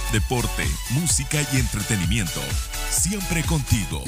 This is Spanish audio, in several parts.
deporte, música y entretenimiento. Siempre contigo.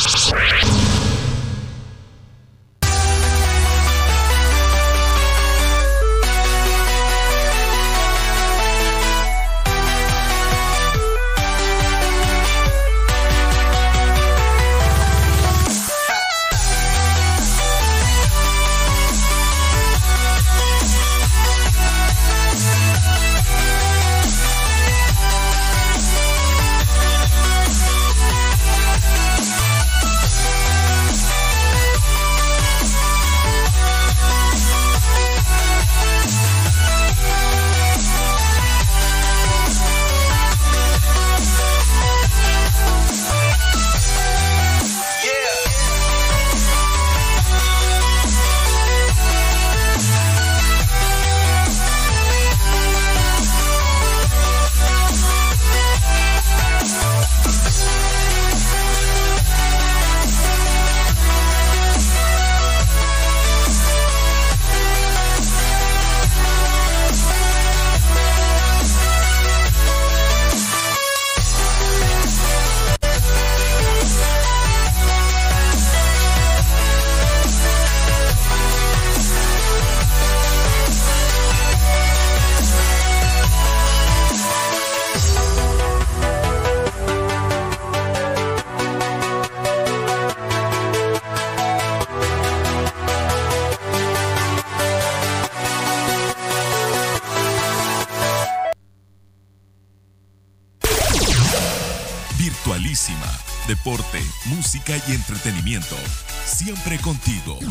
Virtualísima, deporte, música y entretenimiento. Siempre contigo.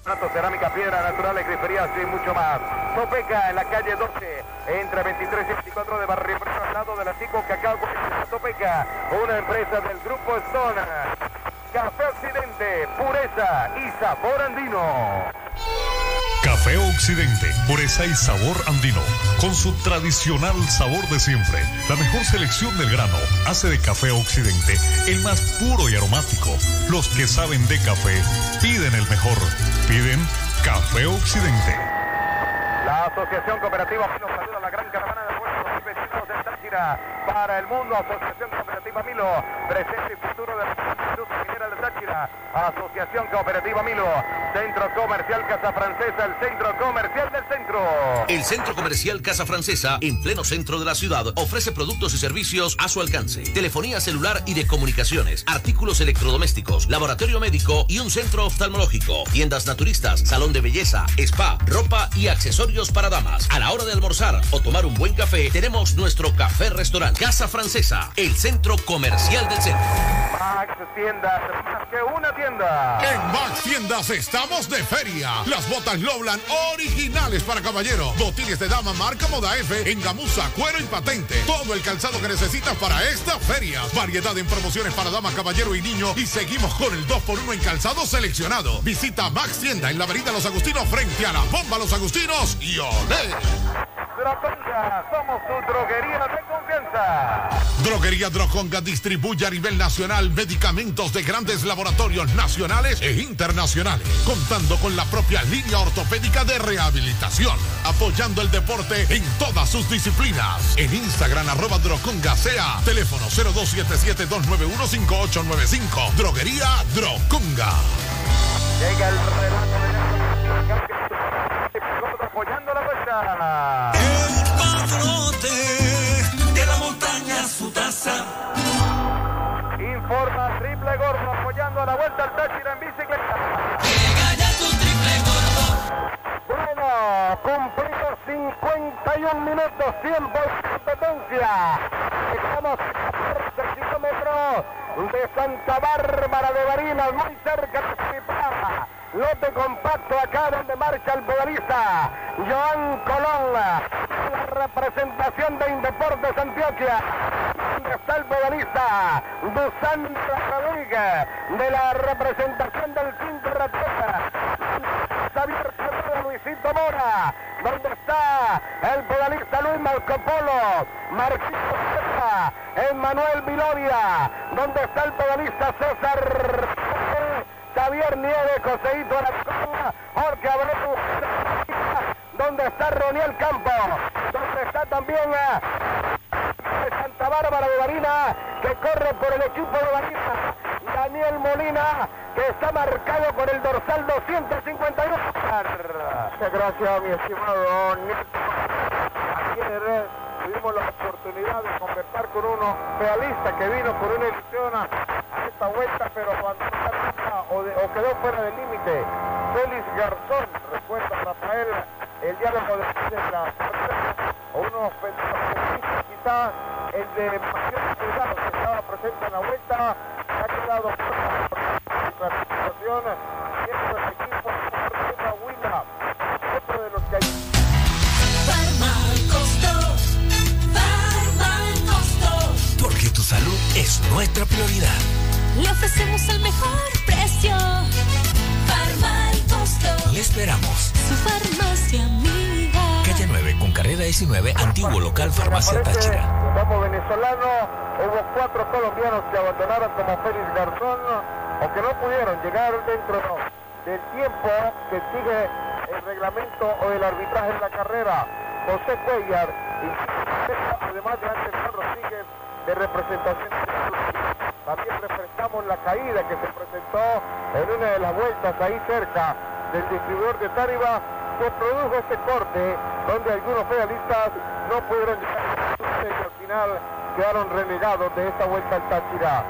Cerámica, piedra naturales, griferías y mucho más. Topeca en la calle 12, entre 23 y 24 de Barrio Preso, al lado del antiguo Cacao. Topeca, una empresa del Grupo Stone. Café Occidente, pureza y sabor andino. Café Occidente, pureza y sabor andino, con su tradicional sabor de siempre. La mejor selección del grano hace de Café Occidente el más puro y aromático. Los que saben de café piden el mejor. Piden Café Occidente. La Asociación Cooperativa Milo saluda a la gran caravana de pueblos y vecinos de Táchira para el mundo. Asociación Cooperativa Milo, presente y futuro de la industria minera de Táchira. Asociación Cooperativa Milo, Centro Comercial Casa Francesa, el centro comercial del centro. El Centro Comercial Casa Francesa, en pleno centro de la ciudad, ofrece productos y servicios a su alcance. Telefonía celular y de comunicaciones, artículos electrodomésticos, laboratorio médico y un centro oftalmológico. Tiendas naturistas, salón de belleza, spa, ropa y accesorios para damas. A la hora de almorzar o tomar un buen café, tenemos nuestro café-restaurante Casa Francesa, el Centro Comercial del centro. Max Tiendas, más que una tienda. En Max Tiendas estamos de feria. Las botas Lowland originales para caballero. Botines de dama marca Moda F en gamuza, cuero y patente. Todo el calzado que necesitas para esta feria. Variedad en promociones para dama, caballero y niño. Y seguimos con el 2x1 en calzado seleccionado. Visita Max Tienda en la avenida Los Agustinos frente a la bomba Los Agustinos y olé. Droconga, somos tu droguería de confianza. Droguería Droconga distribuye a nivel nacional medicamentos de grandes laboratorios nacionales e internacionales, contando con la propia línea ortopédica de rehabilitación, apoyando el deporte en todas sus disciplinas. En Instagram @DrocongaSea, teléfono 0277-291-5895. Droguería Droconga. Llega el relato de apoyando la vuelta. El padrote de la montaña, su taza. Informa Triple Gordo apoyando a la vuelta al Táchira en bicicleta. Llega ya tu Triple Gordo. Bueno, cumplidos 51 minutos, tiempo de competencia. Estamos a 14 kilómetros de Santa Bárbara de Barinas, muy cerca de Cipá. Lote compacto acá donde marcha el pedalista Joan Colón, la representación de Indeportes Antioquia. Donde está el pedalista Dusan Rodríguez de la representación del Cinto Ratota. Xavier Cerrado, Luisito Mora, donde está el pedalista Luis Marco Polo, Marquito Cepa, Emmanuel Viloria, donde está el pedalista César Javier Nieves, Joseito Aracón, Jorge Abreu, donde está Roniel Campos, donde está también de Santa Bárbara de Barinas, que corre por el equipo de Barinas, Daniel Molina, que está marcado con el dorsal 251. Muchas gracias, mi estimado Nieto. Aquí en Red tuvimos la oportunidad de conversar con uno pedalista que vino por una ilusión a esta vuelta, pero cuando o quedó fuera del límite. Félix Garzón, recuerda Rafael, el diálogo de la o unos quizás el de mayor cuidado que estaba presente en la vuelta, ha quedado fuera por la situación, siendo el equipo de Huila, otro de los que hay. Farmacostos. Porque tu salud es nuestra prioridad. Le ofrecemos el mejor precio. Farmacostos. Le esperamos. Su farmacia amiga. Calle 9 con carrera 19, antiguo local Farmacia Táchira. Como venezolano, hubo 4 colombianos que abandonaron como Félix Garzón o que no pudieron llegar dentro del tiempo que exige el reglamento o el arbitraje en la carrera. José Cuellar y además de Ángel Rodríguez de representación. También refrescamos la caída que se presentó en una de las vueltas ahí cerca del distribuidor de Táriba, que produjo este corte donde algunos pedalistas no pudieron llegar y al final quedaron renegados de esta vuelta al Táchira.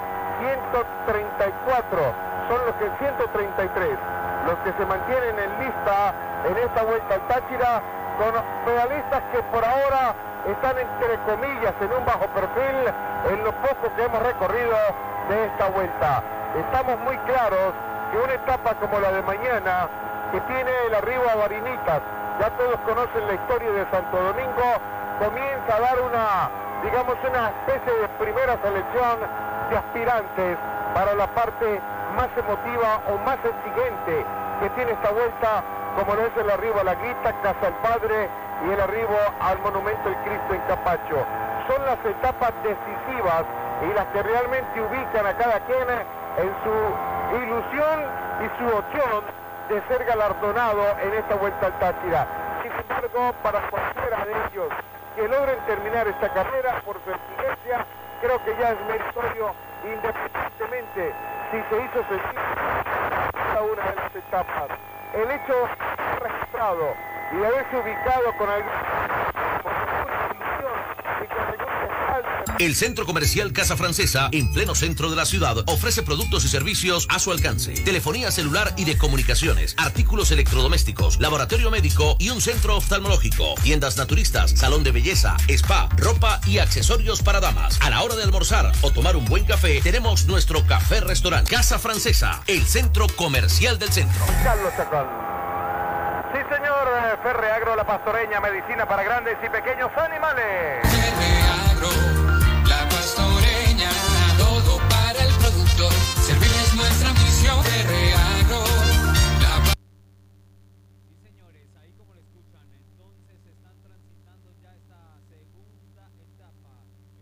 134 son los que 133 los que se mantienen en lista en esta vuelta al Táchira, con pedalistas que por ahora están entre comillas en un bajo perfil en lo poco que hemos recorrido de esta vuelta. Estamos muy claros que una etapa como la de mañana que tiene el arribo a Barinitas. Ya todos conocen la historia de Santo Domingo. Comienza a dar una especie de primera selección de aspirantes para la parte más emotiva o más exigente que tiene esta vuelta, como lo es el arribo a la Grita, Casa del Padre y el arribo al Monumento del Cristo en Capacho. Son las etapas decisivas y las que realmente ubican a cada quien en su ilusión y su opción de ser galardonado en esta Vuelta al Táchira. Sin embargo, para cualquiera de ellos que logren terminar esta carrera por su exigencia, creo que ya es meritorio, independientemente si se hizo sentir cada una de las etapas. El hecho registrado y de haberse ubicado con El Centro Comercial Casa Francesa, en pleno centro de la ciudad, ofrece productos y servicios a su alcance. Telefonía celular y de comunicaciones, artículos electrodomésticos, laboratorio médico y un centro oftalmológico. Tiendas naturistas, salón de belleza, spa, ropa y accesorios para damas. A la hora de almorzar o tomar un buen café, tenemos nuestro café-restaurante Casa Francesa, el Centro Comercial del Centro. Carlos Chacón. Sí, señor. Ferreagro, la pastoreña, medicina para grandes y pequeños animales. Ferreagro, la pastoreña, todo para el productor. Servir es nuestra misión. Ferreagro, la... Sí, señores, ahí como lo escuchan, entonces están transitando ya esta segunda etapa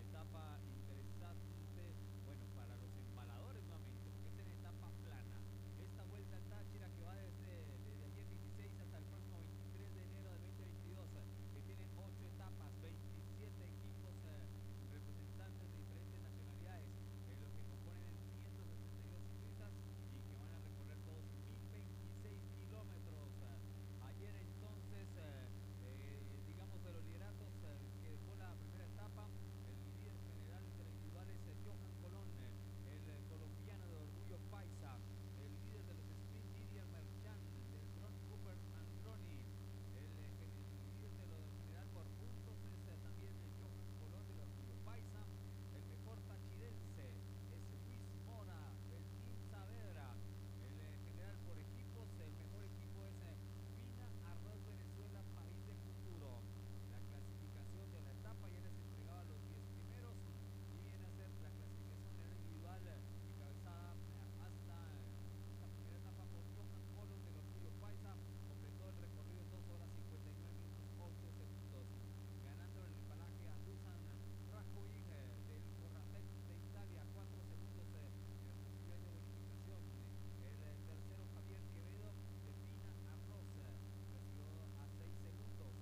interesante, bueno, para los embaladores nuevamente, porque es en etapa plana. Esta Vuelta al Táchira que va desde ayer 16 hasta el próximo 23 de enero del 2022, que tiene 8 etapas, 27 equipos representantes de diferentes nacionalidades, lo que componen en 562 ciclistas y que van a recorrer todos 1026 kilómetros. Ayer entonces, digamos, de los lideratos que dejó la primera etapa, el líder general entre individuales Johan Colón, el colombiano de Orgullo Paisa, el líder de los sprint Didier Merchant, del Drone Cooper Androni, el líder de los general por puntos es también Johan Colón del Orgullo Paisa, el mejor tachirense es Luis Mora del Team Saavedra, el general por equipos, el mejor equipo es Fina Arroz Venezuela, País del Futuro. La clasificación de la etapa ya les entregaba los 10 primeros y viene a ser la clasificación general individual encabezada hasta esta primera etapa por Johan Colón del Orgullo Paisa. Completó el recorrido en 2 horas 59 minutos 11 segundos, ganando el embalaje a Dusan Rakovic del Corratec de Italia, 4 segundos en la posibilidad de bonificación. El tercero Javier Quevedo de Fina Arroz recibió a 6 segundos.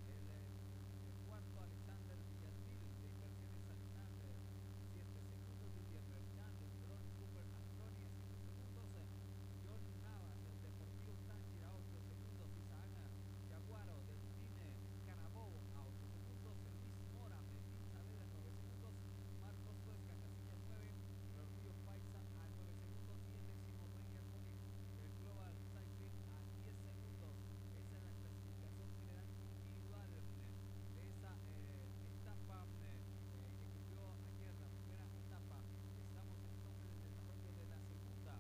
El cuarto Alexander Villasmil de Inversiones Alexander, 7 segundos. Didier Merchant del Drone Cooper Androni a 5 segundos. John Navas del Deportivo Táchira a 8 segundos. Isaac Yaguaro del Cine Carabobo a 8 segundos. Luis Mora del Team Saavedra a 9 segundos. Marcos Cuesca casilla 9. El Orgullo Paisa a 9 segundos. Y el décimo Reiner Moniz del Global Cycling a 10 segundos. Esa es la clasificación general individual de esa etapa que cumplió ayer la primera etapa. Estamos entonces en el desarrollo de la segunda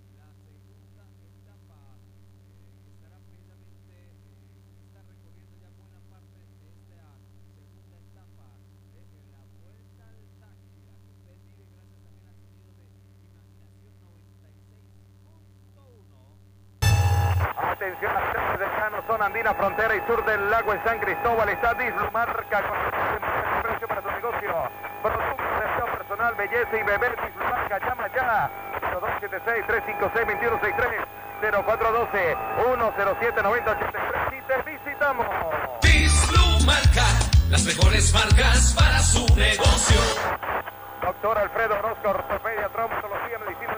etapa que estará precisamente, está recorriendo ya buena parte de esta segunda etapa de la Vuelta al Táchira, que usted vive gracias también al sonido de Imaginación 96.1. Atención, habitantes del llano, zona andina, frontera y sur del lago en San Cristóbal. Está Dislumarca con el precio para tu negocio. Productos de aseo personal, belleza y beber. Dislumarca, llama ya. 0276-356-2163, 0412-107-9083 y te visitamos. Dislumarca, las mejores marcas para su negocio. Doctor Alfredo Orozco, ortopedia, traumatología, medicina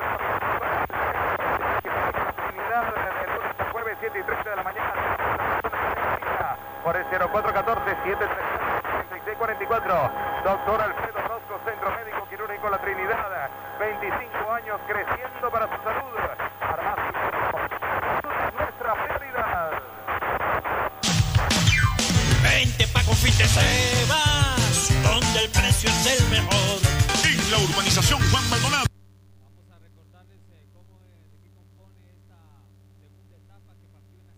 el lunes a jueves 7 y 30 de la mañana por el 0414-736-3644. Doctor Alfredo Orozco, Centro Médico Quirúrgico La Trinidad, 25 años creciendo para su salud. Salud es nuestra prioridad. Vente pa' Confite Sebas, donde el precio es el mejor. En la urbanización Juan Maldonado. Vamos a recordarles de qué compone esta segunda etapa que partió en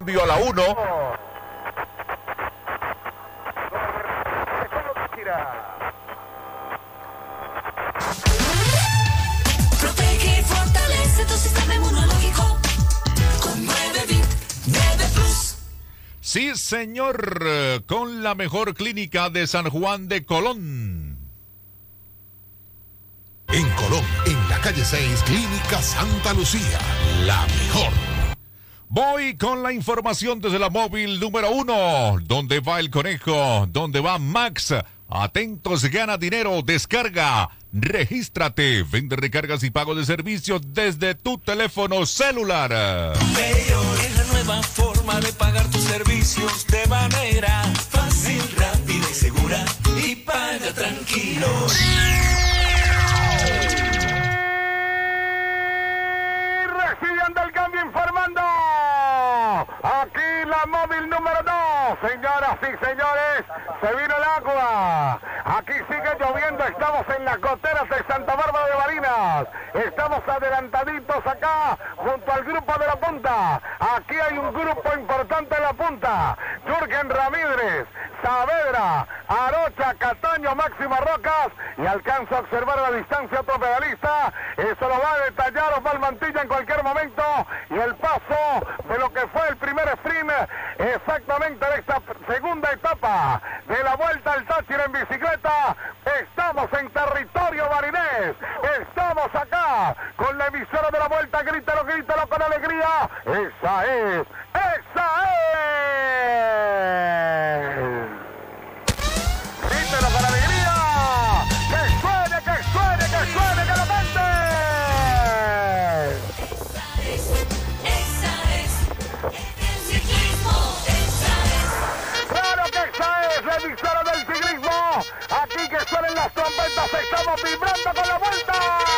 cambio a la 1. Protege y fortalece tu sistema inmunológico con 9 Plus. Sí, señor, con la mejor clínica de San Juan de Colón. En Colón, en la calle 6, Clínica Santa Lucía, la mejor. Voy con la información desde la móvil número 1. ¿Dónde va el conejo? ¿Dónde va Max? Atentos, gana dinero, descarga, regístrate, vende recargas y pago de servicios desde tu teléfono celular. Mayor es la nueva forma de pagar tus servicios de manera fácil, rápida y segura, y paga tranquilo. Recibiendo el cambio, informando. Aquí la móvil número 2. Señoras y señores, se vino el agua. Aquí sigue lloviendo. Estamos en las goteras de Santa Bárbara de Barinas. Estamos adelantaditos acá junto al grupo de la punta. Aquí hay un grupo importante en la punta. Jürgen Ramírez, Saavedra, Arocha, Cataño, Máximo Rocas. Y alcanzo a observar a la distancia otro pedalista. Eso lo va a detallar Osvaldo Mantilla en cualquier momento. Y el paso de lo que fue el primer sprint, exactamente de esta segunda etapa de la Vuelta al Táchira en bicicleta. Estamos en territorio barinés. Estamos acá con la emisora de la Vuelta. Grítalo, grítalo con alegría. Esa es. Grítalo con alegría. Que suene, que suene, que suene, que lo cante. Claro que esa es la emisora del ciclismo. Aquí que suenen las trompetas, estamos vibrando con la Vuelta.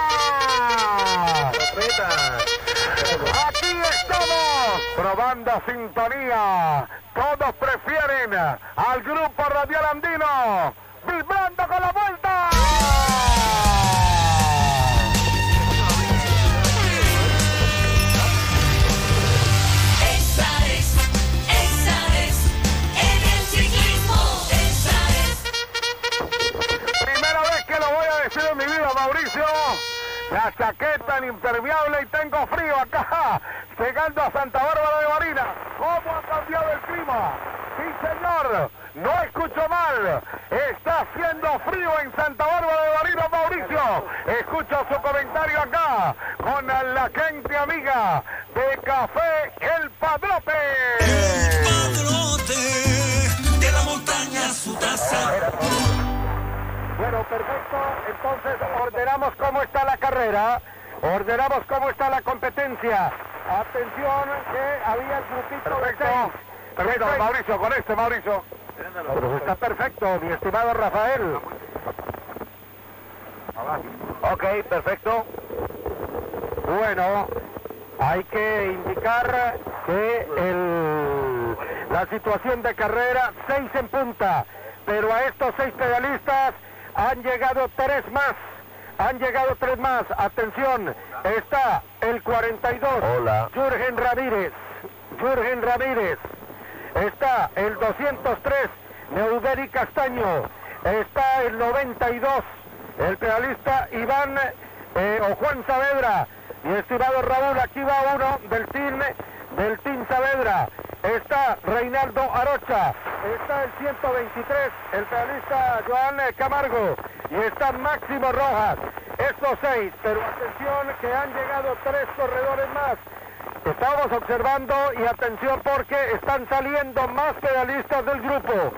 Aquí estamos probando sintonía. Todos prefieren al grupo radial andino, vibrando con la Vuelta. En mi vida, Mauricio, la chaqueta en impermeable y tengo frío acá, llegando a Santa Bárbara de Barinas. ¿Cómo ha cambiado el clima? Sí, señor, no escucho mal. Está haciendo frío en Santa Bárbara de Barinas, Mauricio. Escucho su comentario acá con la gente amiga de Café El Padrote. El padrote de la montaña, su taza. Bueno, perfecto. Entonces ordenamos cómo está la carrera, ordenamos cómo está la competencia. Atención, que había el grupito de 6. Perfecto, Mauricio, con Mauricio. Pero está perfecto, mi estimado Rafael. Ok, perfecto. Bueno, hay que indicar que la situación de carrera, 6 en punta, pero a estos 6 pedalistas han llegado 3 más. Han llegado 3 más. Atención, está el 42. Hola. Jürgen Ramírez. Está el 203. Neuderi Castaño. Está el 92. El pedalista Iván o Juan Saavedra. Mi estimado Raúl, aquí va uno del Team Saavedra. Está Reinaldo Arocha. Está el 123, el pedalista Joan Camargo. Y está Máximo Rojas. Estos 6, pero atención que han llegado 3 corredores más. Estamos observando y atención porque están saliendo más pedalistas del grupo.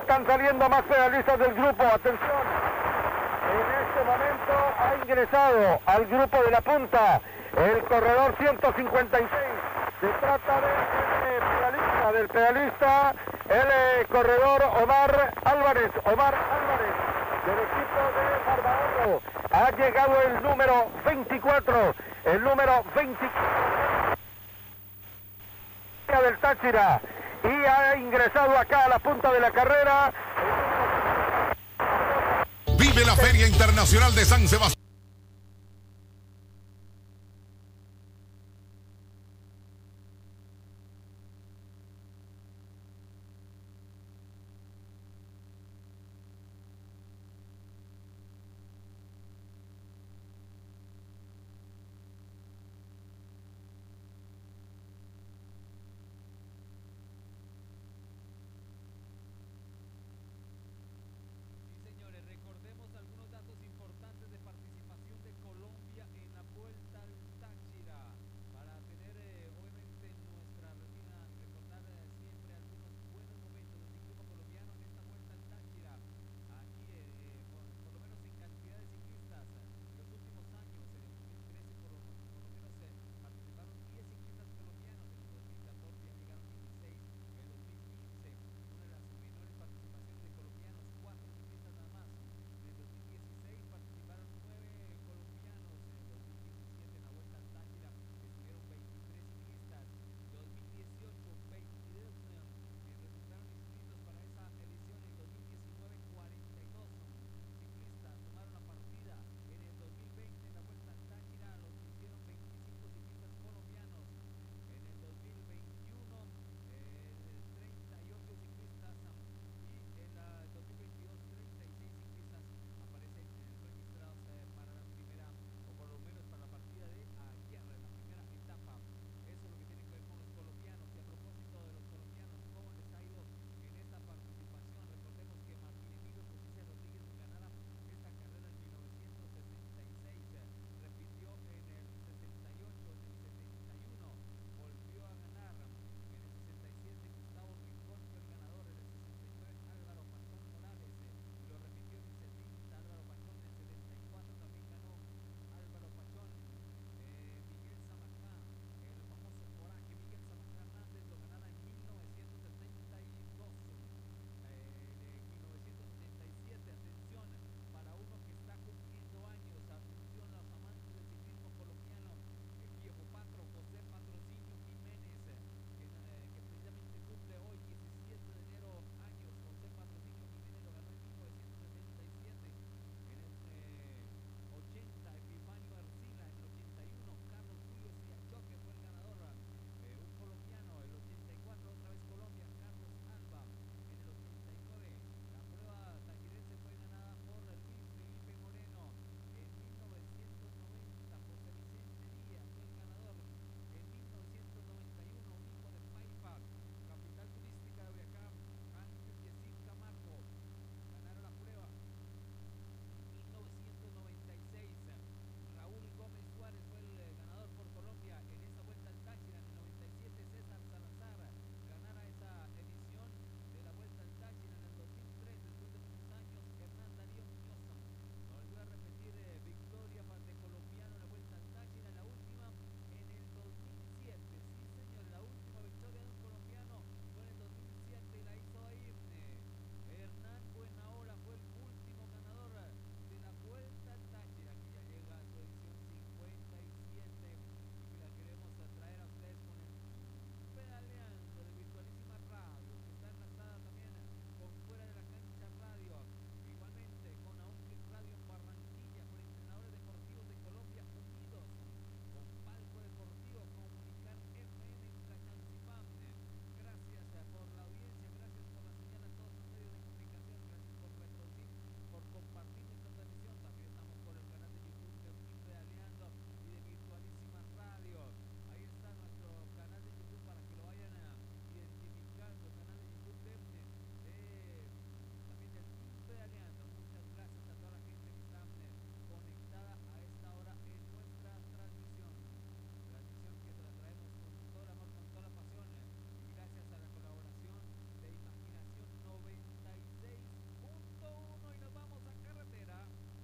Atención. En este momento ha ingresado al grupo de la punta el corredor 156. Se trata del pedalista, el corredor Omar Álvarez, del equipo de Barbaroto. Ha llegado el número 24, del Táchira, y ha ingresado acá a la punta de la carrera. Vive la Feria Internacional de San Sebastián.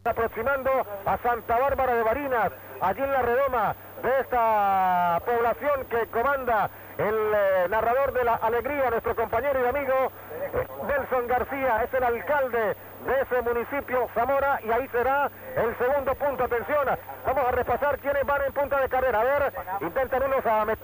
Aproximando a Santa Bárbara de Barinas, allí en la redoma de esta población que comanda el narrador de la alegría, nuestro compañero y amigo Nelson García, es el alcalde de ese municipio, Zamora, y ahí será el segundo punto. Atención, vamos a repasar quiénes van en punta de carrera. A ver, intentan unos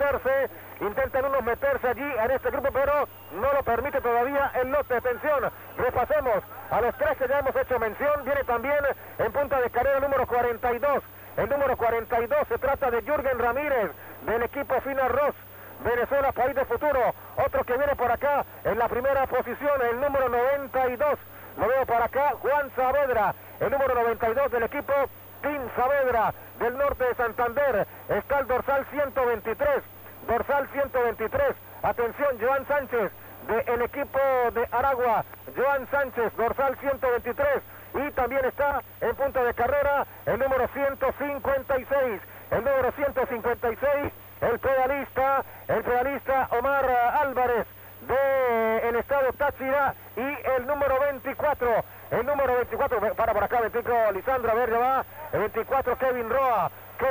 meterse allí en este grupo, pero no lo permite todavía el lote. Atención, repasemos a los tres que ya hemos hecho mención. Viene también en punta de carrera el número 42. El número 42 se trata de Jürgen Ramírez, del equipo Fina Ross, Venezuela, país de futuro. Otro que viene por acá en la primera posición, el número 92. Lo veo por acá, Juan Saavedra, el número 92 del equipo Team Saavedra, del norte de Santander. Está el dorsal 123. Dorsal 123. Atención, Joan Sánchez, del equipo de Aragua. Joan Sánchez, dorsal 123. Y también está en punta de carrera el número 156. El número 156, el pedalista Omar Álvarez, del estado Táchira, y el número 24, para por acá, 25, Lisandro, a ver, ya va, el 24, Kevin Roa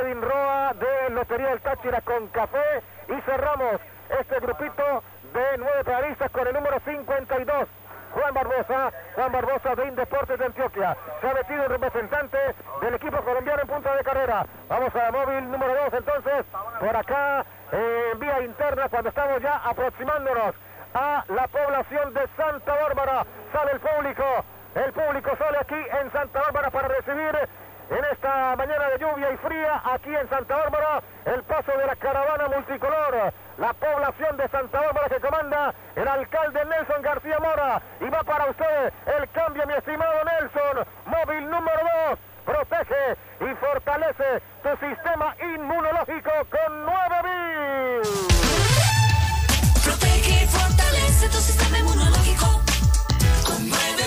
de Lotería del Táchira con café, y cerramos este grupito de 9 pedalistas con el número 52, Juan Barbosa de Indeportes de Antioquia. Se ha metido el representante del equipo colombiano en punta de carrera. Vamos a la móvil número 2 entonces, por acá, en vía interna, cuando estamos ya aproximándonos a la población de Santa Bárbara. Sale el público sale aquí en Santa Bárbara para recibir en esta mañana de lluvia y fría, aquí en Santa Bárbara, el paso de la caravana multicolor. La población de Santa Bárbara que comanda el alcalde Nelson García Mora. Y va para usted el cambio, mi estimado Nelson. Móvil número 2. Protege y fortalece tu sistema inmunológico con 9 Protege y fortalece tu sistema inmunológico con 9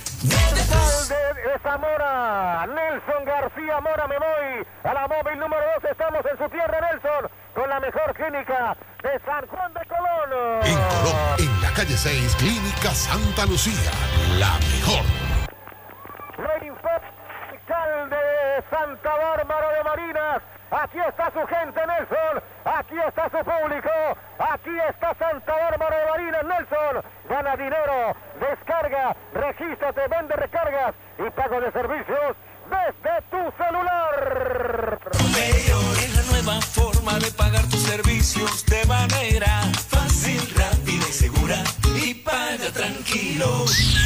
de Zamora, Nelson García Mora. Me voy a la móvil número 2. Estamos en su tierra, Nelson, con la mejor clínica de San Juan de Colón. En Colón, en la calle 6, Clínica Santa Lucía, la mejor. Alcalde de Santa Bárbara de Barinas. Aquí está su gente, Nelson. Aquí está su público. Aquí está Santa Bárbara de Barinas, Nelson. Gana dinero, descarga, regístrate, vende recargas y pago de servicios desde tu celular. Mayor es la nueva forma de pagar tus servicios de manera fácil, rápida y segura. Y paga tranquilo.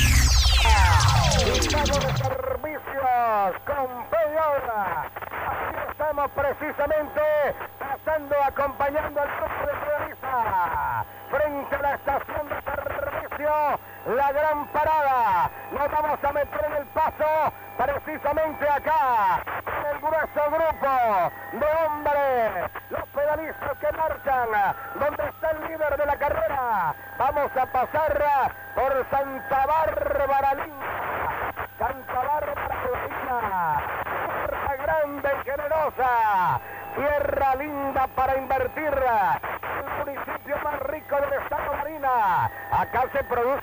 Pago de servicios con Peñora. Aquí estamos precisamente pasando, acompañando al grupo de periodistas frente a la estación de servicio La Gran Parada. Nos vamos a meter en el paso precisamente acá, en el grueso grupo de hombres, los pedalistas que marchan, donde está el líder de la carrera. Vamos a pasar por Santa Bárbara Linda, Santa Bárbara Linda, tierra grande y generosa, tierra linda para invertir, el municipio más rico del estado Marina. Acá se produce,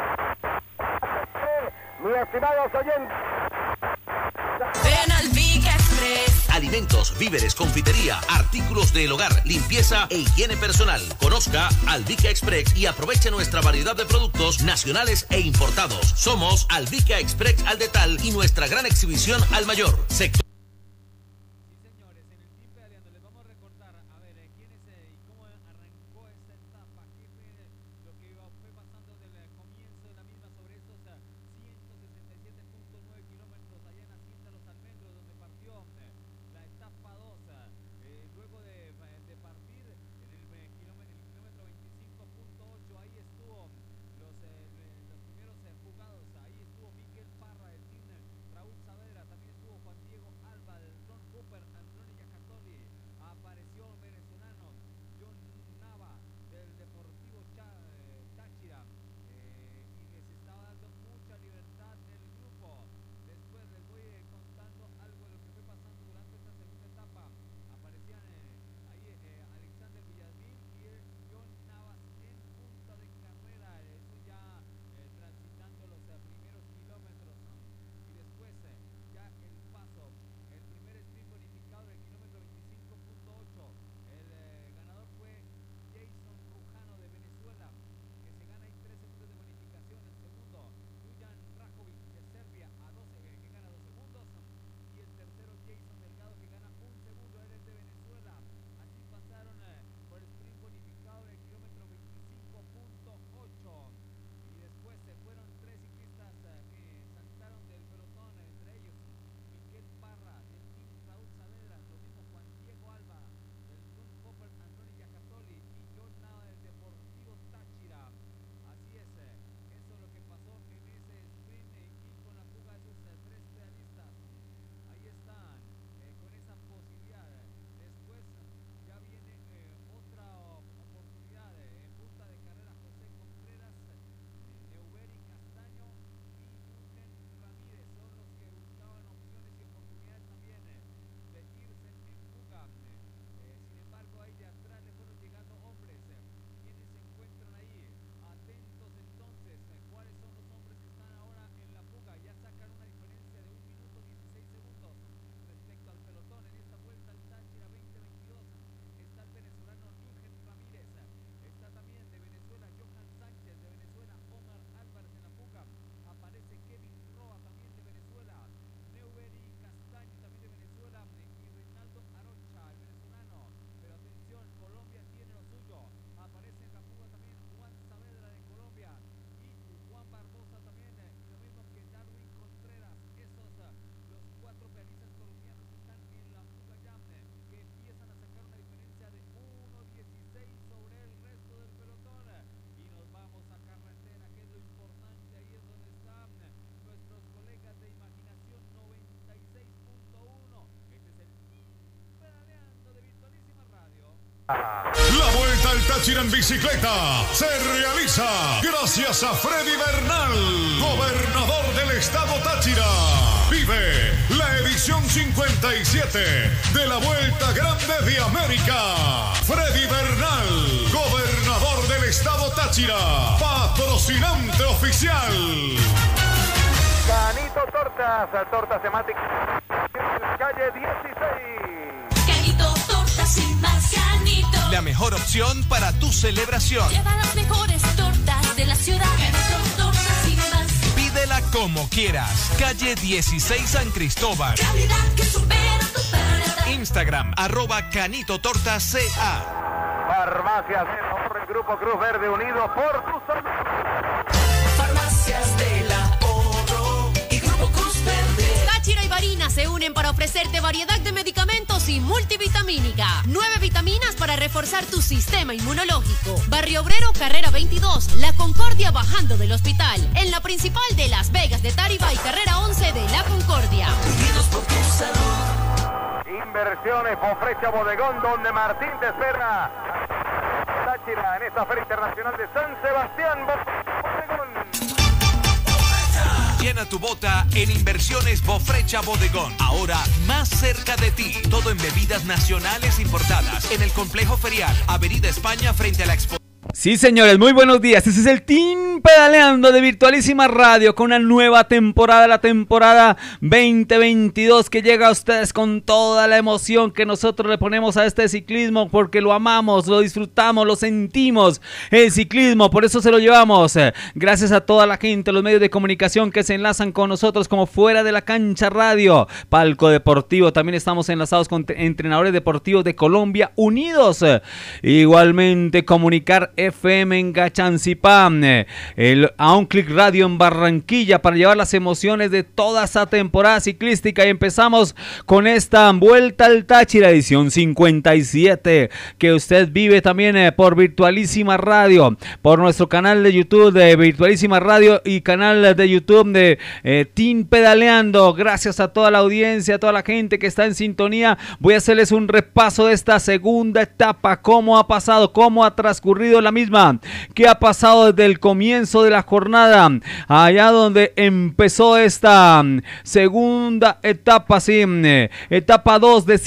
mi estimados oyentes. Ven al Vic Express. Alimentos, víveres, confitería, artículos del hogar, limpieza e higiene personal. Conozca Albica Express y aproveche nuestra variedad de productos nacionales e importados. Somos Albica Express al Detal y nuestra gran exhibición al mayor. Sector. Sí, señores, en el team pedaleando les vamos a recordar, a ver, quiénes y cómo arrancó esta etapa, qué fue lo que fue pasando desde el comienzo de la misma sobre estos 167.9 kilómetros allá en Hacienda Los Almendros, donde partió la etapa 2. Luego de partir en el kilómetro 25.8, ahí estuvo los primeros jugados, ahí estuvo Miguel Parra, el team Raúl Saavedra, también estuvo Juan Diego La Vuelta al Táchira en bicicleta se realiza gracias a Freddy Bernal, gobernador del estado Táchira. Vive la edición 57 de la Vuelta Grande de América. Freddy Bernal, gobernador del estado Táchira, patrocinante oficial. Canito Tortas, tortas temáticas, calle 16. Canito Tortas y más Canito. La mejor opción para tu celebración. Lleva las mejores tortas de la ciudad. Canito Tortas y más. Pídela como quieras. Calle 16 San Cristóbal. Calidad que supera tu paladar. Instagram, @CanitoTortasCA. Farmacias del Ahorro, el Grupo Cruz Verde unido por tu salud. Farmacias del Ahorro y Grupo Cruz Verde. Táchira y Barinas se unen para ofrecerte variedad de medicamentos y multivitamínica. 9 vitaminas para reforzar tu sistema inmunológico. Barrio Obrero, carrera 22, La Concordia bajando del hospital. En la principal de Las Vegas de Tarima y carrera 11 de La Concordia. Unidos por tu salud. Inversiones Bofrecha Bodegón, donde Martín te espera. Táchira en esta Feria Internacional de San Sebastián. Bodegón. Llena tu bota en Inversiones Bofrecha Bodegón. Ahora más cerca de ti. Todo en bebidas nacionales importadas. En el complejo ferial, Avenida España, frente a la Expo. Sí, señores, muy buenos días. Este es el Team Pedaleando de Virtualísima Radio con una nueva temporada, la temporada 2022, que llega a ustedes con toda la emoción que nosotros le ponemos a este ciclismo, porque lo amamos, lo disfrutamos, lo sentimos, el ciclismo, por eso se lo llevamos. Gracias a toda la gente, los medios de comunicación que se enlazan con nosotros, como Fuera de la Cancha Radio, Palco Deportivo, también estamos enlazados con entrenadores deportivos de Colombia unidos. Igualmente Comunicar FM en Gachancipá, a un clic radio en Barranquilla, para llevar las emociones de toda esta temporada ciclística. Y empezamos con esta Vuelta al Táchira, edición 57, que usted vive también por Virtualísima Radio, por nuestro canal de YouTube de Virtualísima Radio y canal de YouTube de Team Pedaleando. Gracias a toda la audiencia, a toda la gente que está en sintonía. Voy a hacerles un repaso de esta segunda etapa, cómo ha pasado, cómo ha transcurrido la misma, qué ha pasado desde el comienzo de la jornada, allá donde empezó esta segunda etapa, sí, etapa 2 de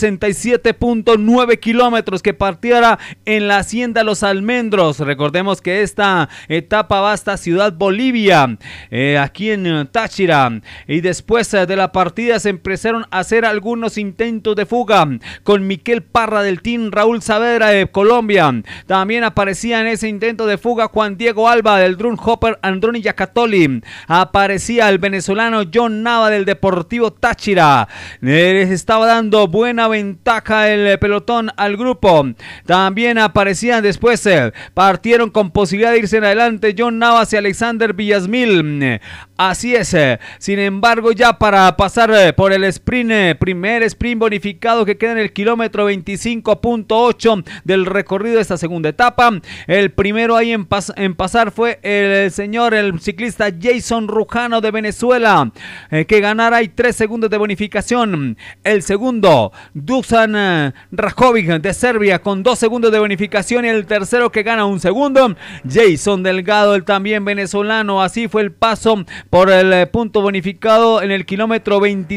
167.9 kilómetros, que partiera en la Hacienda Los Almendros. Recordemos que esta etapa va hasta Ciudad Bolivia, aquí en Táchira, y después de la partida se empezaron a hacer algunos intentos de fuga con Miquel Parra del Team Raúl Saavedra de Colombia. También aparecía en ese intento de fuga Juan Diego Alba del Drum Hopper Androni Yacatoli. Aparecía el venezolano John Nava del Deportivo Táchira. Les estaba dando buena ventaja el pelotón al grupo. También aparecían después, partieron con posibilidad de irse en adelante John Navas y Alexander Villasmil. Así es, sin embargo, ya para pasar por el sprint, primer sprint bonificado que queda en el kilómetro 25.8 del recorrido de esta segunda etapa, el primero ahí en pasar fue el ciclista Jason Rujano de Venezuela, que ganara ahí 3 segundos de bonificación. El segundo, Dusan Rajovic de Serbia con 2 segundos de bonificación, y el tercero que gana 1 segundo, Jason Delgado, el también venezolano. Así fue el paso por el punto bonificado en el kilómetro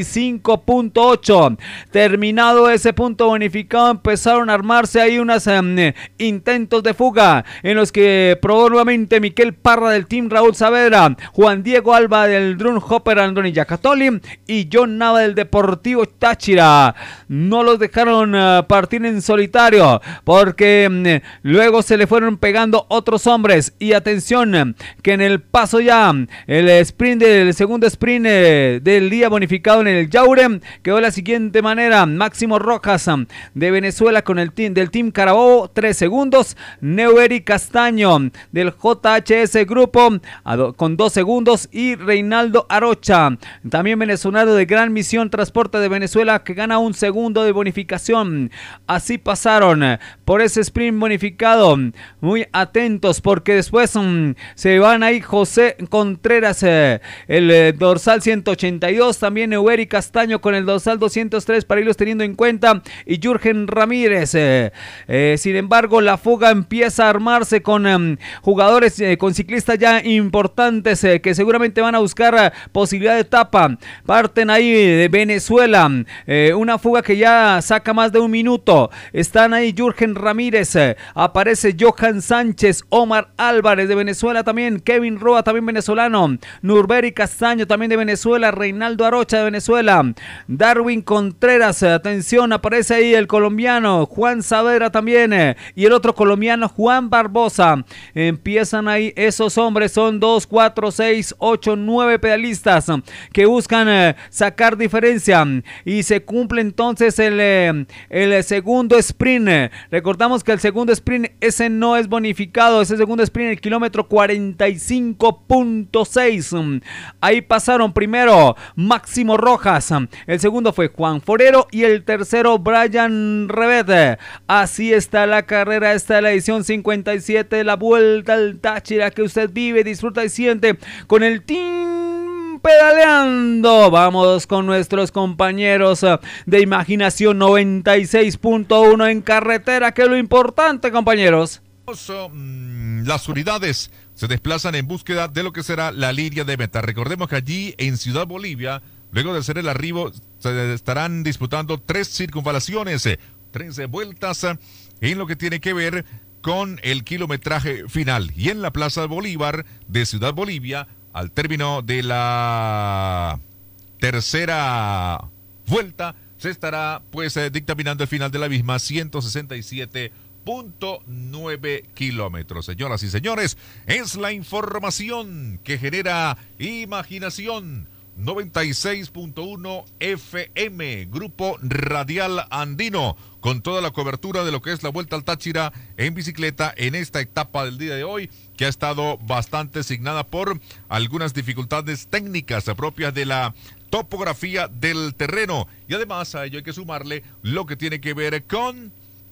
25.8. Terminado ese punto bonificado, empezaron a armarse ahí unos intentos de fuga, en los que probablemente Miquel Parra del Team Raúl Saavedra, Juan Diego Alba del Drum Hopper Androni Yacatoli y John Nava del Deportivo Táchira no los dejaron partir en solitario, porque luego se le fueron pegando otros hombres. Y atención, que en el paso ya, el sprint del segundo sprint del día bonificado en el Yaure, quedó de la siguiente manera: Máximo Rojas de Venezuela con el team del Team Carabobo 3 segundos, Neueri Castaño del JHS Grupo con 2 segundos y Reinaldo Arocha, también venezolano de Gran Misión Transporte de Venezuela, que gana 1 segundo de bonificación. Así pasaron por ese sprint bonificado. Muy atentos porque después se van ahí José Contreras, el dorsal 182, también Neueri Castaño con el dorsal 203 para irlos teniendo en cuenta, y Jürgen Ramírez. Sin embargo, la fuga empieza a armarse con jugadores, con ciclistas ya importantes que seguramente van a buscar posibilidad de etapa. Parten ahí de Venezuela, una fuga que ya saca más de 1 minuto. Están ahí Jürgen Ramírez, aparece Johan Sánchez, Omar Álvarez de Venezuela también, Kevin Roa también venezolano, Nurberi Castaño también de Venezuela, Reinaldo Arocha de Venezuela, Darwin Contreras, atención, aparece ahí el colombiano Juan Saavedra también, y el otro colombiano Juan Barbosa. Empiezan ahí esos hombres, son 2, 4, 6, 8, 9 pedalistas que buscan sacar diferencia, y se cumple entonces el segundo sprint. Recordamos que el segundo sprint ese no es bonificado, ese segundo sprint el kilómetro 45.6. Ahí pasaron primero Máximo Rojas, el segundo fue Juan Forero y el tercero Brian Revet. Así está la carrera, esta es la edición 57 de la Vuelta al Táchira, que usted vive, disfruta y siente con el team pedaleando. Vamos con nuestros compañeros de Imaginación 96.1 en carretera, que es lo importante, compañeros. Las unidades se desplazan en búsqueda de lo que será la línea de meta. Recordemos que allí en Ciudad Bolivia, luego de hacer el arribo, se estarán disputando 3 circunvalaciones, 13 vueltas en lo que tiene que ver con el kilometraje final. Y en la Plaza Bolívar de Ciudad Bolivia, al término de la tercera vuelta, se estará pues dictaminando el final de la misma, 167.9 kilómetros. Señoras y señores, es la información que genera Imaginación 96.1 FM, Grupo Radial Andino, con toda la cobertura de lo que es la Vuelta al Táchira en bicicleta en esta etapa del día de hoy, que ha estado bastante signada por algunas dificultades técnicas propias de la topografía del terreno, y además a ello hay que sumarle lo que tiene que ver con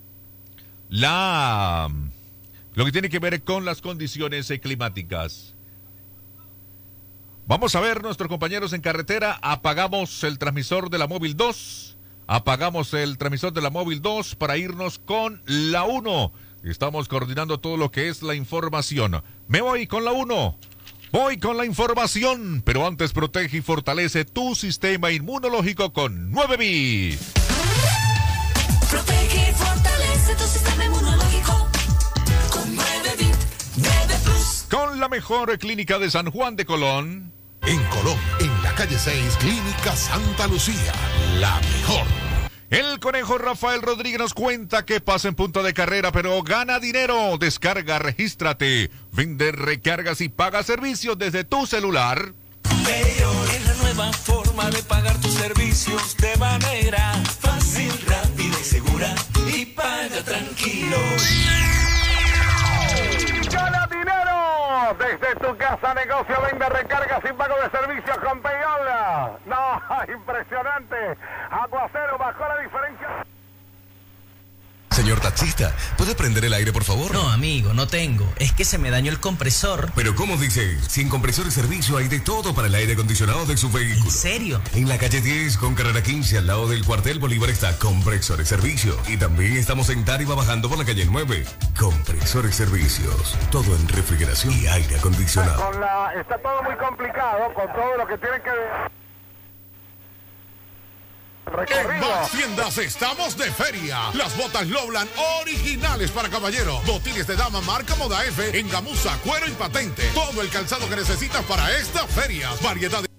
las condiciones climáticas. Vamos a ver, nuestros compañeros en carretera. Apagamos el transmisor de la Móvil 2. Para irnos con la 1. Estamos coordinando todo lo que es la información. Me voy con la 1. Voy con la información, pero antes protege y fortalece tu sistema inmunológico con 9B. Protege y fortalece tu sistema inmunológico con 9B. 9 Plus. Con la mejor clínica de San Juan de Colón. En Colón, en la calle 6, Clínica Santa Lucía, la mejor. El conejo Rafael Rodríguez nos cuenta que pasa en punto de carrera, pero gana dinero. Descarga, regístrate, vende, recargas y paga servicios desde tu celular. Mayor es la nueva forma de pagar tus servicios de manera fácil, rápida y segura, y paga tranquilo. ¡Gana dinero! Desde tu casa, negocio, vende, recarga sin pago de servicios con Payola. No, impresionante. Aguacero bajó la diferencia. Señor taxista, ¿puede prender el aire, por favor? No, amigo, no tengo. Es que se me dañó el compresor. Pero ¿cómo dice? Sin compresor y servicio hay de todo para el aire acondicionado de su vehículo. ¿En serio? En la calle 10 con carrera 15 al lado del cuartel Bolívar está Compresores Servicio. Y también estamos en Tariba bajando por la calle 9. Compresores Servicios. Todo en refrigeración y aire acondicionado. Está todo muy complicado con todo lo que tiene que ver. En Max Tiendas estamos de feria. Las botas Lowland originales para caballero. Botines de dama marca Moda F en gamuza, cuero y patente. Todo el calzado que necesitas para esta feria. Variedad de...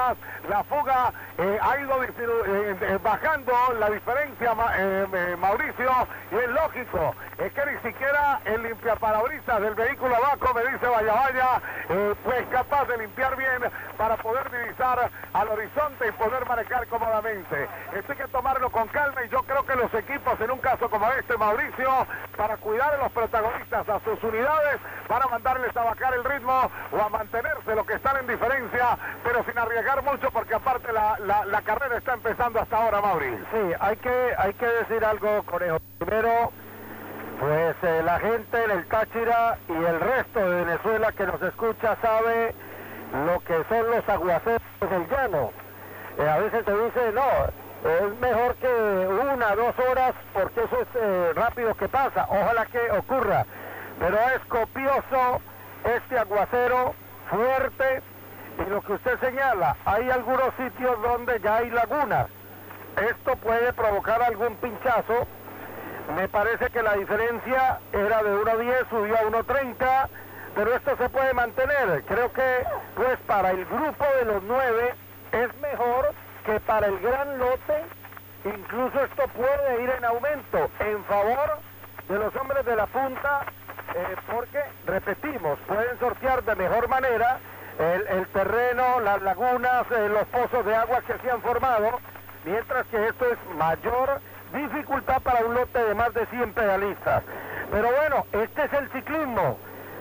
vueltas, la fuga ha ido bajando la diferencia, Mauricio, y es lógico, es que ni siquiera el limpiaparabrisas del vehículo abajo, me dice Vaya, fue capaz de limpiar bien para poder divisar al horizonte y poder manejar cómodamente. Esto hay que tomarlo con calma y yo creo que los equipos en un caso como este, Mauricio, para cuidar a los protagonistas, a sus unidades, van a mandarles a bajar el ritmo o a mantenerse lo que están en diferencia, pero sin arriesgar mucho porque aparte la carrera está empezando hasta ahora, Mauricio. Sí, hay que decir algo, Conejo. Primero, pues la gente en el Táchira y el resto de Venezuela que nos escucha sabe lo que son los aguaceros del llano. A veces te dice, no, es mejor que 1 o 2 horas porque eso es rápido que pasa, ojalá que ocurra, pero es copioso este aguacero, fuerte, y lo que usted señala, hay algunos sitios donde ya hay lagunas, esto puede provocar algún pinchazo. Me parece que la diferencia era de 1.10, subió a 1.30, pero esto se puede mantener. Creo que pues para el grupo de los 9 es mejor que para el gran lote. Incluso esto puede ir en aumento en favor de los hombres de la punta, porque, repetimos, pueden sortear de mejor manera el terreno, las lagunas, los pozos de agua que se han formado, mientras que esto es mayor dificultad para un lote de más de 100 pedalistas. Pero bueno, este es el ciclismo.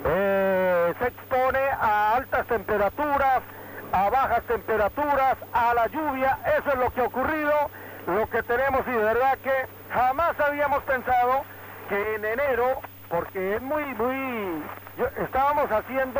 Se expone a altas temperaturas, a bajas temperaturas, a la lluvia. Eso es lo que ha ocurrido, lo que tenemos, y de verdad que jamás habíamos pensado que en enero, porque es estábamos haciendo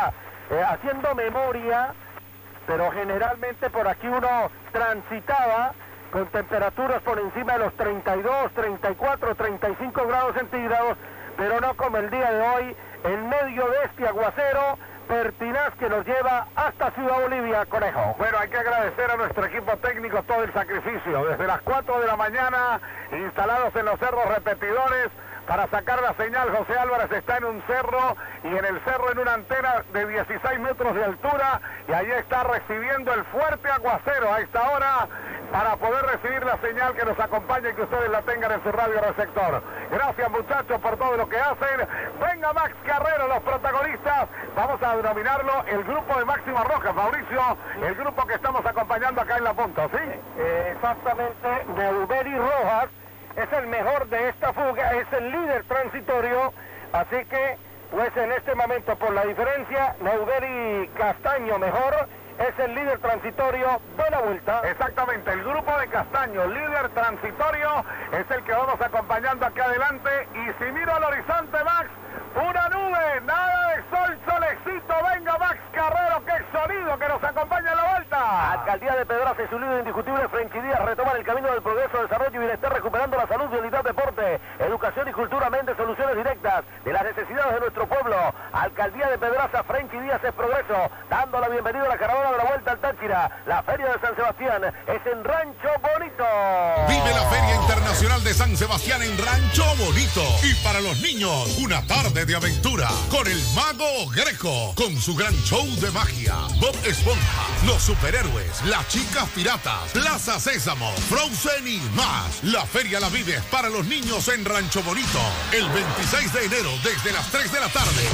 haciendo memoria, pero generalmente por aquí uno transitaba con temperaturas por encima de los 32, 34, 35 grados centígrados, pero no como el día de hoy, en medio de este aguacero pertinaz que nos lleva hasta Ciudad Bolivia, Conejo. Bueno, hay que agradecer a nuestro equipo técnico todo el sacrificio, desde las 4 de la mañana, instalados en los cerros repetidores, para sacar la señal. José Álvarez está en un cerro y en el cerro en una antena de 16 metros de altura, y ahí está recibiendo el fuerte aguacero a esta hora para poder recibir la señal que nos acompaña y que ustedes la tengan en su radio receptor. Gracias, muchachos, por todo lo que hacen. Venga Max Carrero, los protagonistas, vamos a denominarlo el grupo de Máximo Rojas, Mauricio, el grupo que estamos acompañando acá en la punta, ¿sí? Exactamente, Neuberi Rojas es el mejor de esta fuga, es el líder transitorio, así que pues en este momento por la diferencia, Neuberi Castaño mejor, es el líder transitorio de la vuelta. Exactamente, el grupo de Castaño, líder transitorio, es el que vamos acompañando aquí adelante, y si miro al horizonte, Max, una nube, nada de sol, solecito. Venga Max Carrero, qué sonido que nos acompaña en la vuelta. Alcaldía de Pedraza y su líder indiscutible, Frenkie Díaz, retoman el camino del progreso, desarrollo y bienestar, recuperando la salud, vialidad, deporte, educación y cultura, mente, soluciones directas de las necesidades de nuestro pueblo. Alcaldía de Pedraza, Frenkie Díaz es progreso, dando la bienvenida a la caravana de la Vuelta al Táchira. La Feria de San Sebastián es en Rancho Bonito. Vive la Feria Internacional de San Sebastián en Rancho Bonito. Y para los niños, una tarde de aventura con el Mago Greco, con su gran show de magia, Bob Esponja, los superhéroes, las chicas piratas, Plaza Sésamo, Frozen y más. La feria la vives para los niños en Rancho Bonito el 26 de enero desde las 3 de la tarde.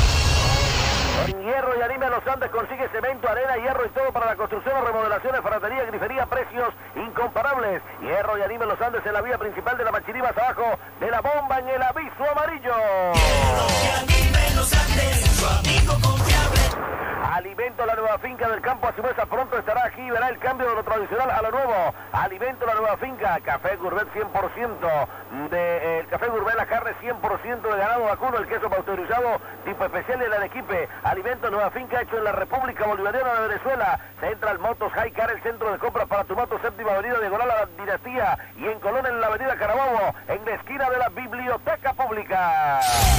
En Hierro y Anime Los Andes consigue cemento, arena, hierro y todo para la construcción o remodelaciones, ferretería, grifería, precios incomparables. Hierro y Anime Los Andes en la vía principal de la Machiribas, abajo de la bomba, en el aviso amarillo. Hierro y Anime Los Andes, su amigo confiable. Alimento La Nueva Finca del Campo a Cimuesa pronto estará aquí y verá el cambio de lo tradicional a lo nuevo. Alimento La Nueva Finca, café Gourmet 100% el café Gourmet, la carne 100% de ganado vacuno, el queso pasteurizado tipo especial y el arequipe. Alimento Nueva Finca hecho en la República Bolivariana de Venezuela. Central Motos High Car, el centro de compras para tu moto, séptima avenida diagonal a la Dinastía, y en Colón en la avenida Carabobo, en la esquina de la Biblioteca Pública.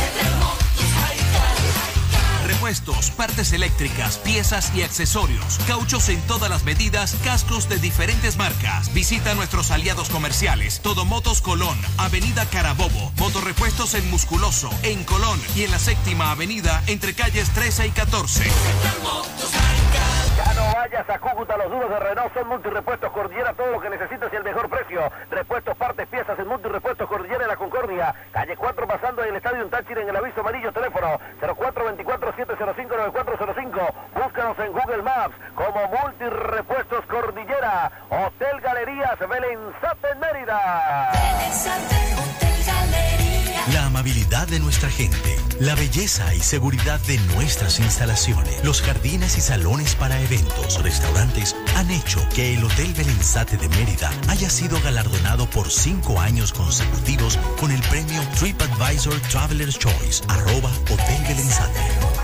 Repuestos, partes eléctricas, piezas y accesorios, cauchos en todas las medidas, cascos de diferentes marcas. Visita nuestros aliados comerciales, Todo Motos Colón, Avenida Carabobo, Motorrepuestos en Musculoso, en Colón y en la séptima avenida entre calles 13 y 14. Ya no vayas a Cúcuta, los duros de Renault son Multirepuestos Cordillera, todo lo que necesitas y el mejor precio. Repuestos, partes, piezas en Multirepuestos Cordillera en La Concordia, calle 4 pasando el Estadio Táchira en el aviso amarillo, teléfono 0424-705-9405. Búscanos en Google Maps como Multirepuestos Cordillera. Hotel Galerías Belenzate Mérida. Hotel Galería. La amabilidad de nuestra gente, la belleza y seguridad de nuestras instalaciones, los jardines y salones para eventos, restaurantes han hecho que el Hotel Belenzate de Mérida haya sido galardonado por 5 años consecutivos con el premio TripAdvisor Traveler's Choice, @Hotel Belenzate.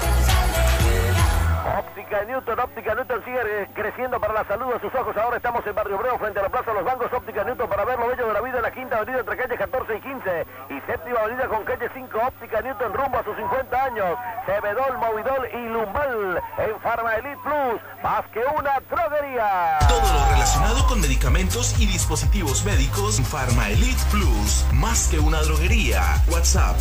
Óptica Newton sigue creciendo para la salud de sus ojos. Ahora estamos en Barrio Obrero frente a la Plaza de los Bancos. Óptica Newton para ver lo bello de la vida en la quinta avenida entre calles 14 y 15 y séptima avenida con calle 5. Óptica Newton rumbo a sus 50 años. Cebedol, Movidol y Lumbal en Pharma Elite Plus. Más que una droguería. Todo lo relacionado con medicamentos y dispositivos médicos. Pharma Elite Plus. Más que una droguería. WhatsApp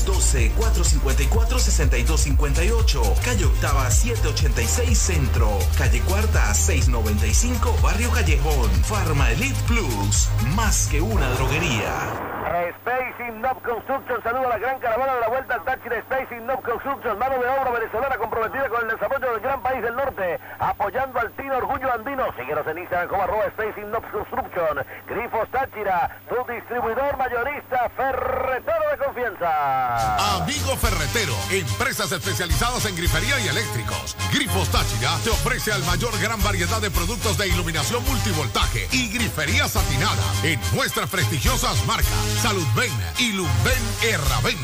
312-454-6258. Calle Octava 786 Centro. Calle Cuarta 695 Barrio Callejón. Pharma Elite Plus. Más que una droguería. Space Innov Construction saluda a la gran caravana de la Vuelta al Táchira. Space Innov Construction, mano de obra venezolana comprometida con el desarrollo del gran país del norte, apoyando al Tino Orgullo Andino. Síguenos en Instagram como @Space Innov Construction. Grifos Táchira, tu distribuidor mayorista ferretero de confianza. Amigo Ferretero, empresas especializadas en grifería y eléctricos. Grifos Táchira te ofrece al mayor gran variedad de productos de iluminación multivoltaje y grifería satinada en nuestras prestigiosas marcas Salud Ben y Lumben Erraben.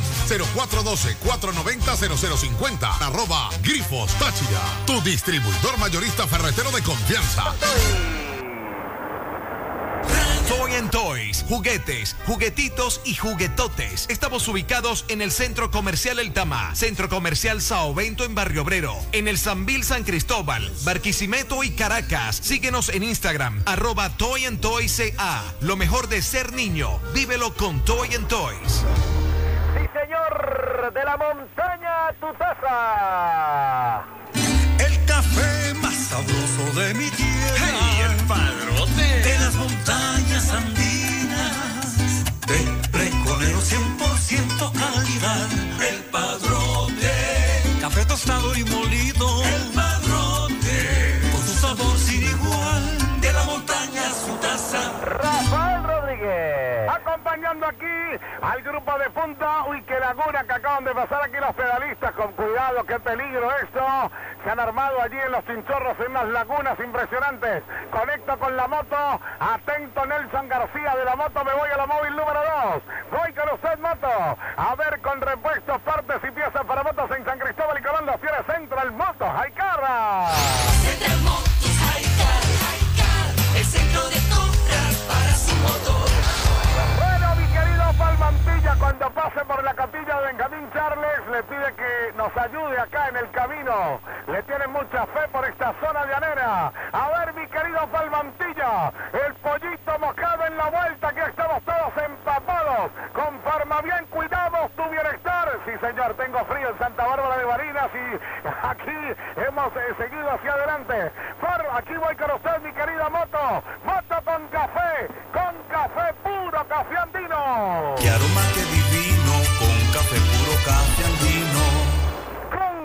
0412-490-0050 @Grifos Táchira, tu distribuidor mayorista ferretero de confianza. Toy and Toys, juguetes, juguetitos y juguetotes. Estamos ubicados en el Centro Comercial El Tama, Centro Comercial Sao Bento en Barrio Obrero, en el Sambil San Cristóbal, Barquisimeto y Caracas. Síguenos en Instagram, @Toy and Toys CA. Lo mejor de ser niño, vívelo con Toy and Toys. Sí, señor, de la montaña a tu taza. El café más sabroso de mi tierra. ¡Hey, el Padrote! De las montañas andinas, de Preconero 100% calidad. El Padrote. Café tostado y molido. El Padrote. Con su sabor sin igual. De la montaña a su taza. Rafael Rodríguez. Acompañando aquí al grupo de punta. Uy, qué laguna que acaban de pasar aquí los pedalistas. Con cuidado, qué peligro esto. Se han armado allí en los chinchorros en unas lagunas impresionantes. Conecto con la moto. Atento Nelson García de la moto. Me voy a la móvil número 2. Voy con usted, moto. A ver, con repuestos, partes y piezas para motos en San Cristóbal y Colón. Las tiene Central Motos Jaicarra. Central Motos Jaicar. El centro de compras para su motor. Bueno, mi querido Palmantilla, cuando pase por la capilla de Benjamín Charles, le pide que nos ayude acá en el camino. Le tienen mucha fe por esta zona llanera. A ver, mi querido Palmantilla, el pollito mojado en la vuelta, aquí estamos todos empapados. Con Farmavien, cuidados, tu bienestar. Sí, señor, tengo frío en Santa Bárbara de Barinas y aquí hemos seguido hacia adelante. Aquí voy con usted, mi querida moto. Moto con café puro, café andino. Qué aroma, qué divino, con café puro, café andino. Con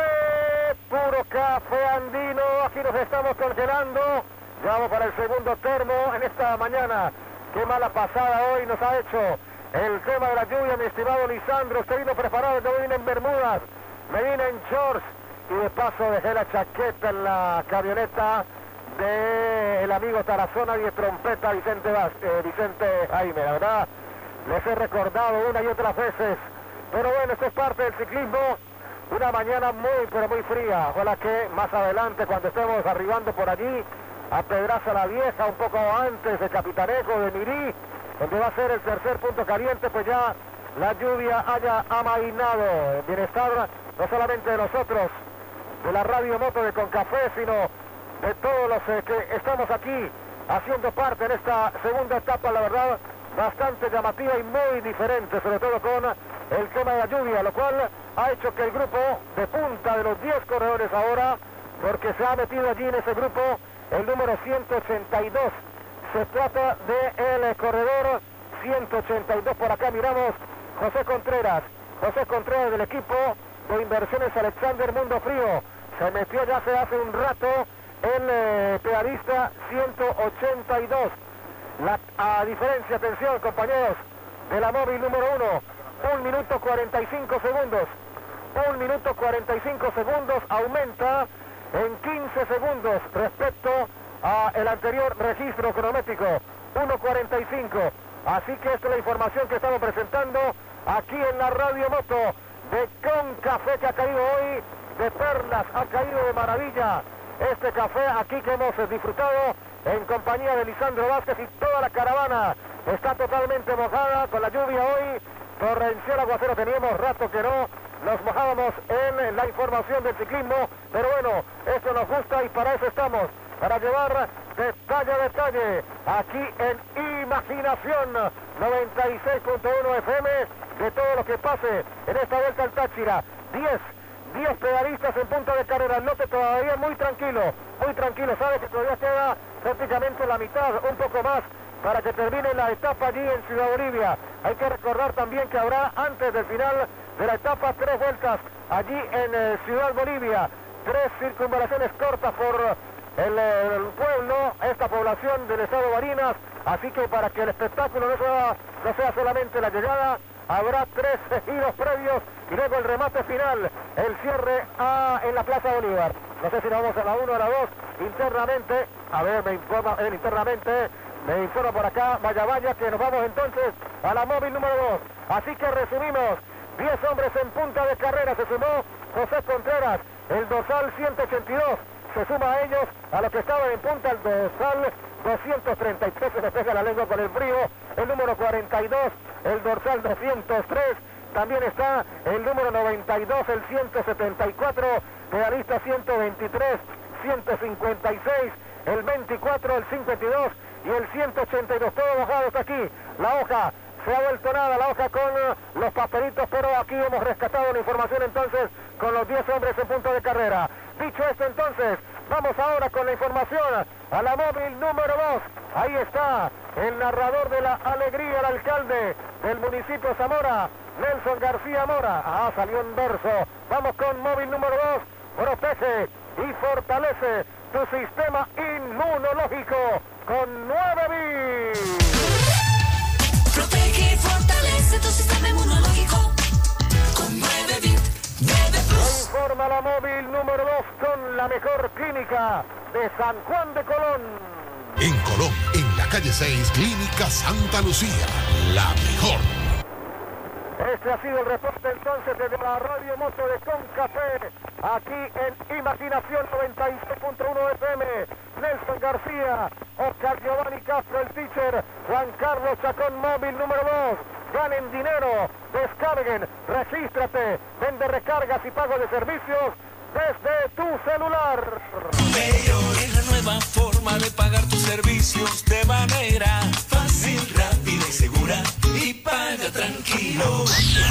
puro café andino. Aquí nos estamos congelando. Ya vamos para el segundo termo en esta mañana. Qué mala pasada hoy nos ha hecho el tema de la lluvia, mi estimado Lisandro. Usted vino preparado, yo vine en bermudas, me vine en shorts y de paso dejé la chaqueta en la camioneta del amigo Tarazona y de trompeta Vicente Jaime, la verdad. Les he recordado una y otras veces, pero bueno, esto es parte del ciclismo. Una mañana muy, pero muy fría. Ojalá que más adelante, cuando estemos arribando por allí, a Pedraza la Vieja, un poco antes de Capitanejo, de Mirí, donde va a ser el tercer punto caliente, pues ya la lluvia haya amainado. El bienestar no solamente de nosotros, de la Radio Moto de Concafé, sino de todos los que estamos aquí haciendo parte en esta segunda etapa, la verdad, bastante llamativa y muy diferente, sobre todo con el tema de la lluvia, lo cual ha hecho que el grupo de punta de los 10 corredores ahora porque se ha metido allí en ese grupo el número 182. Se trata del corredor 182. Por acá miramos José Contreras del equipo de Inversiones Alexander Mundo Frío. Se metió ya hace un rato el pedalista 182. A diferencia, atención compañeros, de la móvil número 1, 1 minuto 45 segundos. 1 minuto 45 segundos, aumenta en 15 segundos respecto al anterior registro cronométrico, 1.45. Así que esta es la información que estamos presentando aquí en la Radio Moto de Concafé, que ha caído hoy de perlas, ha caído de maravilla este café aquí que hemos disfrutado en compañía de Lisandro Vázquez, y toda la caravana está totalmente mojada con la lluvia hoy, torrencial aguacero. Teníamos rato que no nos mojábamos en la información del ciclismo, pero bueno, esto nos gusta y para eso estamos, para llevar detalle a detalle aquí en Imaginación 96.1 FM de todo lo que pase en esta vuelta al Táchira. 10 pedalistas en punta de carrera. El lote todavía muy tranquilo, sabe que todavía queda prácticamente la mitad, un poco más, para que termine la etapa allí en Ciudad Bolivia. Hay que recordar también que habrá antes del final de la etapa 3 vueltas allí en Ciudad Bolivia, 3 circunvalaciones cortas por el pueblo, esta población del estado de Barinas. Así que para que el espectáculo no sea solamente la llegada, habrá 3 giros previos y luego el remate final, el cierre en la Plaza Bolívar. No sé si nos vamos a la 1 o a la 2 internamente. A ver, me informa me informa por acá Vaya, que nos vamos entonces a la móvil número 2. Así que resumimos, 10 hombres en punta de carrera. Se sumó José Contreras, el dorsal 182. Se suma a ellos, a los que estaban en punta, el dorsal 233. Se despega la lengua con el frío, el número 42, el dorsal 203. También está el número 92, el 174, pedalista 123, 156, el 24, el 52 y el 182. Todo bajado hasta aquí. La hoja se ha vuelto nada, la hoja con los papelitos, pero aquí hemos rescatado la información entonces con los 10 hombres en punto de carrera. Dicho esto entonces, vamos ahora con la información a la móvil número 2. Ahí está el narrador de la alegría, el alcalde del municipio de Zamora, Nelson García Mora. Salió en verso. Vamos con móvil número 2. Protege y fortalece tu sistema inmunológico con 9 Bit. Protege y fortalece tu sistema inmunológico con 9 Bit. 9 Plus. Informa la móvil número 2 con la mejor clínica de San Juan de Colón. En Colón, en la calle 6, Clínica Santa Lucía, la mejor. Este ha sido el reporte entonces desde la Radio Moto de Concafé, aquí en Imaginación 96.1 FM. Nelson García, Oscar Giovanni Castro, el teacher, Juan Carlos Chacón, móvil número 2. Ganen dinero, descarguen, regístrate, vende recargas y pago de servicios desde tu celular. Es la nueva forma de pagar tus servicios de manera fácil, rápida y segura, y paga tranquilo.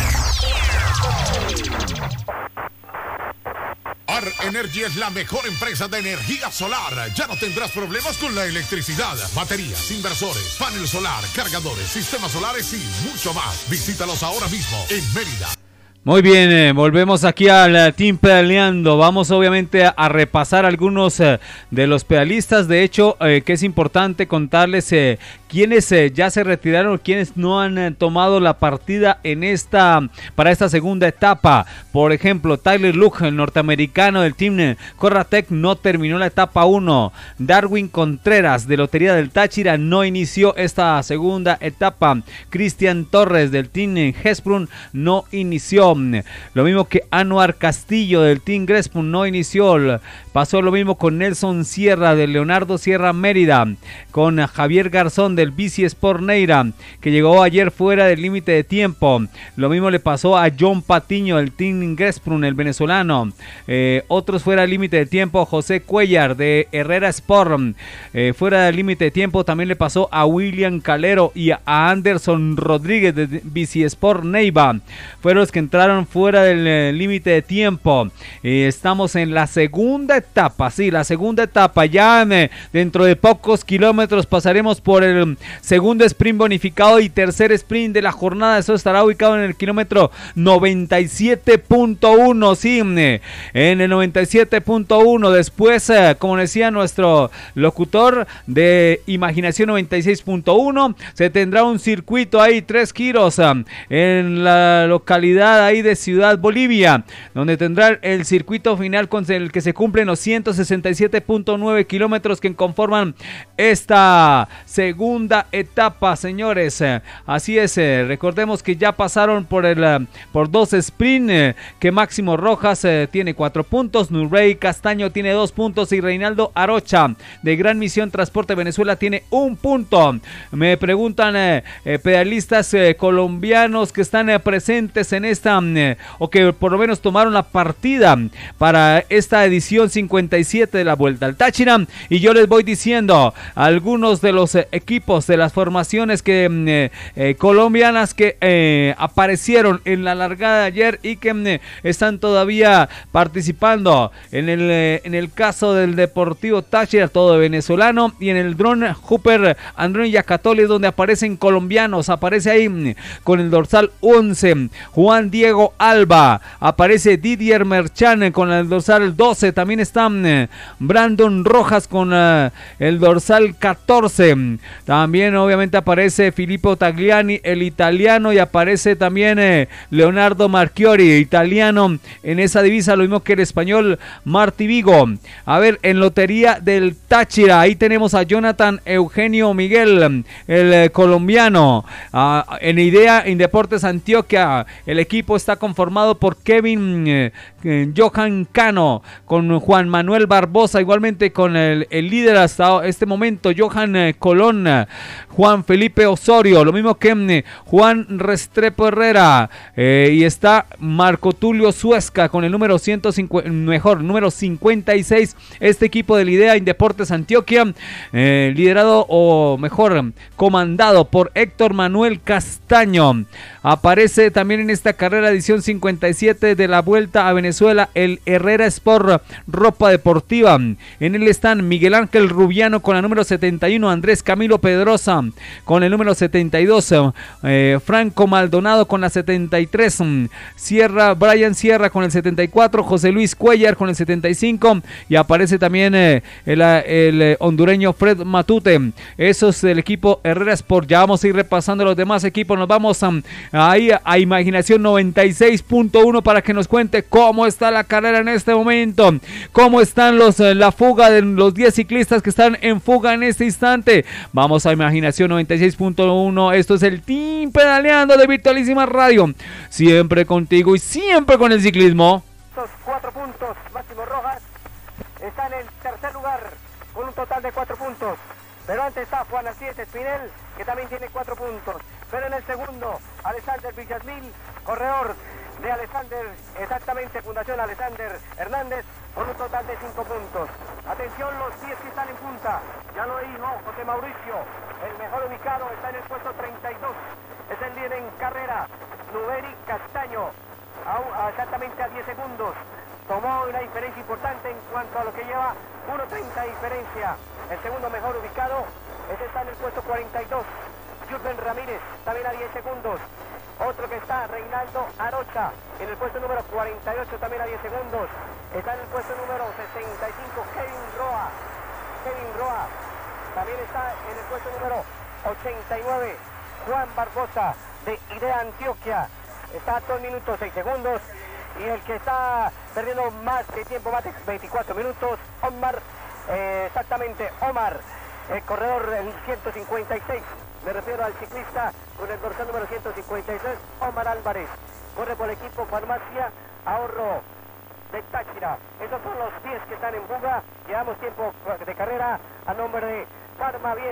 AR Energy es la mejor empresa de energía solar. Ya no tendrás problemas con la electricidad, baterías, inversores, panel solar, cargadores, sistemas solares y mucho más. Visítalos ahora mismo en Mérida. Muy bien, volvemos aquí al Team Pedaleando. Vamos obviamente a repasar algunos de los pedalistas. De hecho, que es importante contarles quiénes ya se retiraron, quiénes no han tomado la partida para esta segunda etapa. Por ejemplo, Tyler Luke, el norteamericano del Team Corratec, no terminó la etapa 1. Darwin Contreras de Lotería del Táchira no inició esta segunda etapa. Cristian Torres del Team Hesprun no inició. Lo mismo que Anuar Castillo del Team Grespun no inició. Pasó lo mismo con Nelson Sierra de Leonardo Sierra Mérida, con Javier Garzón del Bici Sport Neira, que llegó ayer fuera del límite de tiempo. Lo mismo le pasó a John Patiño, el Team Gesprun, el venezolano. Otros fuera del límite de tiempo, José Cuellar de Herrera Sport. Fuera del límite de tiempo también le pasó a William Calero y a Anderson Rodríguez de Bici Sport Neiva. Fueron los que entraron fuera del límite de tiempo. Estamos en la segunda etapa, sí, la segunda etapa. Ya dentro de pocos kilómetros pasaremos por el segundo sprint bonificado y tercer sprint de la jornada. Eso estará ubicado en el kilómetro 97.1, sí, en el 97.1. Después, como decía nuestro locutor de Imaginación 96.1, se tendrá un circuito ahí, 3 giros en la localidad ahí de Ciudad Bolivia, donde tendrá el circuito final con el que se cumplen los 167.9 kilómetros que conforman esta segunda etapa, señores. Así es, recordemos que ya pasaron por 2 sprint, que Máximo Rojas tiene 4 puntos, Nurrey Castaño tiene 2 puntos y Reinaldo Arocha de Gran Misión Transporte Venezuela tiene 1 punto. Me preguntan pedalistas colombianos que están presentes en esta o que por lo menos tomaron la partida para esta edición 57 de la Vuelta al Táchira, y yo les voy diciendo algunos de los equipos de las formaciones que colombianas que aparecieron en la largada de ayer y que están todavía participando. En el caso del Deportivo Táchira, todo venezolano, y en el Drone Hooper Andrón Yacatoli, donde aparecen colombianos. Aparece ahí con el dorsal 11 Juan Diego Alba, aparece Didier Merchan con el dorsal 12, también está Brandon Rojas con el dorsal 14, también obviamente aparece Filippo Tagliani, el italiano, y aparece también Leonardo Marchiori, italiano, en esa divisa, lo mismo que el español Martí Vigo. A ver, en lotería del Táchira, ahí tenemos a Jonathan Eugenio Miguel, el colombiano. En Idea Indeportes Antioquia, el equipo está conformado por Kevin Johan Cano, con Juan Manuel Barbosa, igualmente con el líder hasta este momento, Johan Colón, Juan Felipe Osorio, lo mismo que Juan Restrepo Herrera, y está Marco Tulio Suesca con el número 56. Este equipo de Idea Indeportes Antioquia, liderado o mejor comandado por Héctor Manuel Castaño. Aparece también en esta carrera edición 57 de la Vuelta a Venezuela el Herrera Sport Ropa Deportiva. En él están Miguel Ángel Rubiano con la número 71, Andrés Camilo Pedrosa con el número 72, Franco Maldonado con la 73, Brian Sierra con el 74, José Luis Cuellar con el 75, y aparece también el hondureño Fred Matute. Eso es el equipo Herrera Sport. Ya vamos a ir repasando los demás equipos. Nos vamos ahí a Imaginación 96.1 para que nos cuente cómo está la carrera en este momento, cómo están la fuga de los 10 ciclistas que están en fuga en este instante. Vamos a Imaginación 96.1. Esto es el Team Pedaleando de Virtualísima Radio, siempre contigo y siempre con el ciclismo. 4 puntos, Máximo Rojas está en el tercer lugar con un total de 4 puntos, pero antes está Juan Arcides Espinel, que también tiene 4 puntos, pero en el segundo Alexander Villasmil, corredor de Alexander, exactamente Fundación Alexander Hernández, con un total de 5 puntos. Atención, los 10 que están en punta, ya lo dijo José Mauricio, el mejor ubicado está en el puesto 32, es el líder en carrera, Nuberi Castaño, exactamente a 10 segundos, tomó una diferencia importante en cuanto a lo que lleva, 1.30 de diferencia. El segundo mejor ubicado está en el puesto 42, Jürgen Ramírez, también a 10 segundos. Otro que está, Reinaldo Arocha, en el puesto número 48, también a 10 segundos. Está en el puesto número 65, Kevin Roa, también está en el puesto número 89, Juan Barbosa, de Idea Antioquia, está a 2 minutos 6 segundos. Y el que está perdiendo más de tiempo, más de 24 minutos, Omar, el corredor del 156, me refiero al ciclista con el dorsal número 156, Omar Álvarez, corre por el equipo Farmacia Ahorro de Táchira. Esos son los 10 que están en fuga. Llevamos tiempo de carrera a nombre de Farma Bien,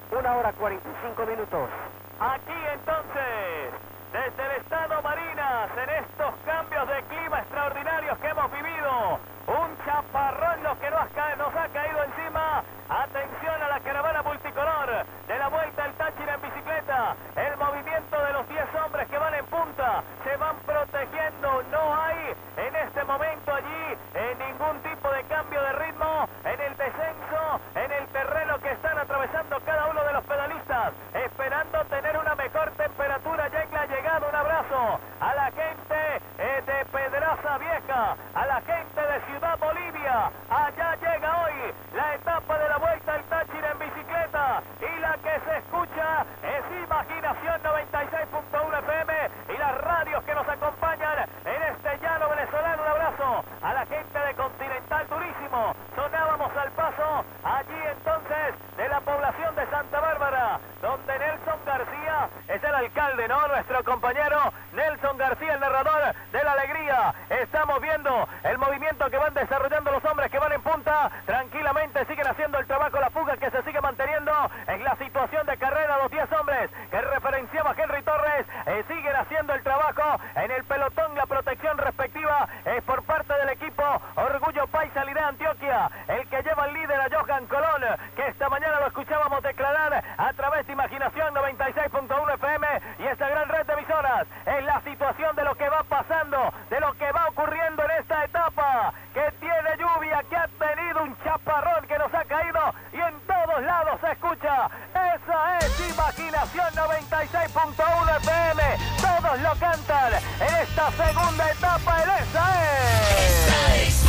1 hora 45 minutos. Aquí entonces, desde el estado Marinas, en estos cambios de clima extraordinarios que hemos vivido, un chaparrón lo que nos ha caído encima. Atención a la caravana multicolor de la Vuelta al Táchira en bicicleta. El movimiento de los 10 hombres que van en punta se van protegiendo. No hay en este momento allí ningún tipo de cambio de ritmo en el descenso, en el terreno que están atravesando cada uno de los pedalistas, esperando tener una mejor temperatura ya en la llegada. Un abrazo a la gente de Pedraza Vieja, a la gente de Ciudad Bolivia. Allá llega hoy la etapa de la Vuelta al Táchira en bicicleta, y la que se escucha es Imaginación 96.1 FM y las radios que nos acompañan en este llano venezolano. Un abrazo a la gente de Continental Turísimo. Sonábamos al paso allí entonces de la población de Santa Bárbara, donde Nelson García es el alcalde, ¿no? Nuestro compañero Nelson García, el narrador de la alegría. Estamos viendo el movimiento que van desarrollando los hombres que van en punta. Tranquilamente siguen haciendo el trabajo, la fuga que se sigue manteniendo en la situación de carrera. Los 10 hombres que referenciaba Henry Torres siguen haciendo el trabajo en el pelotón. La protección respectiva es por parte del equipo Orgullo Paisa Lidea Antioquia, el que lleva el líder a Johan Colón, que esta mañana lo escuchábamos declarar a través de Imaginación 96.1 FM y esta gran red de emisoras. Es la situación de lo que va pasando, de lo que va ocurriendo en esta etapa, que tiene lluvia, que ha tenido un chaparrón que nos ha caído y en todos lados se escucha. Esa es Imaginación 96.1 FM. Todos lo cantan en esta segunda etapa. El esa es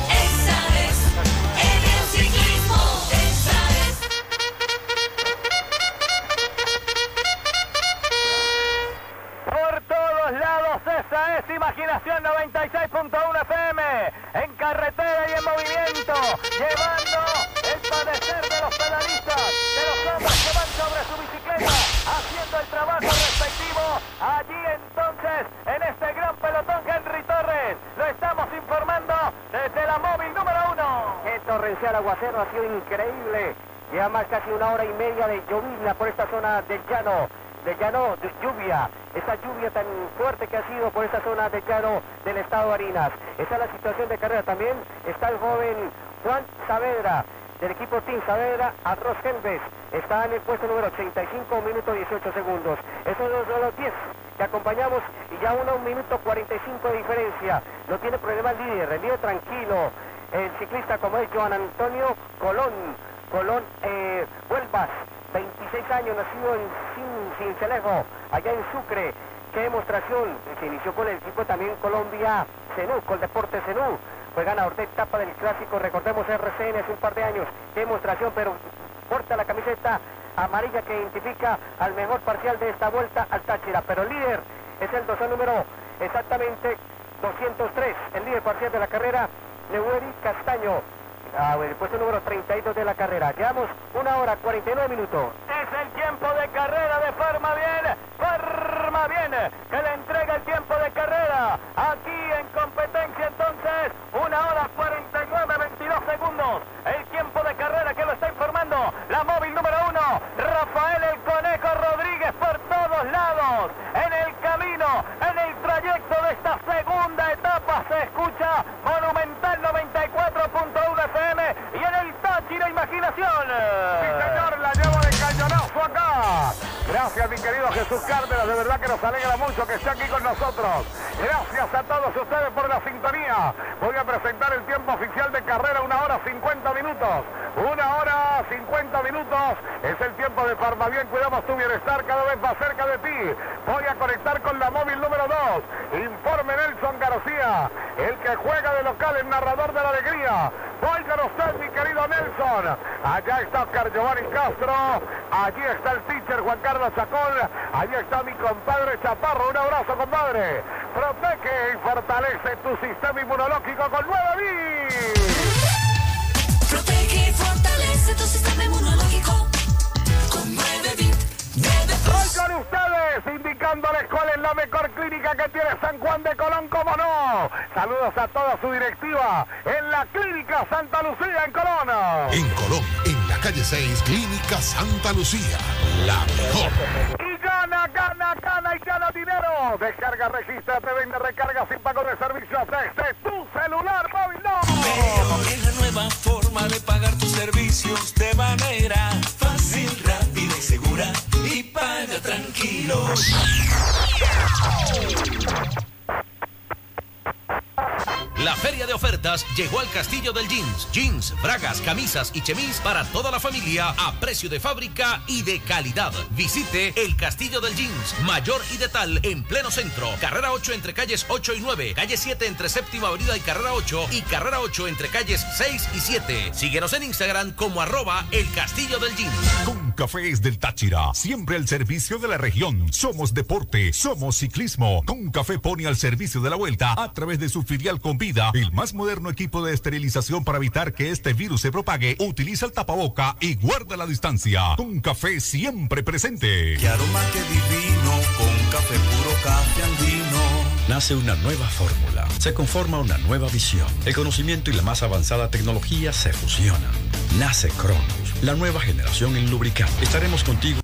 en el ciclismo. Por todos lados, esa es Imaginación 96.1 FM, en carretera y en movimiento, llevando el padecer de los pedalistas, de los hombres que van sobre su bicicleta, haciendo el trabajo respectivo. Allí entonces, en este gran pelotón, Henry Torres, lo estamos informando desde la móvil número 1. Qué torrencial aguacero, ha sido increíble. Lleva más casi 1 hora y media de llovizna por esta zona del llano. De lluvia, esa lluvia tan fuerte que ha sido por esta zona de llano del estado de Barinas. Esa es la situación de carrera. También está el joven Juan Saavedra, del equipo Team Saavedra, Arroz Helves. Está en el puesto número 85, minuto 18 segundos. Esos son los 10 que acompañamos y ya 1 minuto 45 de diferencia. No tiene problema el líder tranquilo. El ciclista como es Joan Antonio Colón Huelvas, 26 años, nacido en Cincelejo, allá en Sucre. Qué demostración, se inició con el equipo también Colombia Zenú, con Deporte Zenú, fue ganador de etapa del clásico, recordemos RCN hace un par de años. Qué demostración, pero porta la camiseta amarilla que identifica al mejor parcial de esta Vuelta al Táchira, pero el líder es el dorsal número exactamente 203, el líder parcial de la carrera, Neueri Castaño, el puesto número 32 de la carrera. Llevamos 1 hora 49 minutos. Es el tiempo de carrera de Farmavien, que le entrega el tiempo de carrera. Aquí en competencia entonces, 1 hora 49, 22 segundos. El tiempo de carrera que lo está informando la móvil número 1, Rafael el Conejo Rodríguez, por todos lados. En el camino, en el trayecto de esta segunda etapa se escucha Monumental 94.1 FM y en el Táchira Imaginación. Sí, señor, la llevo de cañonazo acá. Gracias, mi querido Jesús Cárdenas, de verdad que nos alegra mucho que esté aquí con nosotros. Gracias a todos ustedes por la sintonía. Voy a presentar el tiempo oficial de carrera, 1 hora 50 minutos. 1 hora 50 minutos es el tiempo de Farmavien. Cuidamos tu bienestar cada vez más cerca de ti. Voy a conectar con la móvil número 2. Informe Nelson García, el que juega de local, el narrador de la alegría. Voy con usted, mi querido Nelson. Allá está Oscar Giovanni Castro. Allí está el teacher Juan Carlos Chacón. Allí está mi compadre Chaparro. Un abrazo, compadre. Protege y fortalece tu sistema inmunológico con 9 Protege y fortalece tu sistema inmunológico con 9 Voy con ustedes, indicándoles cuál es la mejor clínica que tiene San Juan de Colón, cómo no. Saludos a toda su directiva en la Clínica Santa Lucía en Colón. En Colón, en la calle 6, Clínica Santa Lucía. La mejor. Y gana y gana dinero. Descarga, registra, te vende, recarga sin pago de servicios desde tu celular móvil. Veo que es la nueva forma de pagar tus servicios de manera fácil, rápida y segura. Y paga tranquilo. La feria de ofertas llegó al Castillo del Jeans. Jeans, bragas, camisas y chemis para toda la familia a precio de fábrica y de calidad. Visite el Castillo del Jeans, Mayor y Detal en pleno centro. Carrera 8 entre calles 8 y 9. Calle 7 entre Séptima Avenida y Carrera 8. Y Carrera 8 entre calles 6 y 7. Síguenos en Instagram como @el Castillo del Jeans. Con Cafés del Táchira, siempre al servicio de la región. Somos deporte, somos ciclismo. Con Café pone al servicio de la vuelta a través de su filial Convida, el más moderno equipo de esterilización para evitar que este virus se propague. Utiliza el tapaboca y guarda la distancia. Con Café siempre presente. Qué aroma, qué divino, con café puro, café andino. Nace una nueva fórmula, se conforma una nueva visión. El conocimiento y la más avanzada tecnología se fusionan. Nace Cronos, la nueva generación en lubricante. Estaremos contigo.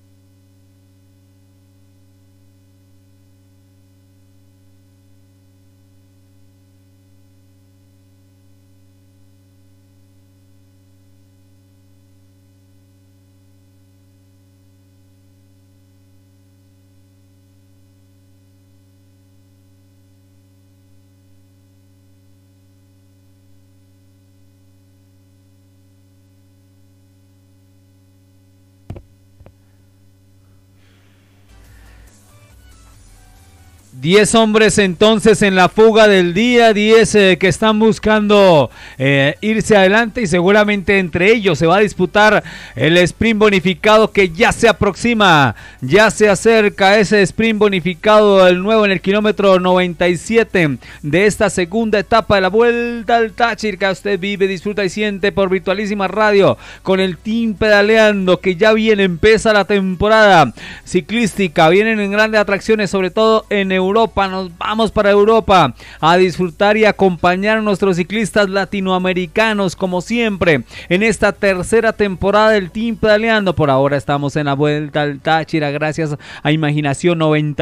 Diez hombres entonces en la fuga del día, 10 que están buscando irse adelante y seguramente entre ellos se va a disputar el sprint bonificado que ya se aproxima, ya se acerca ese sprint bonificado, el nuevo en el kilómetro 97 de esta segunda etapa de la Vuelta al Táchira que usted vive, disfruta y siente por Virtualísima Radio con el Team Pedaleando que ya viene, empieza la temporada ciclística, vienen en grandes atracciones sobre todo en Europa, nos vamos para Europa a disfrutar y acompañar a nuestros ciclistas latinoamericanos como siempre en esta tercera temporada del Team Pedaleando. Por ahora estamos en la Vuelta al Táchira gracias a Imaginación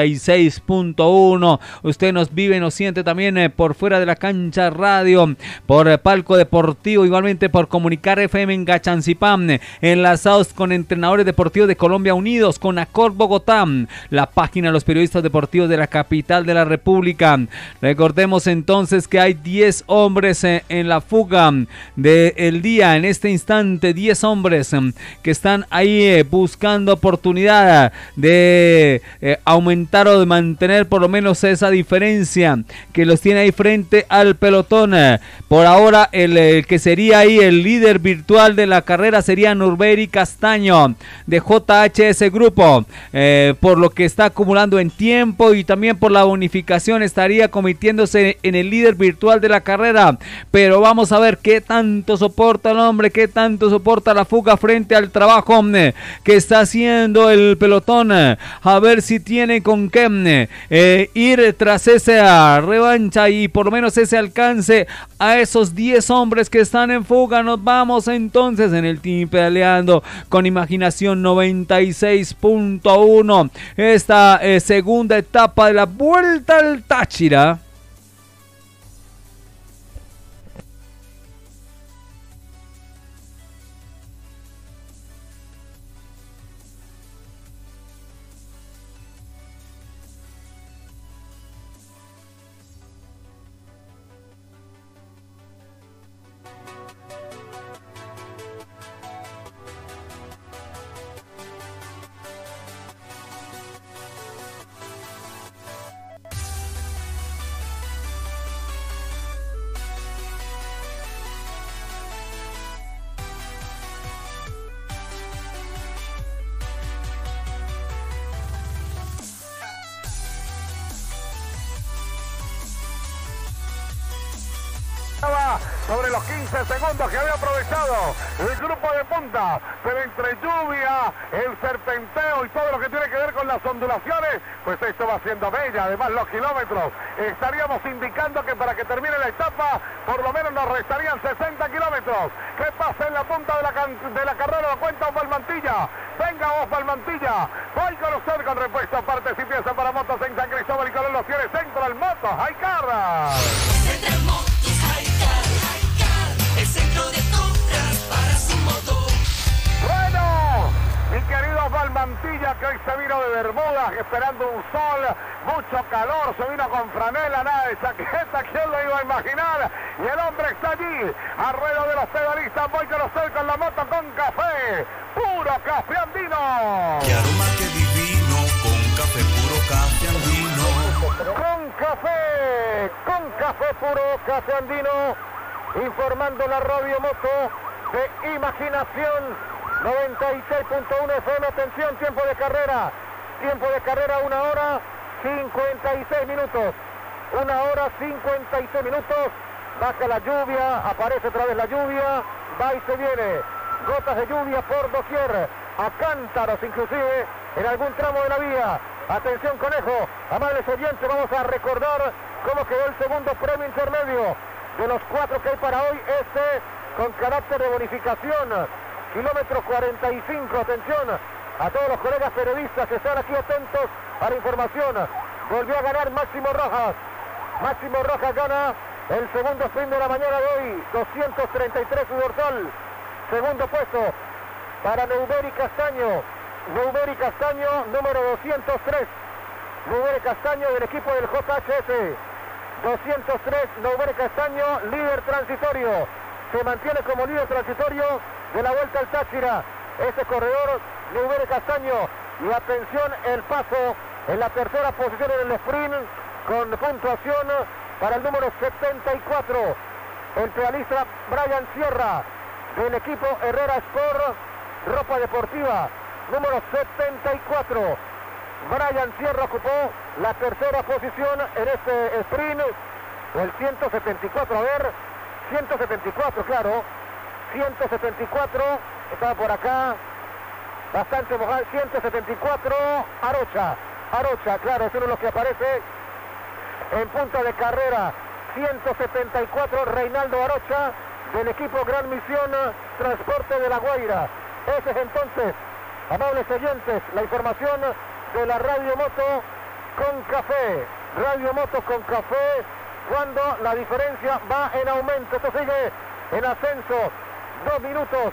96.1. Usted nos vive, nos siente también por Fuera de la Cancha Radio, por Palco Deportivo, igualmente por Comunicar FM en Gachancipán, enlazados con Entrenadores Deportivos de Colombia Unidos, con Acor Bogotá, la página de los periodistas deportivos de la capital de la República. Recordemos entonces que hay 10 hombres en la fuga del día, en este instante 10 hombres que están ahí buscando oportunidad de aumentar o de mantener por lo menos esa diferencia que los tiene ahí frente al pelotón. Por ahora el que sería ahí el líder virtual de la carrera sería Nurberi Castaño de JHS Grupo, por lo que está acumulando en tiempo y también por la bonificación estaría convirtiéndose en el líder virtual de la carrera, pero vamos a ver qué tanto soporta el hombre, qué tanto soporta la fuga frente al trabajo que está haciendo el pelotón, a ver si tiene con qué ir tras esa revancha y por lo menos ese alcance a esos 10 hombres que están en fuga. Nos vamos entonces en el Team Pedaleando con Imaginación 96.1 esta segunda etapa de la Vuelta al Táchira. sobre los 15 segundos que había aprovechado el grupo de punta. Pero entre lluvia, el serpenteo y todo lo que tiene que ver con las ondulaciones, pues esto va siendo bella. Además, los kilómetros, estaríamos indicando que para que termine la etapa, por lo menos nos restarían 60 kilómetros. ¿Qué pasa en la punta de la carrera? Lo cuenta Osval Mantilla. Venga Osval Mantilla. Voy con usted con repuesto, partes y piezas para motos en San Cristóbal y Colón. Los tiene Central Motos Hicar. Central Motos Hicar, el centro de compras para su moto. Bueno, mi querido Osval Mantilla, que hoy se vino de Bermudas esperando un sol, mucho calor, se vino con franela, nada de chaqueta, ¿quién lo iba a imaginar? Y el hombre está allí, alrededor de los pedalistas. Voy con usted con la moto con café, puro café andino. ¡Qué aroma, qué divino! Con café, puro café andino. Con café puro café andino, informando la radio moto de Imaginación 96.1 FM. Atención, tiempo de carrera 1 hora 56 minutos. 1 hora 56 minutos. Baja la lluvia, aparece otra vez la lluvia, va y se viene. Gotas de lluvia por doquier, a cántaros inclusive en algún tramo de la vía. Atención, Conejo, amables oyentes, vamos a recordar cómo quedó el segundo premio intermedio de los 4 que hay para hoy. Este con carácter de bonificación, kilómetro 45. Atención a todos los colegas periodistas que están aquí atentos a la información. Volvió a ganar Máximo Rojas. Máximo Rojas gana el segundo sprint de la mañana de hoy, 233 su dorsal. Segundo puesto para Neuberi Castaño. Neuberi Castaño, número 203. Neuberi Castaño del equipo del JHS. 203, Neuberi Castaño, líder transitorio. Se mantiene como líder transitorio de la Vuelta al Táchira. Este corredor, Neuberi Castaño. Y atención, el paso en la tercera posición en el sprint, con puntuación para el número 74. El pedalista Brian Sierra, del equipo Herrera Sport, ropa deportiva, número 74. Brian Sierra ocupó la tercera posición en este sprint, o el 174, a ver, 174, claro, 174, estaba por acá, bastante mojado, 174, Arocha, claro, es uno de los que aparece en punta de carrera, 174, Reinaldo Arocha, del equipo Gran Misión Transporte de La Guaira. Ese es entonces, amables oyentes, la información de la Radio Moto con café. Radio Moto con café, cuando la diferencia va en aumento. Esto sigue en ascenso. 2 minutos.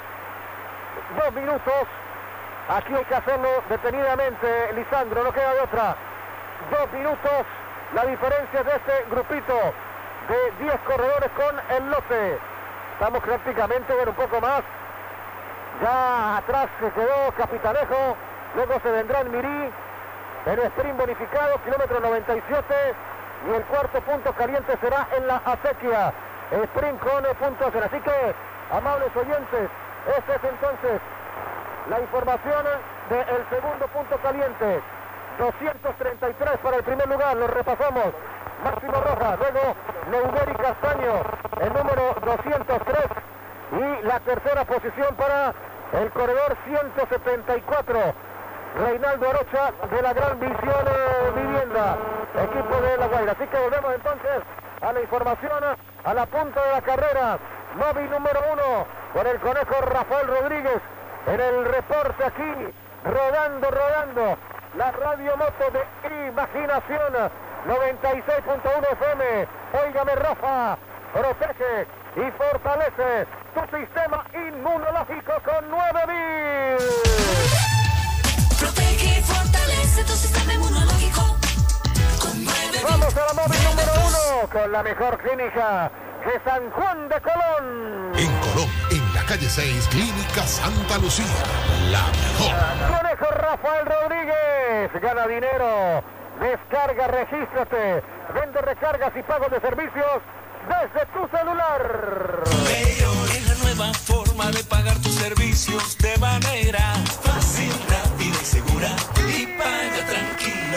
Aquí hay que hacerlo detenidamente, Lisandro, no queda de otra. 2 minutos, la diferencia de este grupito de 10 corredores con el lote. Estamos prácticamente en un poco más. Ya atrás se quedó Capitanejo, luego se vendrá el Mirí, el sprint bonificado, kilómetro 97, y el cuarto punto caliente será en la acequia, sprint con puntuación. Así que, amables oyentes, esta es entonces la información del segundo punto caliente. 233 para el primer lugar, lo repasamos. Máximo Rojas, luego Neuberi Castaño, el número 203, y la tercera posición para el corredor 174, Reinaldo Arocha, de la Gran Visión Vivienda, equipo de La Guaira. Así que volvemos entonces a la información, a la punta de la carrera. Móvil número 1, con el Conejo Rafael Rodríguez, en el reporte aquí, rodando, la Radio Moto de Imaginación, 96.1 FM. Óigame, Rafa, protege y fortalece tu sistema inmunológico con 9000. Protege y fortalece tu sistema inmunológico con 9000. Vamos a la móvil número 1 con la mejor clínica de San Juan de Colón. En Colón, en la calle 6, Clínica Santa Lucía, la mejor. Conejo Rafael Rodríguez, gana dinero. Descarga, regístrate, vende recargas y pagos de servicios desde tu celular. Mayor es la nueva forma de pagar tus servicios de manera fácil, rápida y segura, y paga tranquilo.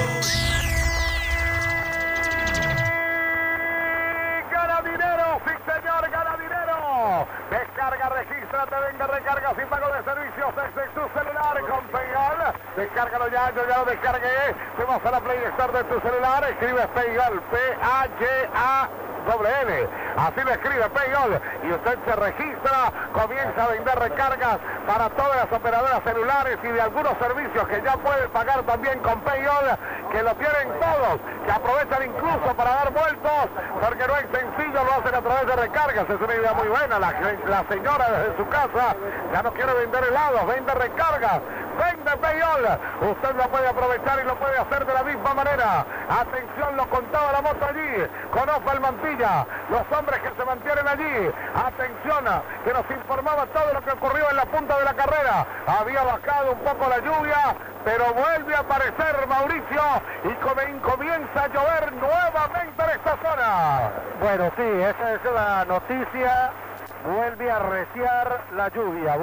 Gana dinero, sí señor, gana dinero. Vende recargas y pago de servicios desde tu celular con Paygal. Descárgalo ya, yo ya lo descargué. Te vas a la Play Store de tu celular. Escribe Paygal, P-A-Y-A-L. Así lo escribe Paygal. Y usted se registra, comienza a vender recargas para todas las operadoras celulares y de algunos servicios que ya puede pagar también con Paygal, que lo tienen todos, que aprovechan incluso para dar vueltos, porque no es sencillo, lo hacen a través de recargas. Es una idea muy buena. La señora desde su casa ya no quiere vender helados, vende recargas, vende Payol. Usted lo puede aprovechar y lo puede hacer de la misma manera. Atención, lo contaba la moto allí, con Osval Mantilla, los hombres que se mantienen allí. Atención, que nos informaba todo lo que ocurrió en la punta de la carrera. Había bajado un poco la lluvia, pero vuelve a aparecer, Mauricio, y comienza a llover nuevamente en esta zona. Bueno, sí, esa es la noticia. Vuelve a arreciar la lluvia,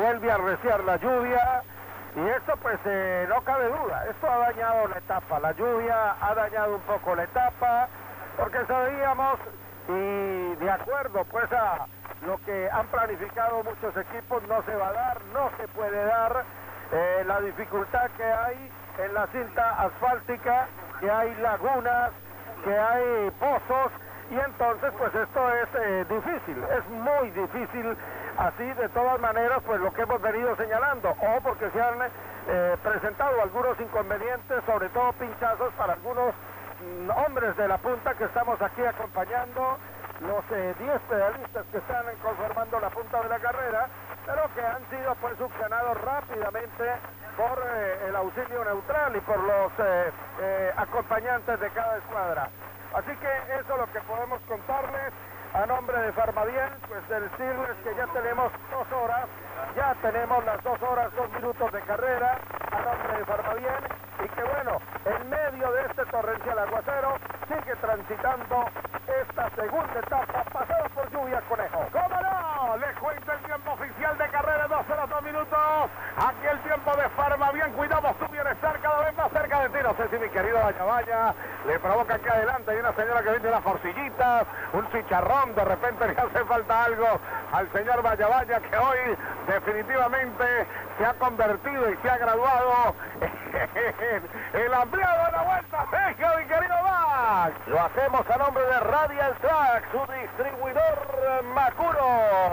y esto pues no cabe duda, esto ha dañado la etapa, la lluvia ha dañado un poco la etapa, porque sabíamos, y de acuerdo pues a lo que han planificado muchos equipos, no se va a dar, no se puede dar, la dificultad que hay en la cinta asfáltica, que hay lagunas, que hay pozos, y entonces pues esto es difícil, es muy difícil. Así de todas maneras pues lo que hemos venido señalando, o porque se han presentado algunos inconvenientes, sobre todo pinchazos para algunos hombres de la punta que estamos aquí acompañando, los 10 pedalistas que están conformando la punta de la carrera, pero que han sido pues subsanados rápidamente por el auxilio neutral y por los acompañantes de cada escuadra. Así que eso es lo que podemos contarles a nombre de Farmavien, pues decirles que ya tenemos 2 horas, ya tenemos las 2 horas, 2 minutos de carrera a nombre de Farmavien, y que bueno, en medio de este torrencial aguacero sigue transitando esta segunda etapa pasada por lluvia, Conejo. ¿Cómo no? Les cuento el tiempo oficial de carrera, 2 horas, 2 minutos. Aquí el tiempo de Farmavien, cuidamos tu bienestar cada vez más cerca de ti. No sé si mi querido Vaya le provoca aquí adelante. Hay una señora que vende unas forcillitas, un chicharrón, de repente le hace falta algo al señor Vaya, que hoy definitivamente se ha convertido y se ha graduado en el ampliado de la vuelta. Sergio, mi querido Max. Lo hacemos a nombre de Radial Track, su distribuidor Macuro.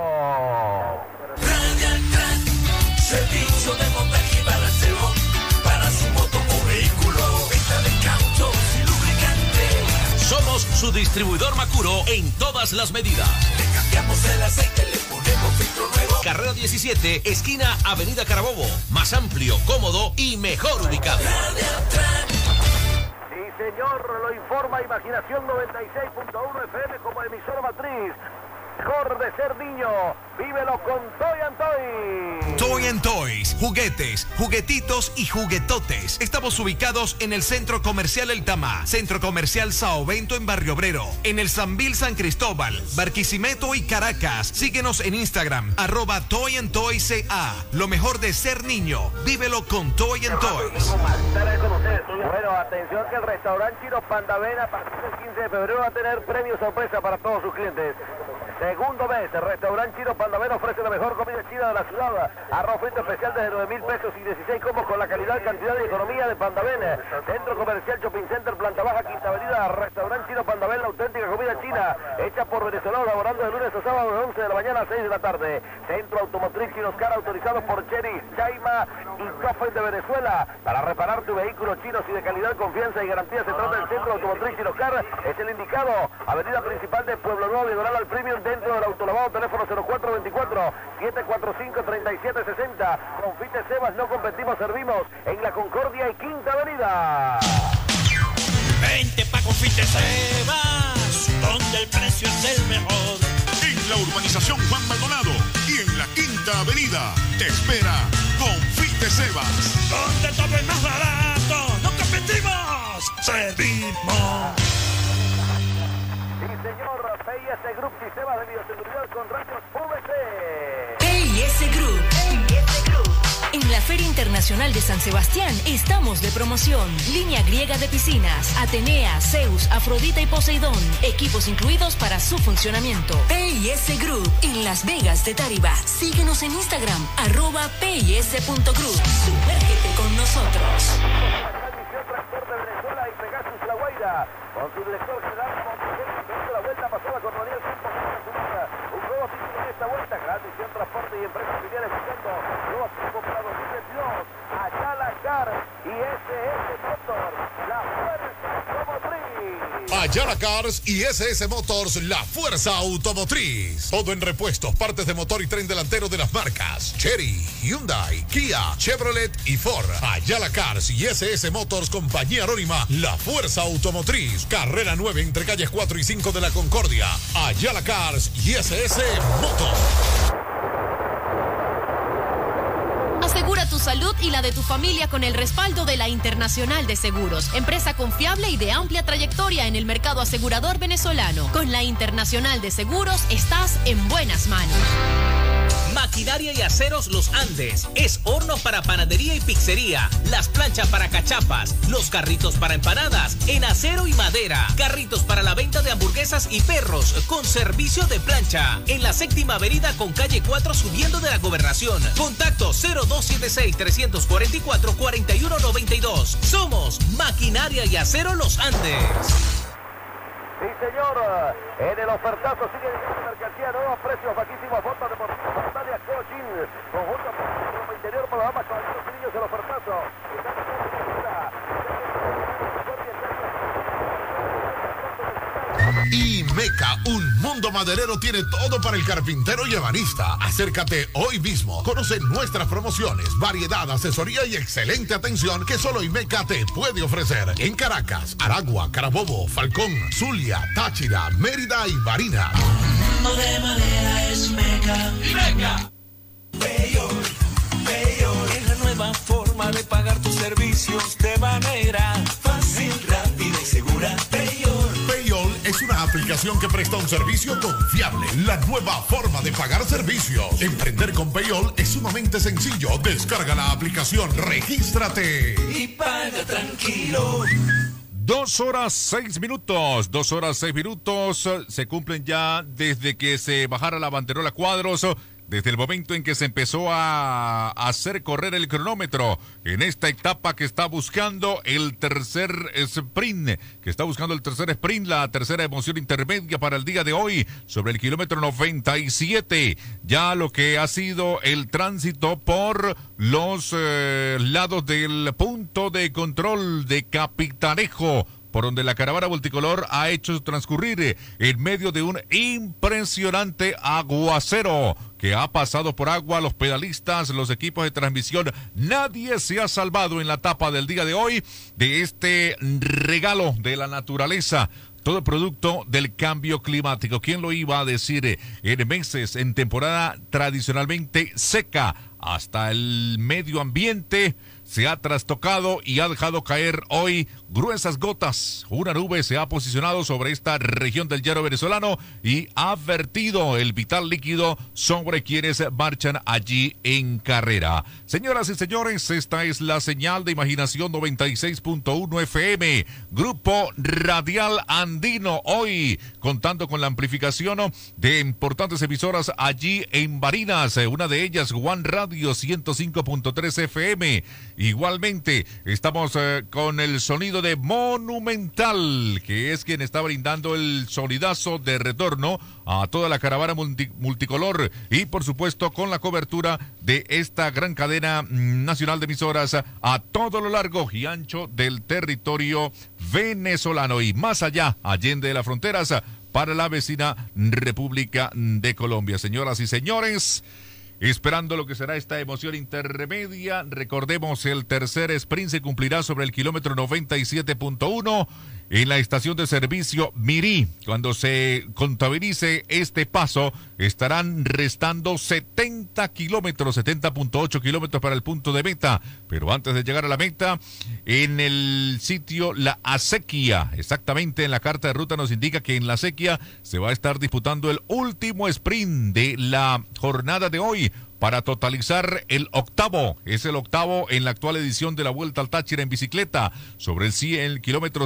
Radial Track, servicio de montaje y balanceo para su moto o vehículo, venta de cauchos y lubricantes. Somos su distribuidor Macuro en todas las medidas. Le cambiamos el aceite, le ponemos filtro nuevo. Carrera 17, esquina Avenida Carabobo. Más amplio, cómodo y mejor ubicado. Sí, señor, lo informa Imaginación 96.1 FM como emisora matriz. Mejor de ser niño, vívelo con Toy and Toy. Toy and Toys, juguetes, juguetitos y juguetotes. Estamos ubicados en el Centro Comercial El Tama, Centro Comercial Sao Bento en Barrio Obrero, en el Sambil San Cristóbal, Barquisimeto y Caracas. Síguenos en Instagram, @ToyandToysCA. Lo mejor de ser niño, vívelo con Toy and Toys. Bueno, atención que el restaurante Chino Pandavena a partir del 15 de febrero va a tener premio sorpresa para todos sus clientes. Segundo mes, el restaurante Chino Pandavena ofrece la mejor comida china de la ciudad. Arroz frito especial desde 9.000 pesos y 16 combos con la calidad, cantidad y economía de Pandavena. Centro Comercial Shopping Center, Planta Baja, Quinta Avenida. Restaurante Chino Pandavena, la auténtica comida china hecha por venezolanos, laborando de lunes a sábado de 11 de la mañana a 6 de la tarde. Centro Automotriz Chinoscar, autorizado por Chery, Chaima y Cofen de Venezuela. Para reparar tu vehículo chinos y de calidad, confianza y garantía, se trata del Centro Automotriz Chinoscar. Es el indicado. Avenida principal de Pueblo Nuevo, diagonal al Premium, dentro del autolavado. Teléfono 0424-745-3760. Confite Sebas, no competimos, servimos en La Concordia y Quinta Avenida. Vente pa' Confite Sebas, donde el precio es el mejor. En la urbanización Juan Maldonado y en la Quinta Avenida te espera Confite Sebas, donde todo es más barato. No competimos, servimos. Sí, señor, PIS Group, sistema de bioseguridad con rayos VC. PIS Group. En la Feria Internacional de San Sebastián estamos de promoción. Línea griega de piscinas, Atenea, Zeus, Afrodita y Poseidón. Equipos incluidos para su funcionamiento. PIS Group en Las Vegas de Tariba. Síguenos en Instagram, @pis.group. Sumérgete con nosotros. Con su director general Montiel, de la vuelta pasada con Daniel Campos, un nuevo título en esta vuelta, Gran Misión Transporte y Empresas Filiales buscando nuevos tipos para 2022, Ayala Cars y SS Motors, la fuerza automotriz. Ayala Cars y SS Motors, la fuerza automotriz. Todo en repuestos, partes de motor y tren delantero de las marcas Chery, Hyundai, Kia, Chevrolet y Ford. Ayala Cars y SS Motors, compañía anónima, la fuerza automotriz. Carrera 9 entre calles 4 y 5 de la Concordia. Ayala Cars y SS Motors. Asegura tu salud y la de tu familia con el respaldo de la Internacional de Seguros, empresa confiable y de amplia trayectoria en el mercado asegurador venezolano. Con la Internacional de Seguros estás en buenas manos. Maquinaria y Aceros Los Andes. Es hornos para panadería y pizzería. Las planchas para cachapas. Los carritos para empanadas. En acero y madera. Carritos para la venta de hamburguesas y perros. Con servicio de plancha. En la 7ª Avenida con calle 4 subiendo de la Gobernación. Contacto 0276-344-4192. Somos Maquinaria y Acero Los Andes. Sí, señor. En el ofertazo sigue llegando mercancía, nuevos precios, bajísimos, botas deportivas, Sandalia, coaching, conjunto ropa interior para damas, caballeros y niños, el ofertazo. Y Meca, un mundo maderero, tiene todo para el carpintero y ebanista. Acércate hoy mismo. Conoce nuestras promociones, variedad, asesoría y excelente atención que solo Imeca te puede ofrecer. En Caracas, Aragua, Carabobo, Falcón, Zulia, Táchira, Mérida y Barinas. Mundo de madera es Meca. Meca. Payor es la nueva forma de pagar tus servicios de manera fácil, rápida y segura. Payor es una aplicación que presta un servicio confiable. La nueva forma de pagar servicios. Emprender con Payol es sumamente sencillo. Descarga la aplicación, regístrate y paga tranquilo. 2 horas 6 minutos. 2 horas 6 minutos. Se cumplen ya desde que se bajara la banderola cuadros. Desde el momento en que se empezó a hacer correr el cronómetro en esta etapa que está buscando el tercer sprint, la tercera emoción intermedia para el día de hoy, sobre el kilómetro 97. Ya lo que ha sido el tránsito por los lados del punto de control de Capitanejo, por donde la caravana multicolor ha hecho transcurrir en medio de un impresionante aguacero que ha pasado por agua. Los pedalistas, los equipos de transmisión, nadie se ha salvado en la etapa del día de hoy de este regalo de la naturaleza. Todo producto del cambio climático. ¿Quién lo iba a decir? En meses, en temporada tradicionalmente seca, hasta el medio ambiente se ha trastocado y ha dejado caer hoy gruesas gotas. Una nube se ha posicionado sobre esta región del llano venezolano y ha vertido el vital líquido sobre quienes marchan allí en carrera. Señoras y señores, esta es la señal de Imaginación 96.1 FM, Grupo Radial Andino, hoy contando con la amplificación de importantes emisoras allí en Barinas, una de ellas One Radio 105.3 FM. Igualmente estamos con el sonido de Monumental, que es quien está brindando el sonidazo de retorno a toda la caravana multicolor, y por supuesto con la cobertura de esta gran cadena nacional de emisoras a todo lo largo y ancho del territorio venezolano y más allá, allende las fronteras, para la vecina República de Colombia. Señoras y señores, esperando lo que será esta emoción intermedia, recordemos, el tercer sprint se cumplirá sobre el kilómetro 97.1 en la estación de servicio Mirí. Cuando se contabilice este paso, estarán restando 70 kilómetros, 70.8 kilómetros para el punto de meta. Pero antes de llegar a la meta, en el sitio La Acequia, exactamente en la carta de ruta nos indica que en La Acequia se va a estar disputando el último sprint de la jornada de hoy, para totalizar el octavo. Es el octavo en la actual edición de la Vuelta al Táchira en bicicleta. Sobre el kilómetro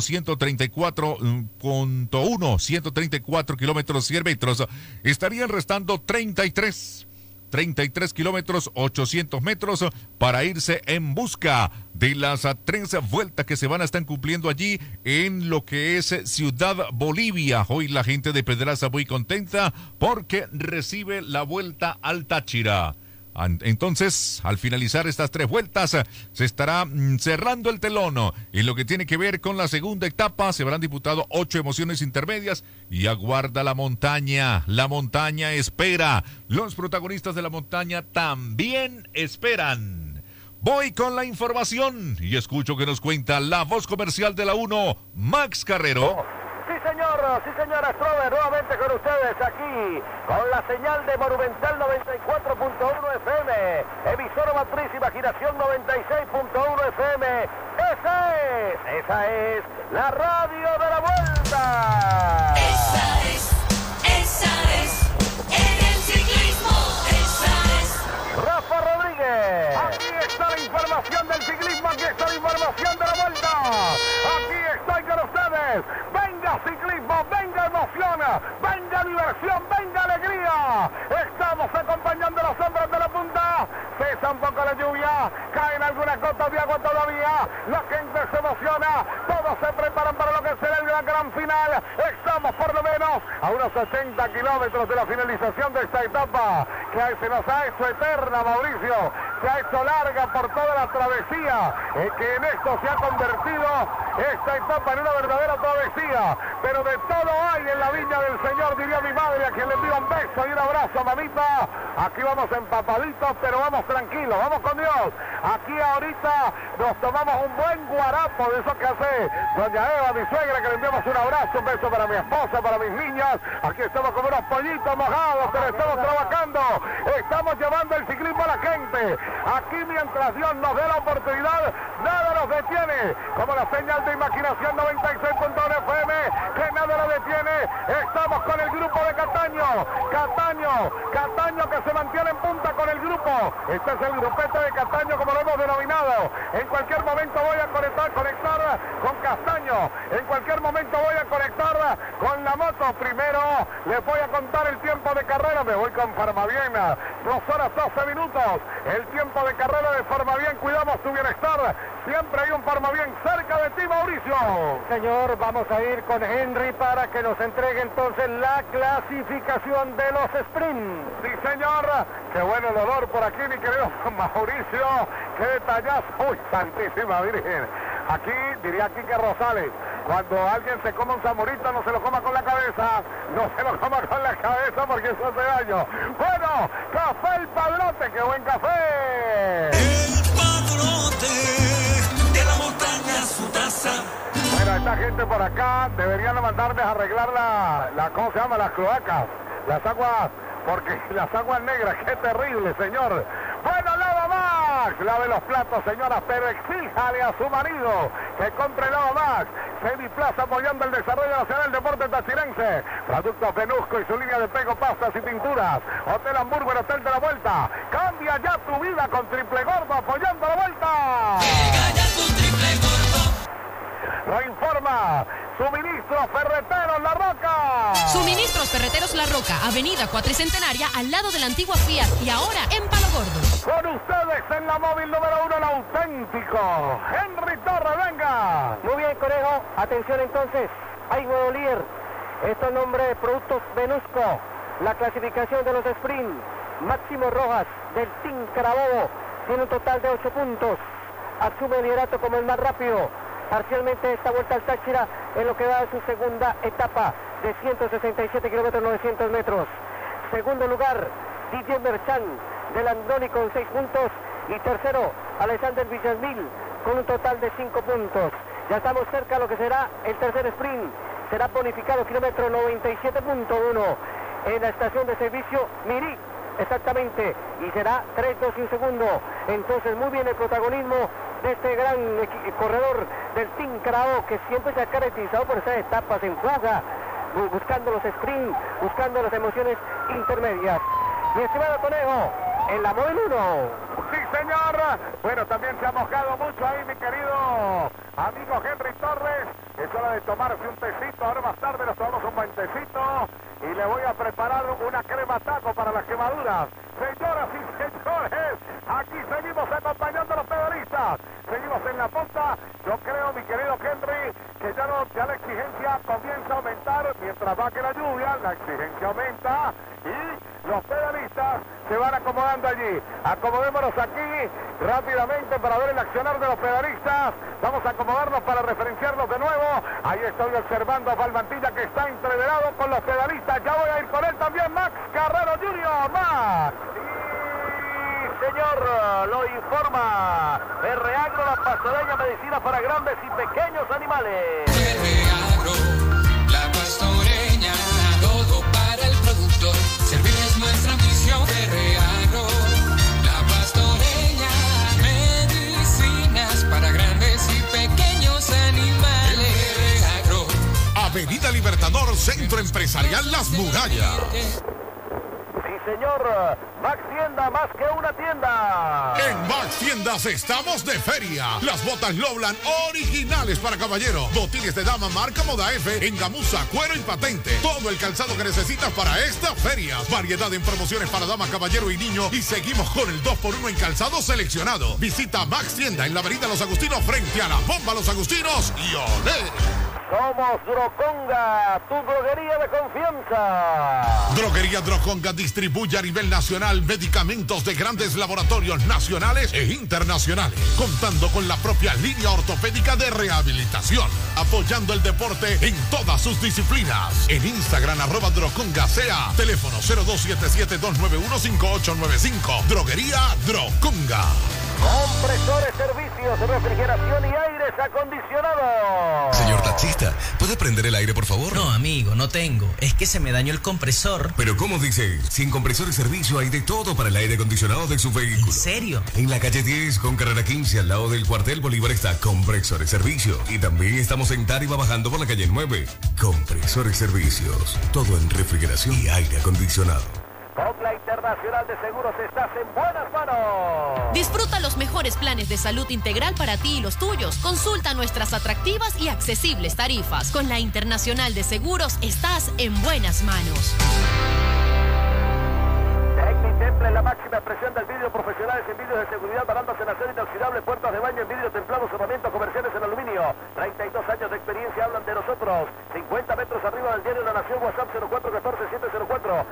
134.1, 134 kilómetros 100 metros. Estarían restando 33 kilómetros 800 metros para irse en busca de las 3 vueltas que se van a estar cumpliendo allí en lo que es Ciudad Bolivia. Hoy la gente de Pedraza muy contenta porque recibe la Vuelta al Táchira. Entonces, al finalizar estas 3 vueltas, se estará cerrando el telón. En lo que tiene que ver con la segunda etapa, se habrán disputado 8 emociones intermedias y aguarda la montaña. La montaña espera. Los protagonistas de la montaña también esperan. Voy con la información y escucho que nos cuenta la voz comercial de la 1, Max Carrero. Sí, señora Strober, nuevamente con ustedes aquí, con la señal de Monumental 94.1 FM, emisora matriz Imaginación 96.1 FM. Esa es la radio de la Vuelta. Esa es, en el ciclismo, esa es. Rafa Rodríguez. Aquí está la información del ciclismo, aquí está la información de la Vuelta. Aquí estoy con ustedes. Venga ciclismo, venga emoción, venga diversión, venga alegría. Estamos acompañando a los hombres de la punta. Cesa un poco la lluvia, caen algunas gotas de agua todavía. La gente se emociona, todos se preparan para lo que será la gran final. Estamos por lo menos a unos 80 kilómetros de la finalización de esta etapa, que se nos ha hecho eterna, Mauricio. Se ha hecho larga por toda la travesía, que en esto se ha convertido esta etapa en una verdadera travesía. Pero de todo hay en la viña del Señor, diría mi madre, a quien le envío un beso y un abrazo, mamita. Aquí vamos empapaditos, pero vamos tranquilos, vamos con Dios. Aquí ahorita nos tomamos un buen guarapo de esos que hace doña Eva, mi suegra, que le enviamos un abrazo, un beso para mi esposa, para mis niñas. Aquí estamos como unos pollitos mojados, pero estamos trabajando. Estamos llevando el ciclismo a la gente. Aquí mientras Dios nos dé la oportunidad, nada nos detiene. Como la señal de Imaginación 96.1 FM, que nada lo detiene. Estamos con el grupo de Cataño. Cataño que se mantiene en punta con el grupo. Este es el grupete de Cataño, como lo hemos denominado. En cualquier momento voy a conectar con Castaño. En cualquier momento voy a conectar con la moto. Primero les voy a contar el tiempo de carrera. Me voy con Farmavien. 2 horas 12 minutos. El tiempo de carrera de Farmavien. Cuidamos tu bienestar. Siempre hay un Farmavien cerca de ti, Mauricio. Señor, vamos a ir con Henry para que nos entregue entonces la clasificación de los sprint. Sí, señor. Qué bueno el olor por aquí, mi querido Mauricio. Qué detallazo. Uy, santísima Virgen. Aquí, diría Quique Rosales, cuando alguien se come un zamorito, no se lo coma con la cabeza. No se lo coma con la cabeza porque eso hace daño. Bueno, Café El Padrote. ¡Qué buen café! El Padrote de la montaña, su taza. Bueno, esta gente por acá deberían mandarles a arreglar ¿cómo se llama? Las cloacas, las aguas, porque las aguas negras, qué terrible, señor. Bueno, Lava Max, lave los platos, señora, pero exíjale a su marido que compre Lava Max. Semiplaza apoyando el desarrollo nacional del deporte tachirense. Productos Venusco y su línea de pego, pastas y pinturas. Hotel Hamburgo, el Hotel de la Vuelta. Cambia ya tu vida con Triple Gordo apoyando la Vuelta. Pega ya tu Triple Gordo. Lo informa Suministros Ferreteros La Roca. Suministros Ferreteros La Roca, Avenida Cuatricentenaria, al lado de la antigua Fiat y ahora en Palo Gordo. Con ustedes en la móvil número 1, el auténtico Henry Torres, venga. Muy bien, Conejo. Atención entonces. Hay nuevo líder. Esto es nombre de Productos Venusco. La clasificación de los sprint. Máximo Rojas del Team Carabobo tiene un total de 8 puntos. Asume el liderato como el más rápido. Parcialmente esta Vuelta al Táchira en lo que va a su segunda etapa de 167 kilómetros 900 metros. Segundo lugar, Didier Merchan del Andoni con 6 puntos. Y tercero, Alexander Villasmil con un total de 5 puntos. Ya estamos cerca de lo que será el tercer sprint. Será bonificado kilómetro 97.1 en la estación de servicio Mirí. Exactamente, y será 3-2 y un segundo. Entonces muy bien el protagonismo de este gran corredor del Team Carabobo, que siempre se ha caracterizado por esas etapas en fuga, buscando los sprints, buscando las emociones intermedias. Mi estimado Conejo, en la Model 1. Sí, señor. Bueno, también se ha mojado mucho ahí, mi querido amigo Henry Torres. Es hora de tomarse un tecito. Ahora más tarde nos tomamos un buen tecito. Y le voy a preparar una crema taco para las quemaduras. Señoras y señores, aquí seguimos acompañando a los pedalistas. Seguimos en la punta. Yo creo, mi querido Henry, que ya la exigencia comienza a aumentar. Mientras va que la lluvia, la exigencia aumenta. Y los pedalistas se van acomodando allí. Acomodémonos aquí rápidamente para ver el accionar de los pedalistas. Vamos a acomodarnos para referenciarlos de nuevo. Ahí estoy observando a Valmantilla, que está entreverado con los pedalistas. Ya voy a ir con él también, Max Carrero Jr. Max. Sí, señor, lo informa Agro, la pastoreña medicina para grandes y pequeños animales. Agro, la pastoreña, todo para el productor. Servir es nuestra misión. Agro, la pastoreña, medicinas para grandes y pequeños animales. Agro. Avenida Libertador, Centro Empresarial Las Murallas. Sí, señor, Max Tienda, más que una tienda. En Max Tiendas estamos de feria. Las botas Lowland originales para caballero. Botines de dama marca Moda F en gamuza, cuero y patente. Todo el calzado que necesitas para esta feria. Variedad en promociones para dama, caballero y niño. Y seguimos con el 2x1 en calzado seleccionado. Visita Max Tienda en la avenida Los Agustinos frente a la bomba Los Agustinos y olé. Somos Droconga, tu droguería de confianza. Droguería Droconga distribuye a nivel nacional medicamentos de grandes laboratorios nacionales e internacionales, contando con la propia línea ortopédica de rehabilitación, apoyando el deporte en todas sus disciplinas. En Instagram, @DrocongaSea, teléfono 0277-291-5895. Droguería Droconga. Compresores, servicios, refrigeración y aires acondicionados. Señor taxista, ¿puede prender el aire, por favor? No, amigo, no tengo. Es que se me dañó el compresor. Pero ¿cómo dice? Sin compresor y servicio hay de todo para el aire acondicionado de su vehículo. ¿En serio? En la calle 10 con carrera 15 al lado del cuartel Bolívar está Compresores Servicios. Y también estamos en Táriba bajando por la calle 9. Compresores Servicios. Todo en refrigeración y aire acondicionado. Con la Internacional de Seguros estás en buenas manos. Disfruta los mejores planes de salud integral para ti y los tuyos. Consulta nuestras atractivas y accesibles tarifas. Con la Internacional de Seguros estás en buenas manos. Tecnitemple, la máxima expresión del vidrio, profesionales en vidrios de seguridad, barandas en acero inoxidable, puertas de baño en vidrio templado, cerramientos comerciales en aluminio. 32 años de experiencia hablan de nosotros. 50 metros arriba del diario La Nación, WhatsApp 0414-704,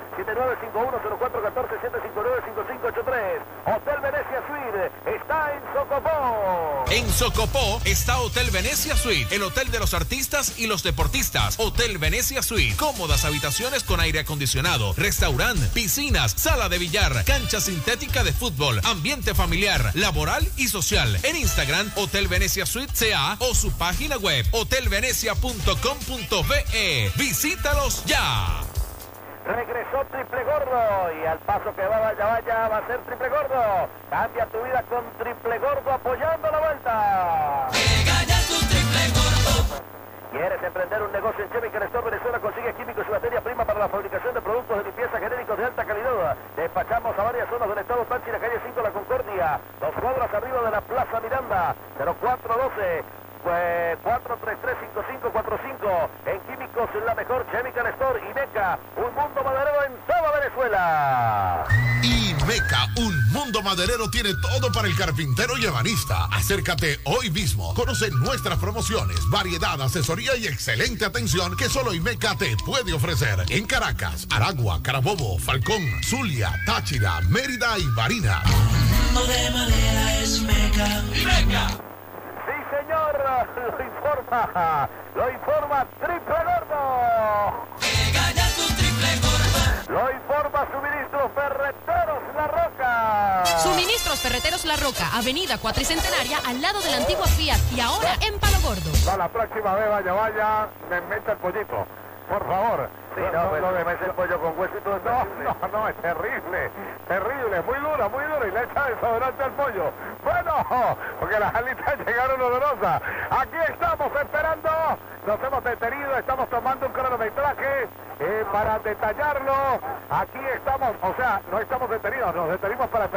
7951-0414-759-5583. Hotel Venecia Suite está en Socopó. En Socopó está Hotel Venecia Suite, el hotel de los artistas y los deportistas. Hotel Venecia Suite, cómodas habitaciones con aire acondicionado, restaurante, piscinas, sala de billar, cancha sintética de fútbol, ambiente familiar, laboral y social. En Instagram, Hotel Venecia Suite CA o su página web hotelvenecia.com.be. Visítalos ya. Regresó Triple Gordo y al paso que va va a ser Triple Gordo. Cambia tu vida con Triple Gordo apoyando la vuelta. Llega ya tu Triple Gordo. ¿Quieres emprender un negocio en Chemical Store Venezuela? Consigue químicos y materia prima para la fabricación de productos de limpieza genéricos de alta calidad. Despachamos a varias zonas del estado Táchira, calle 5 La Concordia, 2 cuadras arriba de la Plaza Miranda, 0412 433-5545. En químicos, la mejor Chemical Store. Imeca, un mundo maderero en toda Venezuela. Imeca, un mundo maderero, tiene todo para el carpintero y ebanista. Acércate hoy mismo. Conoce nuestras promociones, variedad, asesoría y excelente atención que solo Imeca te puede ofrecer. En Caracas, Aragua, Carabobo, Falcón, Zulia, Táchira, Mérida y Barinas. Mundo de madera es Imeca. Imeca. Sí, señor, lo informa Triple Gordo. Llega ya tu Triple Gordo. Lo informa Suministros Ferreteros La Roca. Suministros Ferreteros La Roca, avenida Cuatricentenaria, al lado de la antigua Fiat y ahora en Palo Gordo. No, la próxima vez vaya, me meta el pollito. Por favor. Sí, no me metes el pollo con hueso y todo eso. No, es terrible, muy dura, y le echa desodorante al pollo. Bueno, porque las alitas llegaron olorosas. Aquí estamos esperando, nos hemos detenido, estamos tomando un cronometraje para detallarlo. Aquí estamos, o sea, no estamos detenidos, nos detenimos para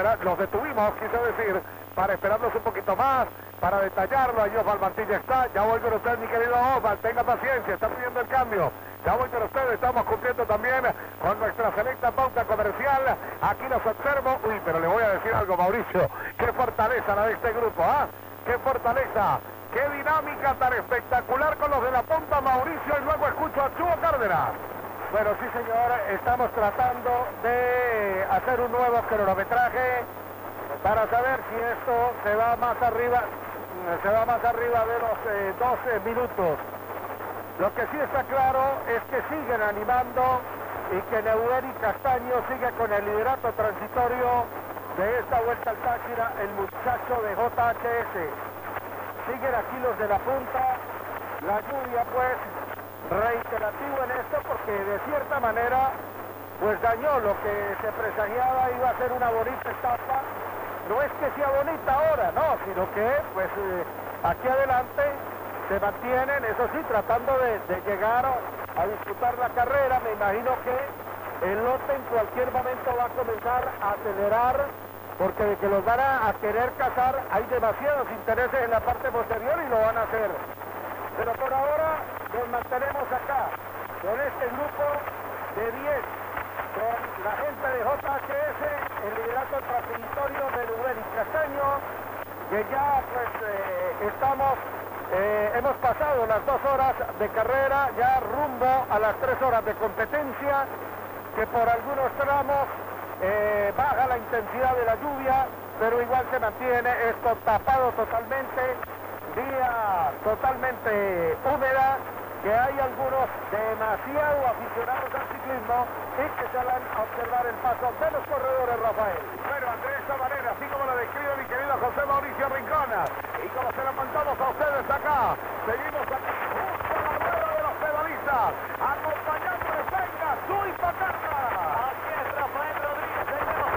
abrimos, quise decir, para esperarnos un poquito más, para detallarlo. Ahí Osval Mantilla está. Ya voy con usted, mi querido Osval. Tenga paciencia, está pidiendo el cambio. Ya voy con usted, estamos cumpliendo también con nuestra selecta pauta comercial. Aquí los observo. Uy, pero le voy a decir algo, Mauricio. Qué fortaleza la de este grupo, ¿ah? Qué fortaleza. Qué dinámica tan espectacular con los de la punta, Mauricio. Y luego escucho a Chuo Cárdenas. Bueno, sí, señor. Estamos tratando de hacer un nuevo cronometraje para saber si esto se va más arriba de los 12 minutos. Lo que sí está claro es que siguen animando y que Neureri Castaño sigue con el liderato transitorio de esta vuelta al Táchira, el muchacho de JHS. Siguen aquí los de la punta, la lluvia pues reiterativo en esto porque de cierta manera pues dañó lo que se presagiaba, iba a ser una bonita etapa. No es que sea bonita ahora, no, sino que pues aquí adelante se mantienen, eso sí, tratando de llegar a disputar la carrera. Me imagino que el lote en cualquier momento va a comenzar a acelerar, porque de que los van a querer cazar, hay demasiados intereses en la parte posterior y lo van a hacer. Pero por ahora nos mantenemos acá, con este grupo de 10, con la gente de JHS, el liderato transitorio de Neureri Castaño, que ya pues hemos pasado las 2 horas de carrera, ya rumbo a las 3 horas de competencia, que por algunos tramos baja la intensidad de la lluvia, pero igual se mantiene esto tapado totalmente, vía totalmente húmeda, que hay algunos demasiado aficionados al ciclismo y que salen a observar el paso de los corredores, Rafael. Bueno, de esta manera, así como lo describe mi querido José Mauricio Rincona, y como se lo contamos a ustedes acá, seguimos aquí justo a la rueda de los pedalistas, acompañándoles, venga, Chuy Pacata. Así es, Rafael Rodríguez, tenemos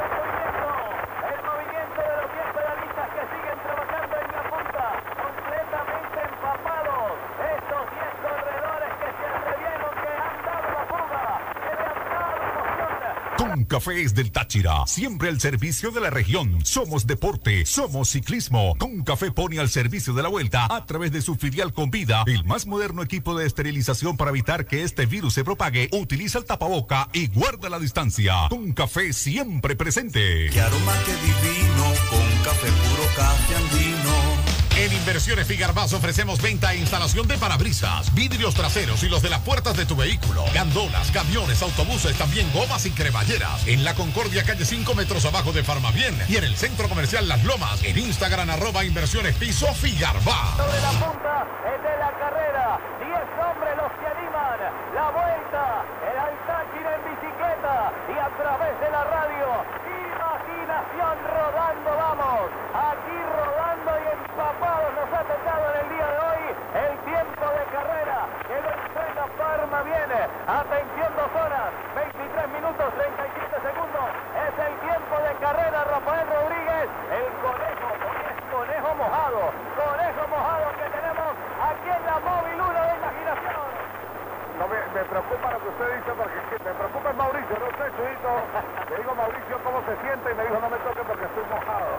el movimiento de los 10 pedalistas que siguen trabajando en la punta, completamente empapados, estos 10 corredores que se atrevieron, que han dado la fuga, que le han dado emoción. Con Cafés del Táchira, siempre al servicio de la región. Somos deporte, somos ciclismo. Con Café pone al servicio de la vuelta a través de su filial Convida, el más moderno equipo de esterilización para evitar que este virus se propague. Utiliza el tapaboca y guarda la distancia. Con Café siempre presente. Qué aroma, qué divino, con café puro, café andino. En Inversiones Figarbás ofrecemos venta e instalación de parabrisas, vidrios traseros y los de las puertas de tu vehículo, gandolas, camiones, autobuses, también gomas y cremalleras. En La Concordia, calle 5 metros abajo de Farmavien, y en el Centro Comercial Las Lomas. En Instagram, @Inversiones Piso Figarbá. De la punta es de la carrera, 10 hombres los que animan la vuelta, el Altáchira en bicicleta y a través de la radio. Imaginación rodando, vamos, aquí rodando y empapados nos ha tocado en el día de hoy el tiempo de carrera que lo entrega Parma. Viene, atención, 2 horas, 23 minutos, 37 segundos, es el tiempo de carrera, Rafael Rodríguez, el conejo, hoy es conejo mojado que tenemos aquí en la móvil 1 de Imaginación. No me preocupa lo que usted dice, porque me preocupa es Mauricio, no sé, Chuyito. Le digo, Mauricio, ¿cómo se siente? Y me dijo, no me toque porque estoy mojado.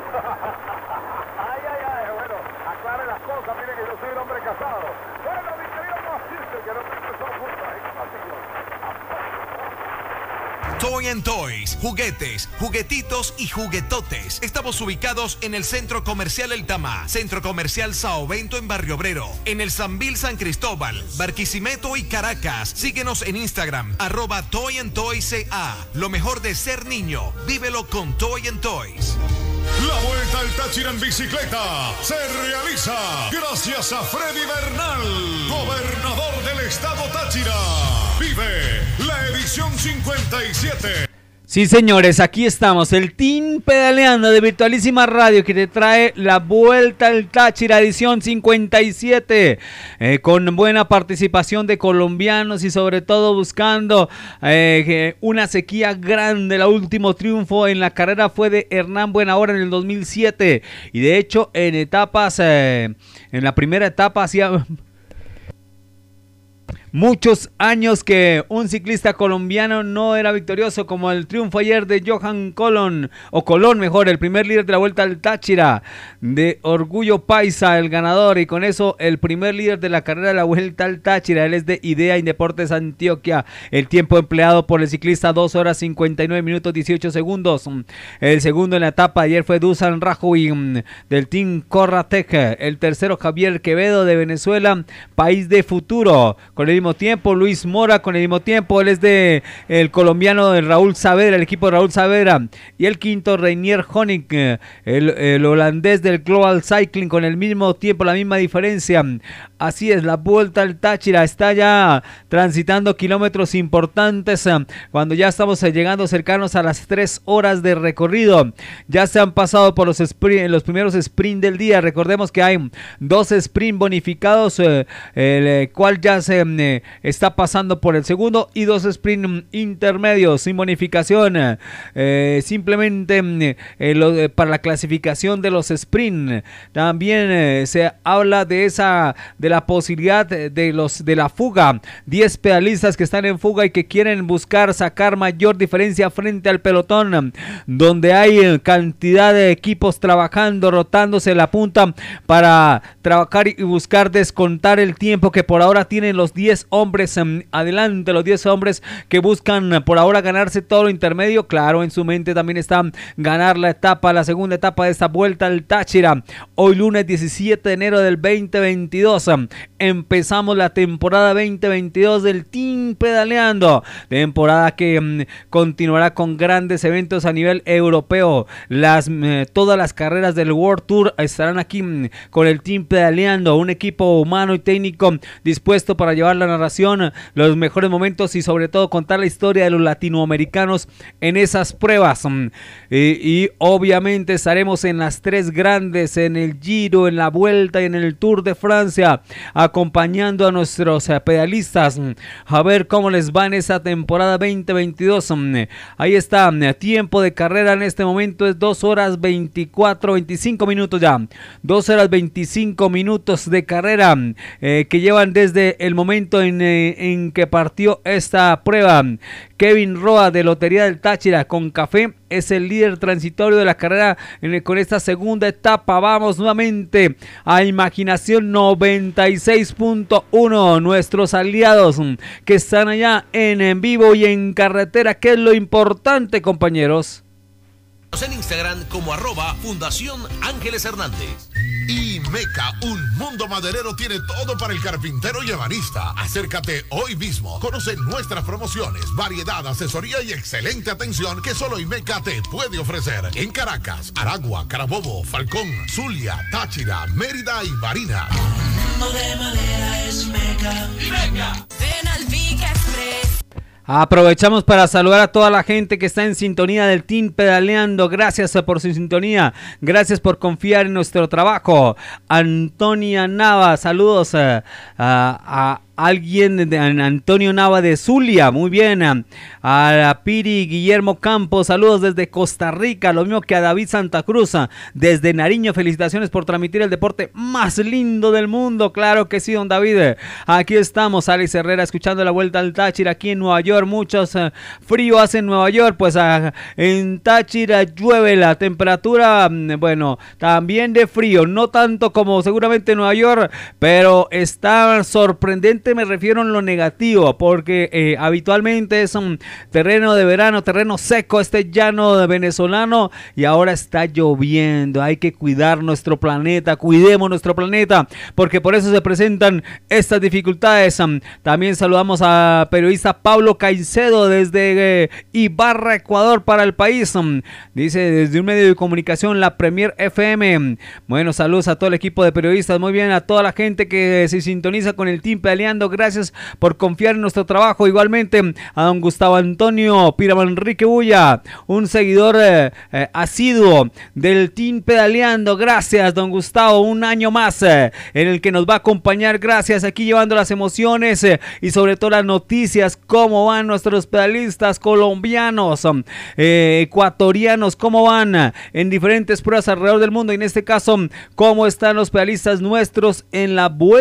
Ay, bueno, aclare las cosas, mire que yo soy un hombre casado. Bueno, mi querido Mauricio, que no te son juntos, ahí contigo. Toy and Toys, juguetes, juguetitos y juguetotes. Estamos ubicados en el Centro Comercial El Tama, Centro Comercial Sao Bento en Barrio Obrero, en el Sambil San Cristóbal, Barquisimeto y Caracas. Síguenos en Instagram, @Toy and Toys CA. Lo mejor de ser niño, vívelo con Toy and Toys. La Vuelta al Táchira en bicicleta se realiza gracias a Freddy Bernal, gobernador del estado Táchira. Vive la edición 57. Sí, señores, aquí estamos, el Team Pedaleando de Virtualísima Radio, que te trae la Vuelta al Táchira edición 57, con buena participación de colombianos y sobre todo buscando una sequía grande. El último triunfo en la carrera fue de Hernán Buenahora en el 2007 y de hecho en la primera etapa hacía... muchos años que un ciclista colombiano no era victorioso, como el triunfo ayer de Johan Colón, o Colón mejor, el primer líder de la Vuelta al Táchira, de Orgullo Paisa, el ganador, y con eso el primer líder de la carrera de la Vuelta al Táchira. Él es de Idea Indeportes Antioquia. El tiempo empleado por el ciclista 2 horas 59 minutos 18 segundos. El segundo en la etapa ayer fue Dusan Rajoy del Team Corratec. El tercero Javier Quevedo de Venezuela, País de Futuro, con el mismo tiempo. Luis Mora con el mismo tiempo, él es de el colombiano de Raúl Saavedra, el equipo de Raúl Saavedra. Y el quinto Reinier Honig, el holandés del Global Cycling, con el mismo tiempo, la misma diferencia. Así es, la Vuelta al Táchira está ya transitando kilómetros importantes, cuando ya estamos llegando cercanos a las 3 horas de recorrido. Ya se han pasado por los primeros sprint del día. Recordemos que hay 2 sprint bonificados, el cual ya se está pasando por el segundo, y 2 sprint intermedios sin bonificación, simplemente para la clasificación de los sprint. También se habla de la posibilidad de la fuga, 10 pedalistas que están en fuga y que quieren buscar sacar mayor diferencia frente al pelotón, donde hay cantidad de equipos trabajando, rotándose la punta para trabajar y buscar descontar el tiempo que por ahora tienen los 10 hombres adelante, los 10 hombres que buscan por ahora ganarse todo lo intermedio. Claro, en su mente también está ganar la segunda etapa de esta Vuelta al Táchira. Hoy lunes 17 de enero del 2022 empezamos la temporada 2022 del Team Pedaleando, temporada que continuará con grandes eventos a nivel europeo. Todas las carreras del World Tour estarán aquí con el Team Pedaleando, un equipo humano y técnico dispuesto para llevar la narración, los mejores momentos y sobre todo contar la historia de los latinoamericanos en esas pruebas. Y obviamente estaremos en las 3 grandes, en el Giro, en la Vuelta y en el Tour de Francia, acompañando a nuestros pedalistas a ver cómo les va en esa temporada 2022. Ahí está, tiempo de carrera en este momento es 2 horas 25 minutos ya. 2 horas 25 minutos de carrera que llevan desde el momento en que partió esta prueba. Kevin Roa de Lotería del Táchira con Café es el líder transitorio de la carrera con esta segunda etapa. Vamos nuevamente a Imaginación 96.1, nuestros aliados que están allá en vivo y en carretera, que es lo importante, compañeros. En Instagram como @Fundación Ángeles Hernández. Y Meca, un mundo maderero, tiene todo para el carpintero y ebanista. Acércate hoy mismo. Conoce nuestras promociones, variedad, asesoría y excelente atención que solo Imeca te puede ofrecer. En Caracas, Aragua, Carabobo, Falcón, Zulia, Táchira, Mérida y Barinas. Mundo de madera es Meca. Imeca. Ven al Vica Express. Aprovechamos para saludar a toda la gente que está en sintonía del Team Pedaleando. Gracias por su sintonía, gracias por confiar en nuestro trabajo. Antonia Nava, saludos a alguien de Antonio Nava de Zulia, muy bien. A Piri Guillermo Campos, saludos desde Costa Rica, lo mismo que a David Santa Cruz desde Nariño. Felicitaciones por transmitir el deporte más lindo del mundo. Claro que sí, don David. Aquí estamos, Alex Herrera, escuchando la Vuelta al Táchira aquí en Nueva York. Muchos frío hace en Nueva York, pues en Táchira llueve, la temperatura, bueno, también de frío, no tanto como seguramente en Nueva York, pero está sorprendente. Me refiero en lo negativo, porque habitualmente es un terreno de verano, terreno seco, este llano venezolano, y ahora está lloviendo. Hay que cuidar nuestro planeta, cuidemos nuestro planeta, porque por eso se presentan estas dificultades. También saludamos a periodista Pablo Caicedo desde Ibarra, Ecuador, para el país. Dice desde un medio de comunicación, la Premier FM. Bueno, saludos a todo el equipo de periodistas, muy bien, a toda la gente que se sintoniza con el Team Pedaleando. Gracias por confiar en nuestro trabajo. Igualmente a don Gustavo Antonio Piramanrique Bulla, un seguidor asiduo del Team Pedaleando. Gracias, don Gustavo, un año más en el que nos va a acompañar. Gracias, aquí llevando las emociones y sobre todo las noticias, cómo van nuestros pedalistas colombianos, ecuatorianos, cómo van en diferentes pruebas alrededor del mundo, y en este caso cómo están los pedalistas nuestros en la Vuelta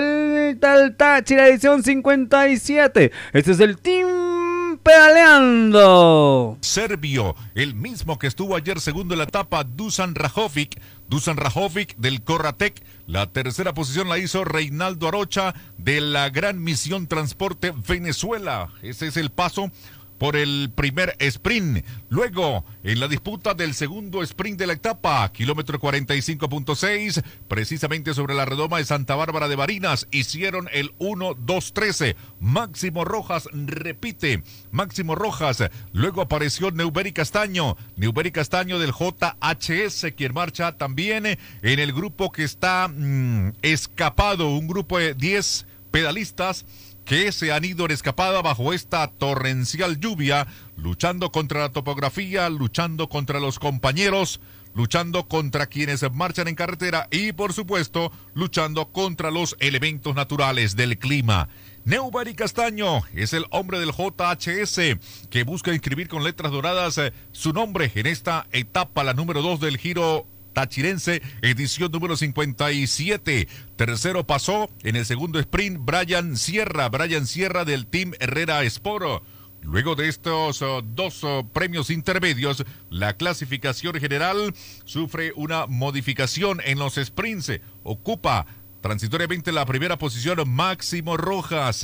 Vuelta al Táchira, edición 57. Este es el Team Pedaleando. Serbio, el mismo que estuvo ayer segundo en la etapa, Dusan Rajovic del Corratec. La tercera posición la hizo Reinaldo Arocha de la Gran Misión Transporte Venezuela. Ese es el paso por el primer sprint. Luego, en la disputa del segundo sprint de la etapa, kilómetro 45.6, precisamente sobre la redoma de Santa Bárbara de Barinas, hicieron el 1-2-13. Máximo Rojas repite. Máximo Rojas. Luego apareció Neuberi Castaño del JHS, quien marcha también en el grupo que está escapado, un grupo de 10 pedalistas que se han ido en escapada bajo esta torrencial lluvia, luchando contra la topografía, luchando contra los compañeros, luchando contra quienes marchan en carretera y, por supuesto, luchando contra los elementos naturales del clima. Neuberi Castaño es el hombre del JHS que busca inscribir con letras doradas su nombre en esta etapa, la número 2 del Giro Tachirense, edición número 57. Tercero pasó en el segundo sprint Brian Sierra del Team Herrera Sport. Luego de estos dos premios intermedios, la clasificación general sufre una modificación en los sprints. Ocupa transitoriamente la primera posición Máximo Rojas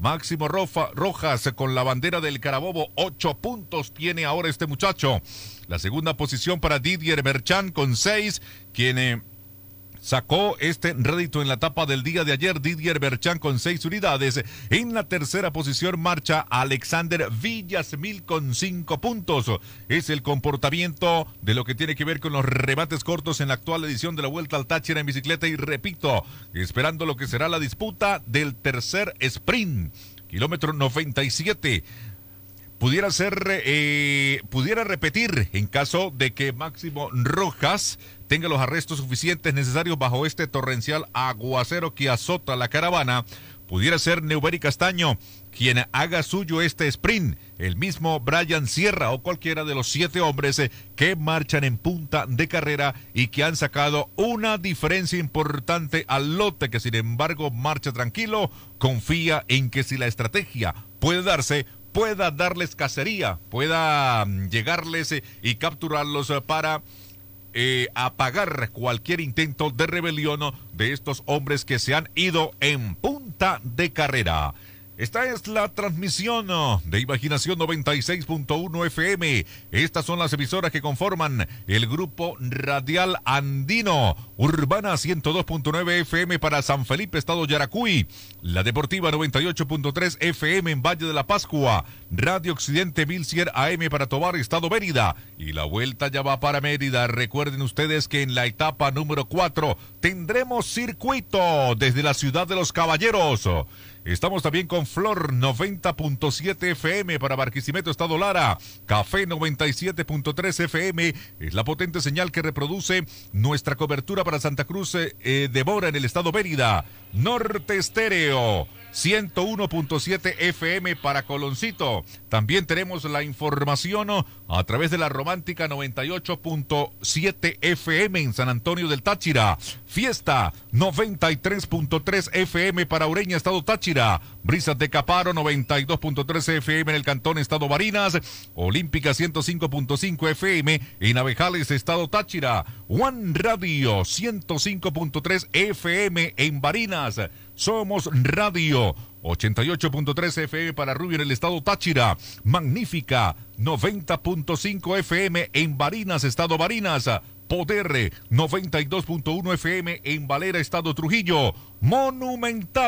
con la bandera del Carabobo. 8 puntos tiene ahora este muchacho. La segunda posición para Didier Merchan con 6, quien sacó este rédito en la etapa del día de ayer. Didier Merchan con 6 unidades. En la tercera posición marcha Alexander Villasmil con 5 puntos. Es el comportamiento de lo que tiene que ver con los remates cortos en la actual edición de la Vuelta al Táchira en bicicleta. Y repito, esperando lo que será la disputa del tercer sprint. Kilómetro 97. Pudiera repetir en caso de que Máximo Rojas tenga los arrestos suficientes necesarios bajo este torrencial aguacero que azota la caravana. Pudiera ser Neuberi Castaño quien haga suyo este sprint, el mismo Brian Sierra o cualquiera de los 7 hombres que marchan en punta de carrera y que han sacado una diferencia importante al lote, que sin embargo marcha tranquilo, confía en que si la estrategia puede darse, pueda darles cacería, pueda llegarles y capturarlos para apagar cualquier intento de rebelión de estos hombres que se han ido en punta de carrera. Esta es la transmisión de Imaginación 96.1 FM. Estas son las emisoras que conforman el grupo radial andino. Urbana 102.9 FM para San Felipe, Estado Yaracuy. La Deportiva 98.3 FM en Valle de la Pascua. Radio Occidente 1100 AM para Tobar, Estado Mérida. Y la vuelta ya va para Mérida. Recuerden ustedes que en la etapa número 4 tendremos circuito desde la ciudad de los Caballeros. Estamos también con Flor 90.7 FM para Barquisimeto, Estado Lara. Café 97.3 FM es la potente señal que reproduce nuestra cobertura para Santa Cruz de Mora en el Estado Mérida. Norte Estéreo 101.7 FM para Coloncito. También tenemos la información a través de la Romántica 98.7 FM en San Antonio del Táchira. Fiesta 93.3 FM para Ureña, Estado Táchira. Brisas de Caparo 92.3 FM en el Cantón, Estado Barinas. Olímpica 105.5 FM en Abejales, Estado Táchira. One Radio 105.3 FM en Barinas. Somos Radio 88.3 FM para Rubio en el Estado Táchira. Magnífica 90.5 FM en Barinas, Estado Barinas. Poder 92.1 FM en Valera, Estado Trujillo. Monumental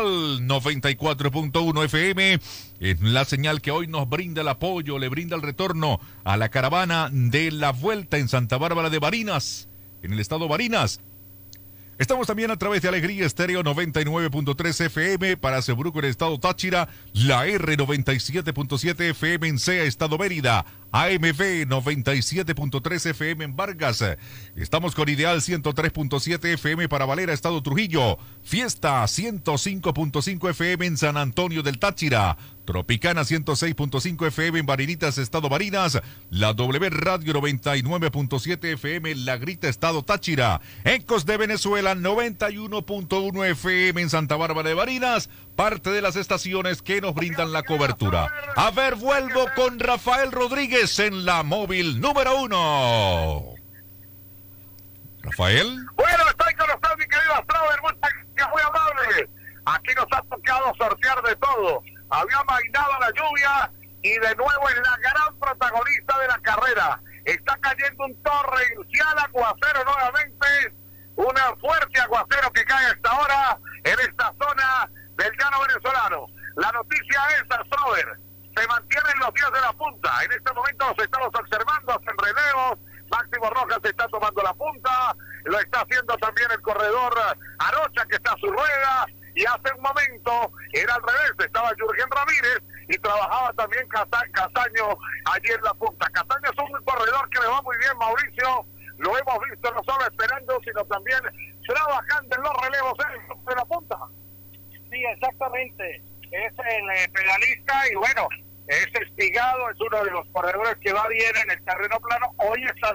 94.1 FM en la señal que hoy nos brinda el apoyo, le brinda el retorno a la caravana de la Vuelta en Santa Bárbara de Barinas, en el Estado Barinas. Estamos también a través de Alegría Estéreo 99.3 FM para Sebruco en el Estado Táchira, la R 97.7 FM en Sea, Estado Mérida, AMV 97.3 FM en Vargas. Estamos con Ideal 103.7 FM para Valera, Estado Trujillo. Fiesta 105.5 FM en San Antonio del Táchira. Tropicana 106.5 FM en Barinitas, Estado Barinas. La W Radio 99.7 FM en La Grita, Estado Táchira. Ecos de Venezuela 91.1 FM en Santa Bárbara de Barinas. Parte de las estaciones que nos brindan la cobertura. A ver, vuelvo con Rafael Rodríguez en la móvil número 1. Rafael. Bueno, estoy con usted, mi querido Astrover, muy amable. Aquí nos ha tocado sortear de todo. Había amainado la lluvia y de nuevo es la gran protagonista de la carrera. Está cayendo un torrencial aguacero nuevamente, un fuerte aguacero que cae hasta ahora en esta zona del llano venezolano. La noticia es, Astrover, se mantienen los días de la punta. En este momento los estamos observando, hacen relevos. Máximo Rojas está tomando la punta, lo está haciendo también el corredor Arocha, que está a su rueda. Y hace un momento era al revés, estaba Jürgen Ramírez y trabajaba también Castaño allí en la punta. Castaño es un corredor que le va muy bien, Mauricio. Lo hemos visto no solo esperando, sino también trabajando en los relevos de la punta. Sí, exactamente. Es el pedalista y bueno, es Espigado, es uno de los corredores que va bien en el terreno plano. Hoy está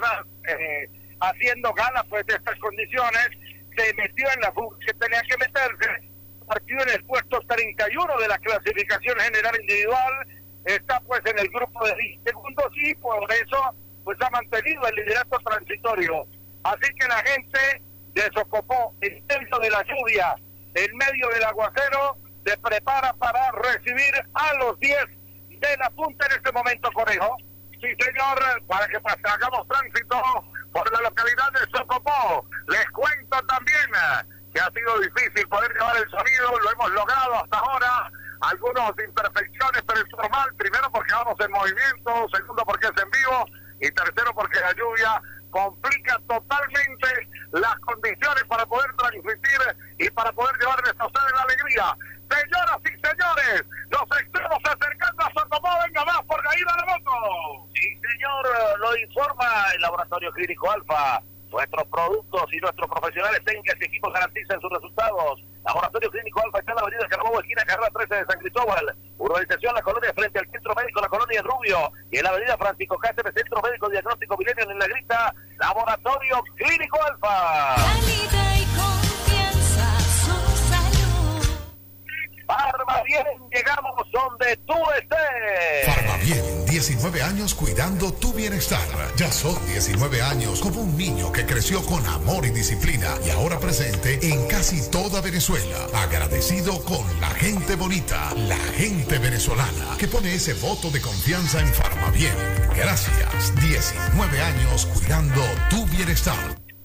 haciendo gala pues de estas condiciones. Se metió en la fuga que tenía que meterse. Partido en el puesto 31 de la clasificación general individual, está pues en el grupo de 10 segundos y por eso pues ha mantenido el liderato transitorio. Así que la gente desocupó el centro de la lluvia, en medio del aguacero, se prepara para recibir a los 10 de la punta en este momento, Conejo. Sí, señor, para que hagamos tránsito por la localidad de Socopó. Les cuento también que ha sido difícil poder llevar el sonido, lo hemos logrado hasta ahora, algunas imperfecciones, pero es normal, primero porque vamos en movimiento, segundo porque es en vivo, y tercero porque la lluvia complica totalmente las condiciones para poder transmitir y para poder llevarles a ustedes la alegría. Señoras y señores, nos estamos acercando a Socopó, venga más por ahí de la moto. Sí, señor, lo informa el Laboratorio Clínico Alfa. Nuestros productos y nuestros profesionales técnicos y equipos garantizan sus resultados. Laboratorio Clínico Alfa está en la avenida Carabobo, esquina carrera 13 de San Cristóbal. Urbanización La Colonia frente al Centro Médico La Colonia Rubio. Y en la avenida Francisco Cáceres, Centro Médico Diagnóstico Milenio en La Grita. Laboratorio Clínico Alfa. Calidad y confianza, su salud. Farmavien, llegamos donde tú estés. Farmavien, 19 años cuidando tu bienestar. Ya son 19 años como un niño que creció con amor y disciplina y ahora presente en casi toda Venezuela. Agradecido con la gente bonita, la gente venezolana, que pone ese voto de confianza en Farmavien. Gracias, 19 años cuidando tu bienestar.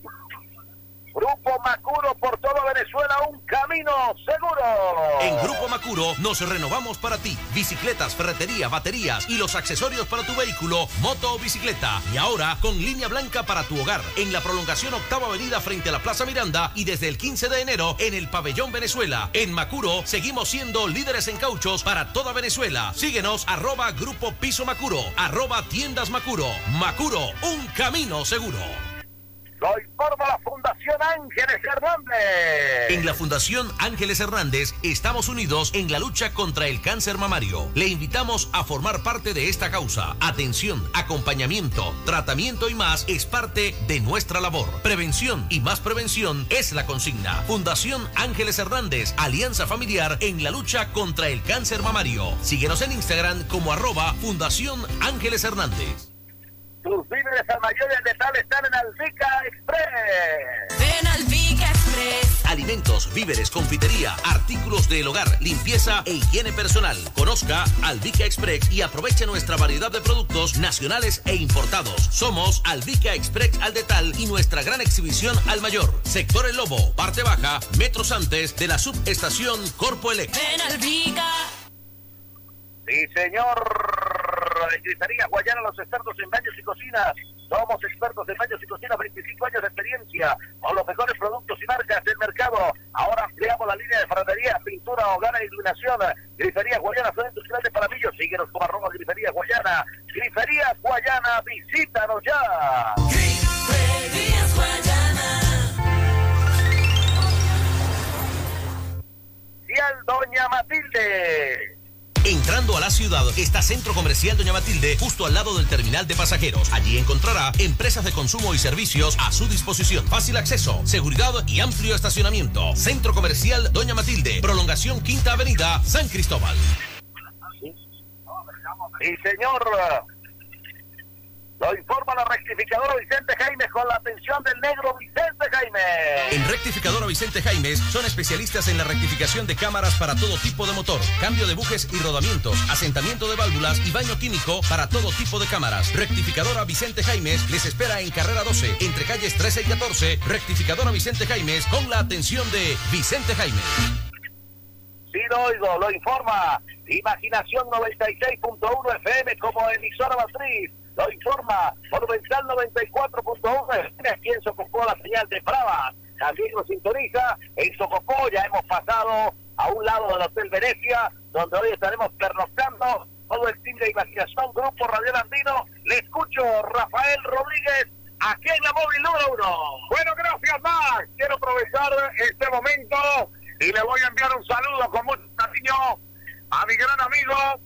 Grupo Macuro, por toda Venezuela, un camino seguro. En Grupo Macuro nos renovamos para ti. Bicicletas, ferretería, baterías y los accesorios para tu vehículo, moto o bicicleta. Y ahora con línea blanca para tu hogar. En la prolongación Octava Avenida frente a la Plaza Miranda y desde el 15 de enero en el Pabellón Venezuela. En Macuro seguimos siendo líderes en cauchos para toda Venezuela. Síguenos @Grupo Piso Macuro, @Tiendas Macuro. Macuro, un camino seguro. Lo informa la Fundación Ángeles Hernández. En la Fundación Ángeles Hernández estamos unidos en la lucha contra el cáncer mamario. Le invitamos a formar parte de esta causa. Atención, acompañamiento, tratamiento y más es parte de nuestra labor. Prevención y más prevención es la consigna. Fundación Ángeles Hernández, alianza familiar en la lucha contra el cáncer mamario. Síguenos en Instagram como @Fundación Ángeles Hernández. Tus víveres al mayor y al letal están en Alvica Express. Ven al Vica Express. Alimentos, víveres, confitería, artículos del hogar, limpieza e higiene personal. Conozca Alvica Express y aproveche nuestra variedad de productos nacionales e importados. Somos Alvica Express al Detal y nuestra gran exhibición al mayor. Sector El Lobo, parte baja, metros antes de la subestación Corpo Electric. Ven al Vica. Sí, señor. En Grifería Guayana, los expertos en baños y cocinas. Somos expertos en baños y cocinas, 25 años de experiencia, con los mejores productos y marcas del mercado. Ahora ampliamos la línea de ferretería, pintura, hogar e iluminación. Grifería Guayana, zona industrial de Paramillo. Síguenos como @Grifería Guayana. Grifería Griferías Guayana, visítanos ya. Griferías Guayana. Y al Doña Matilde. Entrando a la ciudad está Centro Comercial Doña Matilde, justo al lado del terminal de pasajeros. Allí encontrará empresas de consumo y servicios a su disposición. Fácil acceso, seguridad y amplio estacionamiento. Centro Comercial Doña Matilde, prolongación Quinta Avenida, San Cristóbal. Y señor, lo informa la rectificadora Vicente Jaimes con la atención del negro Vicente Jaimes. En Rectificadora Vicente Jaimes son especialistas en la rectificación de cámaras para todo tipo de motor, cambio de bujes y rodamientos, asentamiento de válvulas y baño químico para todo tipo de cámaras. Rectificadora Vicente Jaimes les espera en carrera 12, entre calles 13 y 14. Rectificadora Vicente Jaimes con la atención de Vicente Jaimes. Sí, lo oigo, lo informa Imaginación 96.1 FM como emisora matriz. Lo informa Monumental 94.1, aquí en Socopó la señal de Brava. También nos sintoniza en Socopó, ya hemos pasado a un lado del Hotel Venecia, donde hoy estaremos pernoctando todo el team de Imaginación, Grupo Radial Andino. Le escucho, Rafael Rodríguez, aquí en la móvil número 1. Bueno, gracias, Max. Quiero aprovechar este momento y le voy a enviar un saludo con mucho cariño a mi gran amigo,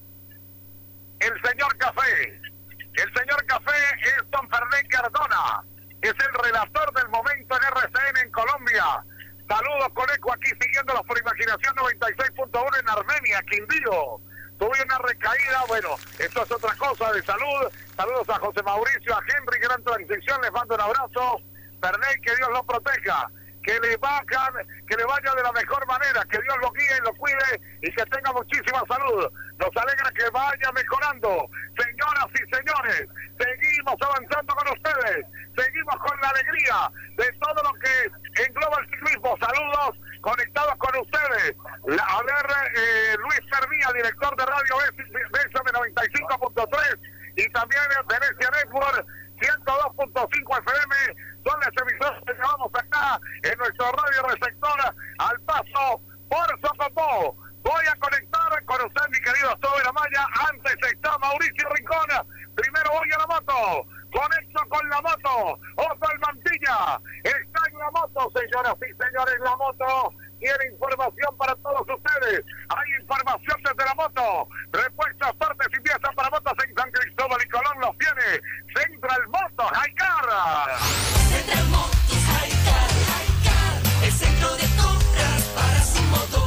el señor Café. El señor Café es don Fernén Cardona, es el relator del momento en RCN en Colombia. Saludos, Conejo, aquí siguiéndolos por Imaginación 96.1 en Armenia, Quindío. Tuve una recaída, bueno, esto es otra cosa de salud. Saludos a José Mauricio, a Henry, gran transición, les mando un abrazo. Fernén, que Dios lo proteja, que le vaya de la mejor manera, que Dios lo guíe y lo cuide y que tenga muchísima salud. Nos alegra que vaya mejorando. Señoras y señores, seguimos avanzando con ustedes, seguimos con la alegría de todo lo que engloba el ciclismo. Saludos conectados con ustedes. A ver, Luis Fermía, director de Radio BSM 95.3 y también Venecia Network 102.5 FM, son las emisoras que llevamos acá en nuestro radio receptor al paso por Socopó. Voy a conectar con usted, mi querido Tober Amaya. Antes está Mauricio Rincón. Primero voy a la moto. Conecto con la moto. Osvaldo Mantilla está en la moto, señoras y señores. La moto tiene información para todos ustedes. Hay información desde la moto. Repuestas, partes y piezas para motos en San Cristóbal y Colón los tiene Central Motos Highcar. Central Motos Highcar, el centro de compras para su moto.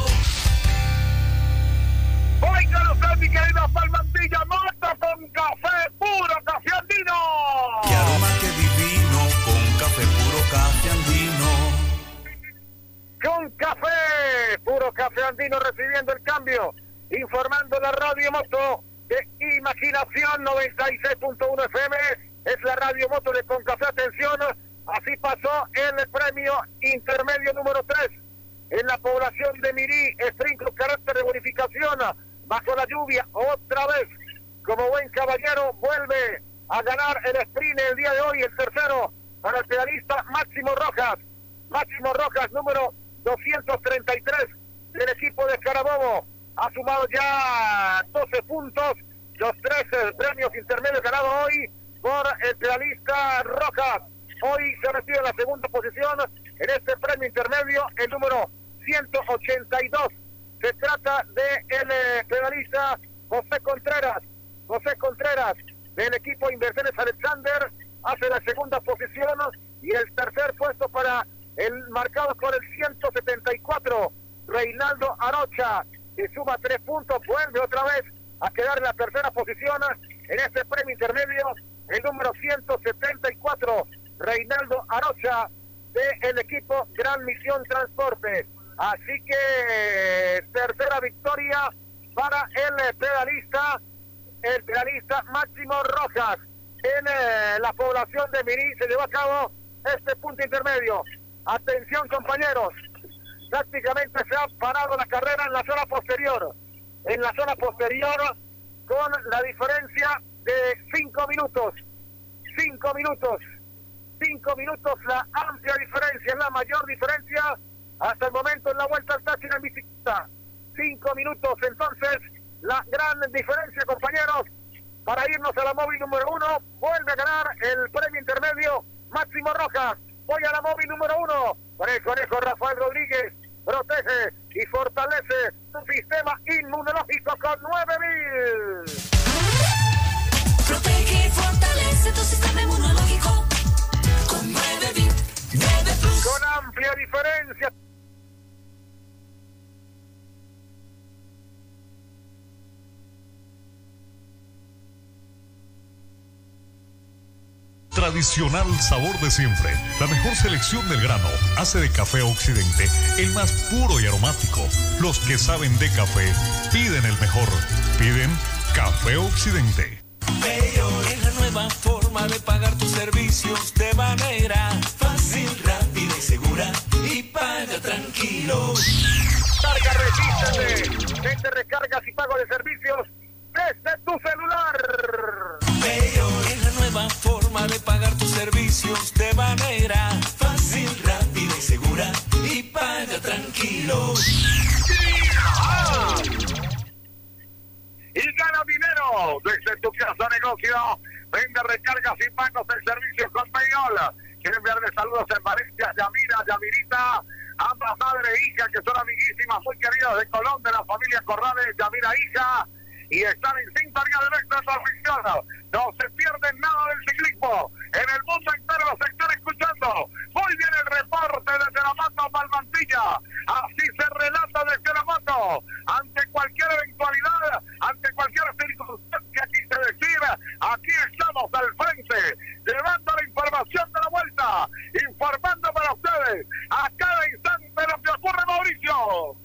Oigan usted, mi querido Palmantilla, moto con café puro, café andino. ¡Qué aroma, qué divino! Con café puro, café andino. Con café, puro café andino, recibiendo el cambio, informando la radio moto de Imaginación 96.1 FM, es la radio moto de Concafé. Atención, así pasó el premio intermedio número 3 en la población de Mirí. Sprinkler, carácter de bonificación bajo la lluvia, otra vez, como buen caballero, vuelve a ganar el sprint el día de hoy, el tercero para el pedalista Máximo Rojas, número 233 del equipo de Carabobo, ha sumado ya 12 puntos, los 13 premios intermedios ganados hoy por el pedalista Rojas. Hoy se recibe la segunda posición en este premio intermedio, el número 182. Se trata de el pedalista José Contreras, del equipo Inversiones Alexander, hace la segunda posición, y el tercer puesto para el marcado con el 174, Reinaldo Arocha, que suma 3 puntos, vuelve otra vez a quedar en la tercera posición en este premio intermedio, el número 174, Reinaldo Arocha, del equipo Gran Misión Transporte. Así que tercera victoria para el pedalista Máximo Rojas. En la población de Mirí se llevó a cabo este punto intermedio. Atención, compañeros, prácticamente se ha parado la carrera en la zona posterior. Con la diferencia de 5 minutos. 5 minutos, la amplia diferencia, la mayor diferencia hasta el momento en la vuelta al Táchira en bicicleta. 5 minutos, entonces, la gran diferencia, compañeros, para irnos a la móvil número 1. Vuelve a ganar el premio intermedio Máximo Rojas. Voy a la móvil número 1 para el conejo Rafael Rodríguez. Protege y fortalece tu sistema inmunológico con 9000. Protege y fortalece tu sistema inmunológico con 9000. 9+. Con amplia diferencia. Tradicional sabor de siempre. La mejor selección del grano hace de Café Occidente el más puro y aromático. Los que saben de café piden el mejor. Piden Café Occidente. Payor es la nueva forma de pagar tus servicios de manera fácil, rápida y segura. Y paga tranquilo. Carga, resístete. Vende recargas y pago de servicios desde tu celular. Payor es la nueva forma de pagar tus servicios de manera fácil, rápida y segura. Y paga tranquilo. Y gana dinero desde tu casa negocio. Vende recargas y pagos de servicios con Payor. Quiero enviarle saludos en Valencia, Yamirita, ambas madre e hija que son amiguísimas, muy queridas de Colón, de la familia Corrales, Yamira hija, y están en sintonía de nuestra transmisión. No se pierden nada del ciclismo. En el mundo entero los están escuchando. Muy bien el reporte desde la moto Palmantilla. Así se relata desde la moto. Ante cualquier eventualidad, ante cualquier circunstancia, quise decir, aquí estamos al frente, llevando la información de la vuelta, informando para ustedes a cada instante lo que ocurre, Mauricio.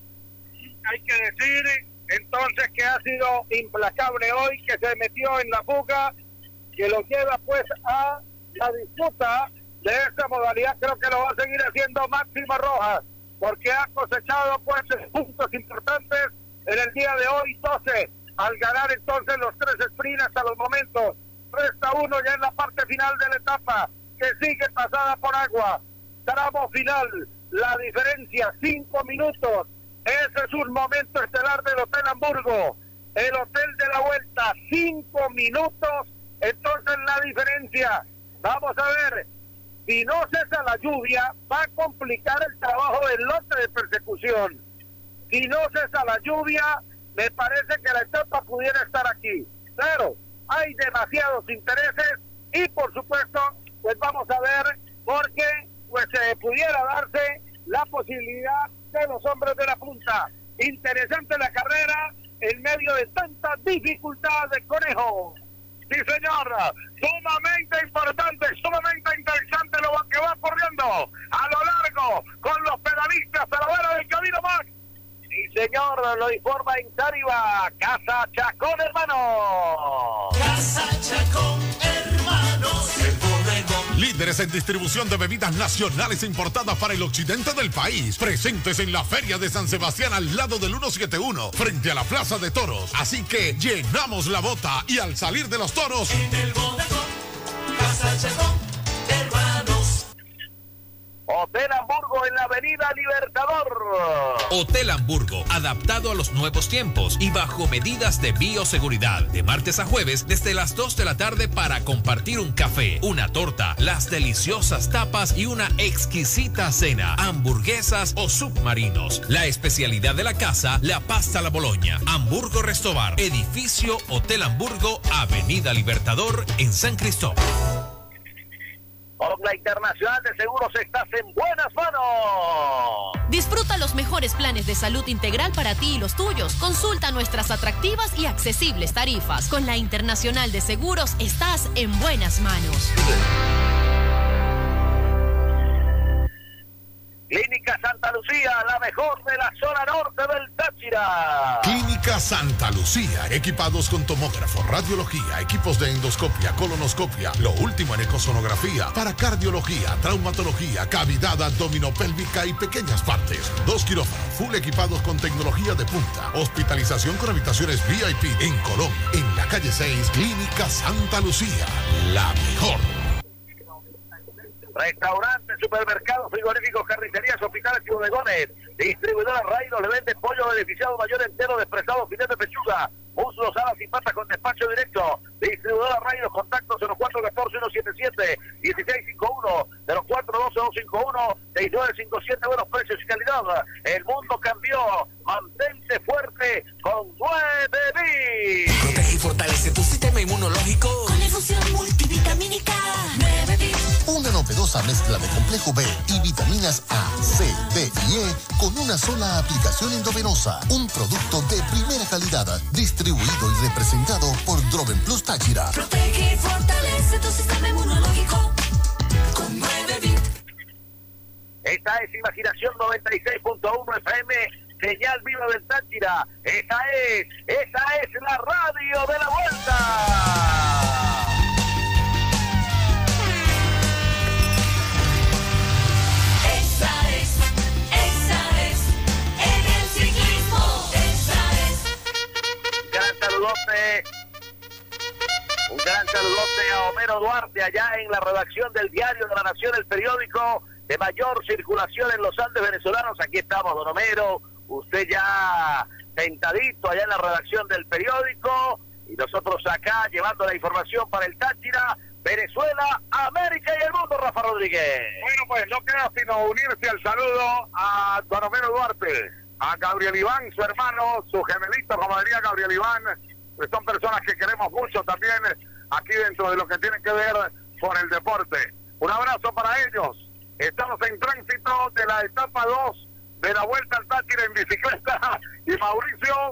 Hay que decir entonces que ha sido implacable hoy, que se metió en la fuga, que lo lleva pues a la disputa de esta modalidad. Creo que lo va a seguir haciendo Máximo Rojas, porque ha cosechado pues puntos importantes en el día de hoy, 12, al ganar entonces los 3 sprints hasta los momentos. Resta uno ya en la parte final de la etapa, que sigue pasada por agua. Tramo final, la diferencia, 5 minutos. Ese es un momento estelar del Hotel Hamburgo, el hotel de la vuelta, 5 minutos, entonces la diferencia. Vamos a ver, si no cesa la lluvia, va a complicar el trabajo del lote de persecución. Si no cesa la lluvia, me parece que la etapa pudiera estar aquí. Pero hay demasiados intereses y por supuesto, pues vamos a ver, porque pues pudiera darse la posibilidad de los hombres de la punta. Interesante la carrera en medio de tantas dificultades de Conejo. Sí, señor, sumamente importante, sumamente interesante lo que va corriendo a lo largo con los pedalistas a la vera del camino Max. Sí, señor, lo informa en Tariba, Casa Chacón, hermano. Casa Chacón, hermanos, el bodegón. Líderes en distribución de bebidas nacionales importadas para el occidente del país. Presentes en la Feria de San Sebastián al lado del 171, frente a la Plaza de Toros. Así que llenamos la bota y al salir de los toros... En el bodegón, Casa Chacón, hermanos. Hotel Hamburgo en la Avenida Libertador. Hotel Hamburgo, adaptado a los nuevos tiempos y bajo medidas de bioseguridad. De martes a jueves, desde las 2 de la tarde para compartir un café, una torta, las deliciosas tapas y una exquisita cena, hamburguesas o submarinos. La especialidad de la casa, la pasta a la Boloña. Hamburgo Restobar, edificio Hotel Hamburgo, Avenida Libertador, en San Cristóbal. Ogla Internacional de Seguros, estás en buenas manos. Disfruta los mejores planes de salud integral para ti y los tuyos. Consulta nuestras atractivas y accesibles tarifas. Con la Internacional de Seguros estás en buenas manos. Clínica Santa Lucía, la mejor de la zona norte del Táchira. Clínica Santa Lucía, equipados con tomógrafo, radiología, equipos de endoscopia, colonoscopia, lo último en ecosonografía, para cardiología, traumatología, cavidad abdominopélvica y pequeñas partes. 2 quirófanos, full equipados con tecnología de punta. Hospitalización con habitaciones VIP en Colón, en la calle 6, Clínica Santa Lucía, la mejor. Restaurantes, supermercados, frigoríficos, carnicerías, hospitales y bodegones. Distribuidora Raidos le vende pollo beneficiado mayor entero, despresado, filete de pechuga, muslos, alas y patas con despacho directo. 112-251-6957, buenos precios y calidad. El mundo cambió. Mantente fuerte con 9-Bit. Protege y fortalece tu sistema inmunológico con infusión multivitamínica 9-Bit. Una novedosa mezcla de complejo B y vitaminas A, C, D y E con una sola aplicación endovenosa. Un producto de primera calidad, distribuido y representado por Droven Plus Táchira. Protege y fortalece tu sistema inmunológico con 9-Bit. Esta es Imaginación 96.1 FM, señal viva del Táchira. Esa es la radio de la vuelta. En el ciclismo, esa es. Un gran saludote a Homero Duarte allá en la redacción del Diario de la Nación, el periódico de mayor circulación en los Andes venezolanos. Aquí estamos, don Homero, usted ya sentadito allá en la redacción del periódico y nosotros acá llevando la información para el Táchira, Venezuela, América y el mundo, Rafa Rodríguez. Bueno, pues no queda sino unirse al saludo a don Homero Duarte, a Gabriel Iván, su hermano, su gemelito, como diría Gabriel Iván, pues son personas que queremos mucho también aquí dentro de lo que tiene que ver con el deporte. Un abrazo para ellos. Estamos en tránsito de la etapa 2 de la Vuelta al Táchira en bicicleta y Mauricio,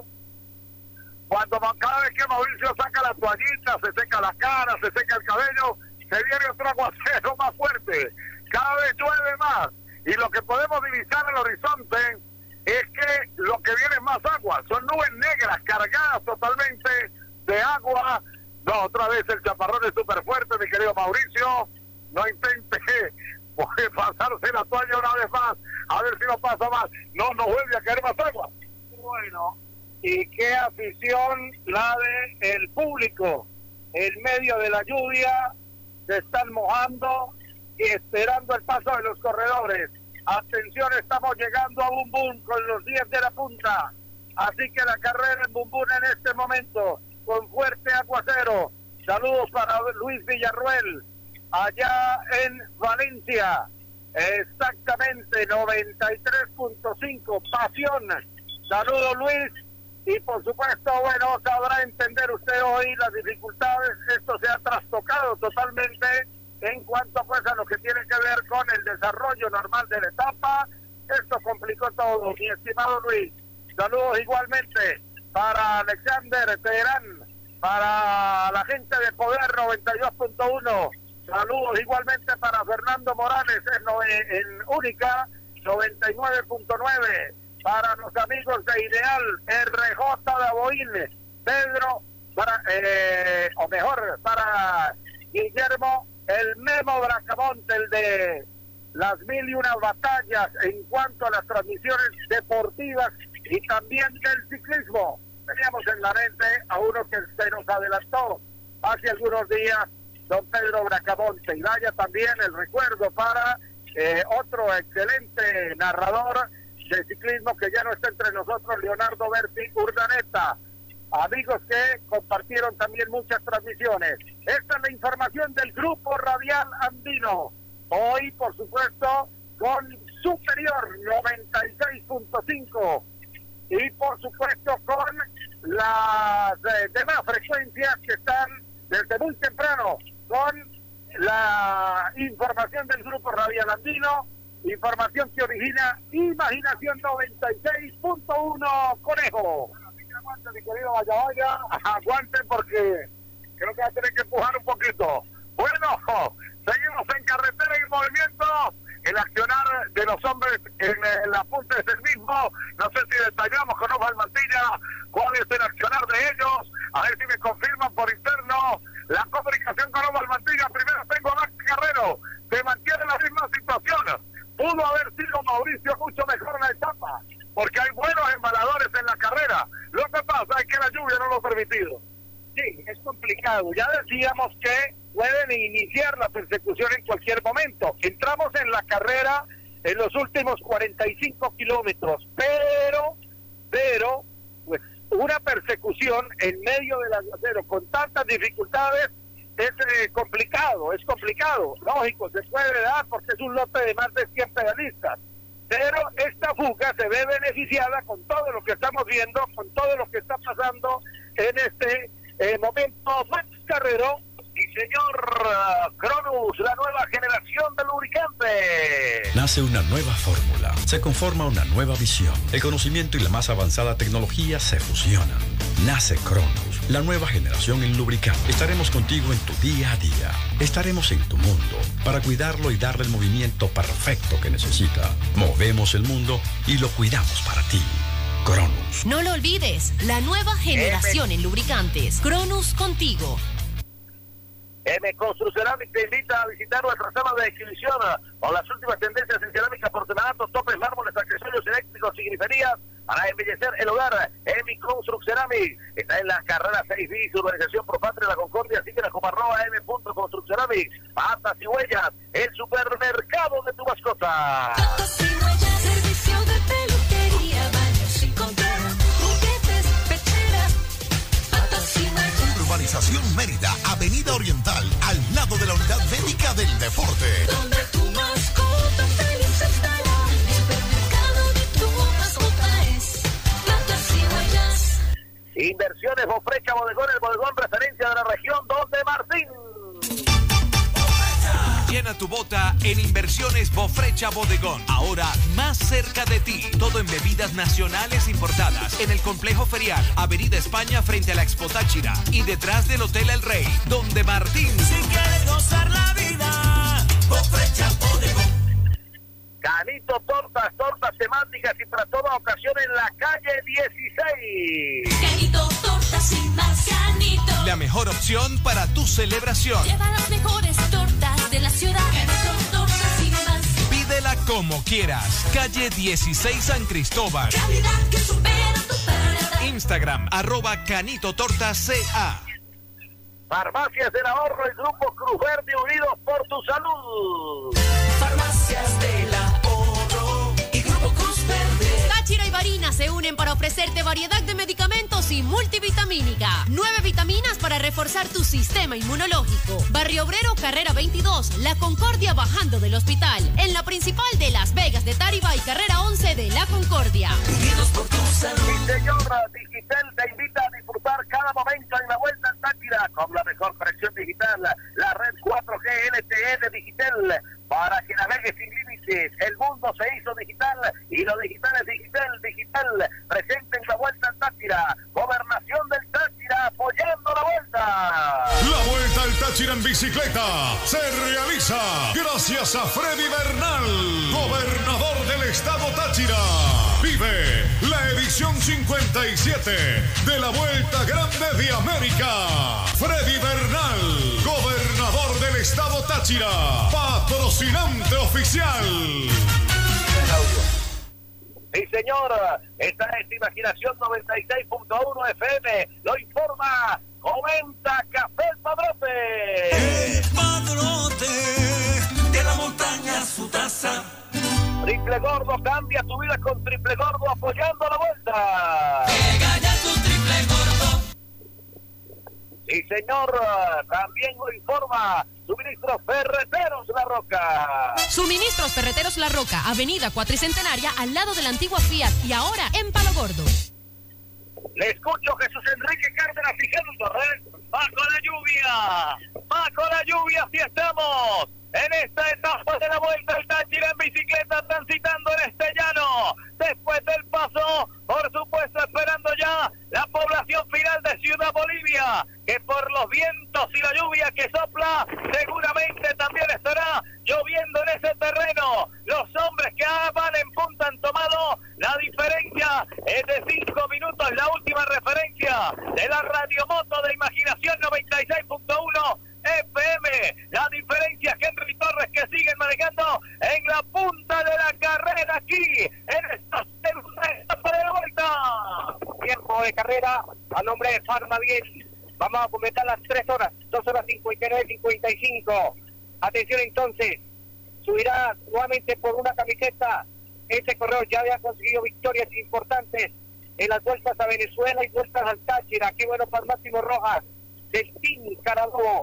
cada vez que Mauricio saca la toallita, se seca la cara, se seca el cabello, se viene otro aguacero más fuerte, cada vez llueve más y lo que podemos divisar en el horizonte es que lo que viene es más agua, son nubes negras cargadas totalmente de agua. No, otra vez el chaparrón es súper fuerte, mi querido Mauricio, no intente pasarse la toalla una vez más, a ver si no pasa más, no nos vuelve a caer más agua. Bueno, y qué afición la de el público, en medio de la lluvia, se están mojando y esperando el paso de los corredores. Atención, estamos llegando a Bumbum con los 10 de la punta, así que la carrera en Bumbum en este momento, con fuerte aguacero. Saludos para Luis Villarruel, allá en Valencia, exactamente 93.5, Pasión. Saludos, Luis, y por supuesto, bueno, sabrá entender usted hoy las dificultades. Esto se ha trastocado totalmente en cuanto pues a lo que tiene que ver con el desarrollo normal de la etapa. Esto complicó todo, mi estimado Luis. Saludos igualmente para Alexander Teherán, para la gente de Poder 92.1. Saludos igualmente para Fernando Morales en Única 99.9. Para los amigos de Ideal, RJ de Aboín, Pedro, para Guillermo, el Memo Bracamonte, el de las 1001 batallas en cuanto a las transmisiones deportivas y también del ciclismo. Teníamos en la mente a uno que se nos adelantó hace algunos días, don Pedro Bracamonte, y vaya también el recuerdo para otro excelente narrador de ciclismo que ya no está entre nosotros, Leonardo Berti Urdaneta. Amigos que compartieron también muchas transmisiones. Esta es la información del Grupo Radial Andino. Hoy, por supuesto, con Superior 96.5 y por supuesto con las demás frecuencias que están desde muy temprano con la información del Grupo Radial Andino. Información que origina Imaginación 96.1 Conejo. Así que aguante, mi querido Vaya, aguante porque creo que va a tener que empujar un poquito. Bueno, seguimos en carretera y en movimiento. El accionar de los hombres en la punta es el mismo. No sé si detallamos con Osvaldo Mantilla cuál es el accionar de ellos. A ver si me confirman por interno la comunicación con Osvaldo Mantilla. Primero tengo a Max Carrero. Se mantiene la misma situación. Pudo haber sido Mauricio mucho mejor en la etapa, porque hay buenos embaladores en la carrera. Lo que pasa es que la lluvia no lo ha permitido. Sí, es complicado. Ya decíamos que pueden iniciar la persecución en cualquier momento. Entramos en la carrera en los últimos 45 kilómetros, pero, pues, una persecución en medio del aguacero con tantas dificultades complicado, lógico, se puede dar porque es un lote de más de 100 pedalistas, pero esta fuga se ve beneficiada con todo lo que estamos viendo, con todo lo que está pasando en este momento. Max Carrero y señor Cronus, la nueva generación de lubricante. Nace una nueva fórmula, se conforma una nueva visión. El conocimiento y la más avanzada tecnología se fusionan. Nace Cronus, la nueva generación en lubricante. Estaremos contigo en tu día a día. Estaremos en tu mundo para cuidarlo y darle el movimiento perfecto que necesita. Movemos el mundo y lo cuidamos para ti. Cronus. No lo olvides, la nueva generación en lubricantes. Cronus contigo. Constru Ceramic te invita a visitar nuestra sala de exhibición con las últimas tendencias en cerámica, porcelanato, topes, mármoles, accesorios eléctricos y griferías para embellecer el hogar. Constru Ceramic está en la carrera 6B, su organización Pro Patria La Concordia. Síguela como @m.construceramic. Patas y huellas, el supermercado de tu mascota. Patas y huellas, servicio de peluquería, baños sin contar, juguetes, pecheras. Patas y huellas. Urbanización Mérida, Avenida Oriental, al lado de la Unidad Médica del Deporte. Donde tu mascota feliz estará. El supermercado de tu mascota es Patas y huellas. Inversiones Bofrecha Bodegón, el bodegón referencia de la región 2 de Martín. Llena tu bota en Inversiones Bofrecha Bodegón. Ahora más cerca de ti. Todo en bebidas nacionales importadas. En el complejo ferial, Avenida España frente a la Expo Táchira. Y detrás del Hotel El Rey, donde Martín. Si quieres gozar la vida, Bofrecha Bodegón. Canito tortas temáticas y para toda ocasión en la calle 16. Canito, tortas y más Canito. La mejor opción para tu celebración. Lleva las mejores tortas de la ciudad. Canito, tortas y más. Pídela como quieras. Calle 16 San Cristóbal. Calidad que supera tu paladar. Instagram, @CanitoTortasCA. Farmacias del Ahorro, el Grupo Cruz Verde, unidos por tu salud. Farmacias del Ahorro y Grupo Cruz Verde. Táchira y Barinas se unen para ofrecerte variedad de medicamentos y multivitamínica. 9 vitaminas para reforzar tu sistema inmunológico. Barrio Obrero, carrera 22, La Concordia bajando del hospital. En la principal de Las Vegas de Táriba y carrera 11 de La Concordia. Unidos por tu salud. Mi señora Digital te invita a disfrutar cada momento en la Vuelta al Táchira con la mejor conexión digital, la red 4G LTE de Digital, para que navegues sin límites. El mundo se hizo digital y lo digital es digital. Presente en la Vuelta al Táchira. Gobernación del Táchira apoyando la vuelta. La Vuelta al Táchira en bicicleta se realiza gracias a Freddy Bernal, gobernador del estado Táchira. Vive la edición 57 de la Vuelta Grande de América. Freddy Bernal, gobernador del estado Táchira, patrocinante oficial. Sí, señor, esta es Imaginación 96.1 FM, lo informa, comenta Café El Padrote. El Padrote de la montaña su taza. Triple Gordo, cambia tu vida con Triple Gordo apoyando la vuelta. Pega ya tu Triple Gordo. Sí, señor, también lo informa Suministros Ferreteros La Roca. Suministros Ferreteros La Roca, Avenida Cuatricentenaria, al lado de la antigua Fiat y ahora en Palo Gordo. Le escucho Jesús Enrique Cárdenas y Jesús. Bajo la lluvia, sí estamos en esta etapa de la Vuelta al Táchira en bicicleta, transitando en este llano. Después del paso, por supuesto, esperando ya la población final de Ciudad Bolivia, que por los vientos y la lluvia que sopla, seguramente también estará lloviendo en ese terreno. Los hombres que van en punta han tomado la diferencia, es de 5 minutos, la última referencia de la radiomoto de Imaginación 96.1 FM. La diferencia, Henry Torres, que siguen manejando en la punta de la carrera aquí, en esta segunda etapa de la vuelta. Tiempo de carrera a nombre de Farma 10. Vamos a completar las 3 horas, 2 horas 59:55. Atención entonces, subirá nuevamente por una camiseta. Este corredor ya había conseguido victorias importantes en las vueltas a Venezuela y vueltas al Táchira. Qué bueno para Máximo Rojas, del Team Carabobo.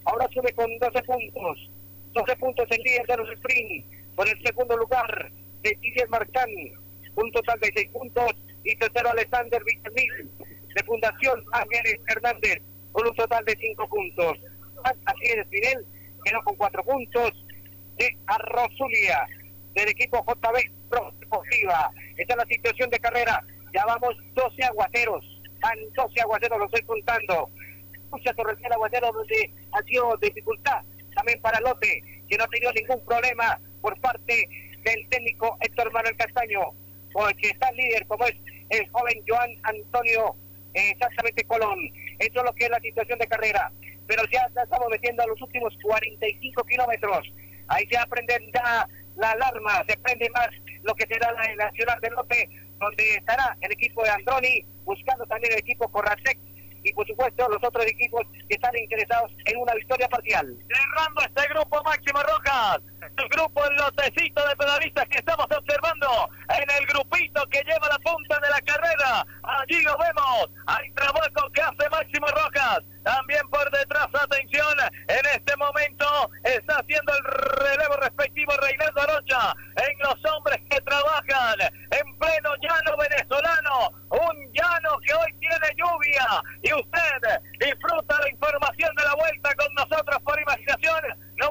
ahora sube con 12 puntos. 12 puntos el líder de los sprint. Por el segundo lugar de Didier Marcán, un total de 6 puntos. Y tercero Alexander Villamil, de Fundación Ángeles Hernández, con un total de 5 puntos. Así es, Espinel quedó con 4 puntos. De Arrozulia, del equipo JB Pro Deportiva. Esta es la situación de carrera. Ya vamos 12 aguaceros. Van 12 aguaceros, lo estoy contando. Mucha torrencial aguacero donde ha sido dificultad también para Lote, que no ha tenido ningún problema por parte del técnico Héctor Manuel Castaño, porque está el líder como es el joven Joan Antonio exactamente Colón. Eso es lo que es la situación de carrera, pero ya estamos metiendo a los últimos 45 kilómetros. Ahí se aprende ya la alarma, se prende más lo que será la Nacional del Lote, donde estará el equipo de Androni, buscando también el equipo Corrasec, y por supuesto los otros equipos que están interesados en una victoria parcial. Cerrando este grupo Máximo Rojas, el grupo el lotecito de pedalistas que estamos observando en el grupito que lleva la punta de la carrera. Allí lo vemos, hay trabajo que hace Máximo Rojas, también por detrás, atención, en este momento está haciendo el relevo respectivo Reinaldo Arocha en los hombres que trabajan en pleno llano venezolano, un llano que hoy tiene lluvia, y usted disfruta la información de la vuelta con nosotros por Imaginación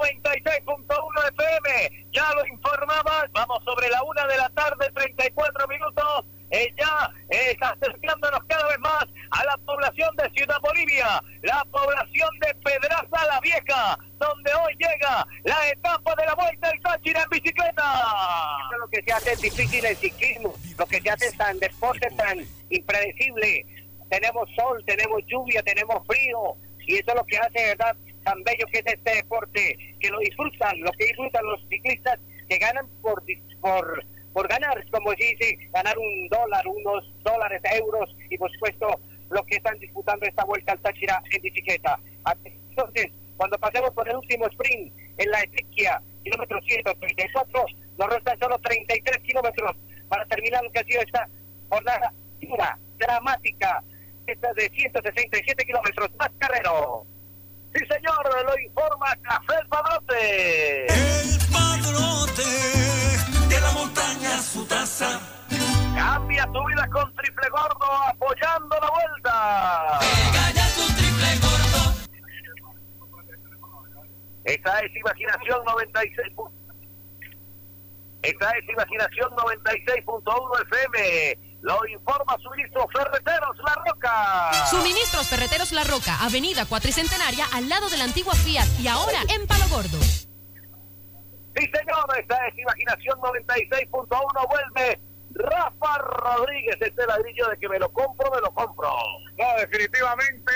96.1 FM. Ya lo informaba, vamos sobre la 1 de la tarde, 34 minutos. Ya acercándonos cada vez más a la población de Ciudad Bolivia, la población de Pedraza la Vieja, donde hoy llega la etapa de la Vuelta al Táchira en bicicleta. Eso es lo que se hace difícil el ciclismo, lo que se hace tan deporte tan impredecible. Tenemos sol, tenemos lluvia, tenemos frío, y eso es lo que hace, ¿verdad?, tan bello que es este deporte, que lo disfrutan los ciclistas que ganan por ganar, como se dice, ganar $1, unos dólares, euros, y por supuesto lo que están disputando esta Vuelta al Táchira en bicicleta. Entonces, cuando pasemos por el último sprint en la Ezequia, kilómetro 134, nos restan solo 33 kilómetros para terminar lo que ha sido esta jornada dura, dramática, esta de 167 kilómetros, más carrero. Sí, señor, lo informa Café El Padrote. El Padrote de la montaña a su taza. Cambia tu vida con Triple Gordo, apoyando la vuelta. Pega ya tu Triple Gordo. Esta es Imaginación 96. Esta es Imaginación 96.1 FM. Lo informa Suministros Ferreteros La Roca. Suministros Ferreteros La Roca, Avenida Cuatricentenaria, al lado de la antigua Fiat, y ahora en Palo Gordo. Sí, señor, esta es Imaginación 96.1. Vuelve Rafa Rodríguez, este ladrillo de que me lo compro. No, definitivamente,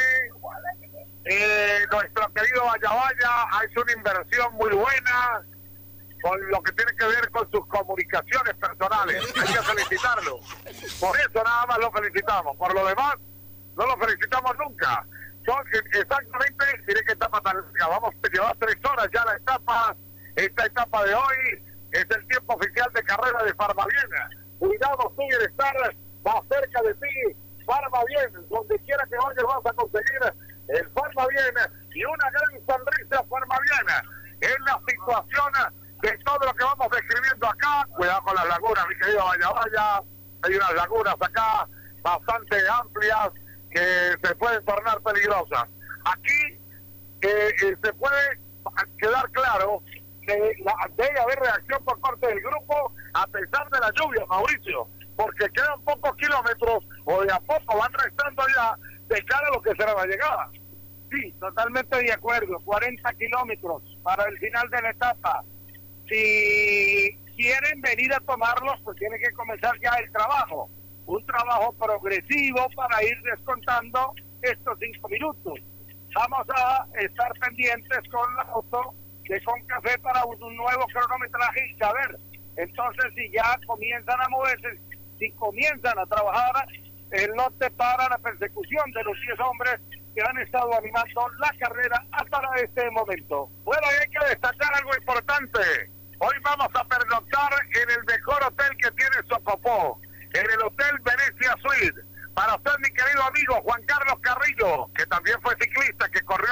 nuestro querido Vaya ha hecho una inversión muy buena con lo que tiene que ver con sus comunicaciones personales. Hay que felicitarlo. Por eso nada más lo felicitamos. Por lo demás, no lo felicitamos nunca. Son exactamente, diré que etapa tan larga. Vamos a llevar 3 horas ya la etapa. Esta etapa de hoy es el tiempo oficial de carrera de Farmaviena. Cuidado, tu bienestar va cerca de ti. Farmavien, donde quiera que vayas vas a conseguir el Farmavien y una gran sonrisa Farmaviena. Es la situación de todo lo que vamos describiendo acá. Cuidado con las lagunas, mi querido Vaya. Hay unas lagunas acá bastante amplias que se pueden tornar peligrosas. Aquí se puede quedar claro que debe haber reacción por parte del grupo a pesar de la lluvia, Mauricio, porque quedan pocos kilómetros o de a poco van restando ya de cara a lo que será la llegada. Sí, totalmente de acuerdo. 40 kilómetros para el final de la etapa. Si quieren venir a tomarlos, pues tiene que comenzar ya el trabajo. Un trabajo progresivo para ir descontando estos 5 minutos. Vamos a estar pendientes con la foto de Concafé para un nuevo cronometraje y saber. Entonces, si ya comienzan a moverse, si comienzan a trabajar el lote para la persecución de los 10 hombres que han estado animando la carrera hasta este momento. Bueno, y hay que destacar algo importante. Hoy vamos a pernoctar en el mejor hotel que tiene Socopó, en el Hotel Venecia Suite. Para usted, mi querido amigo Juan Carlos Carrillo, que también fue ciclista, que corrió en Lotería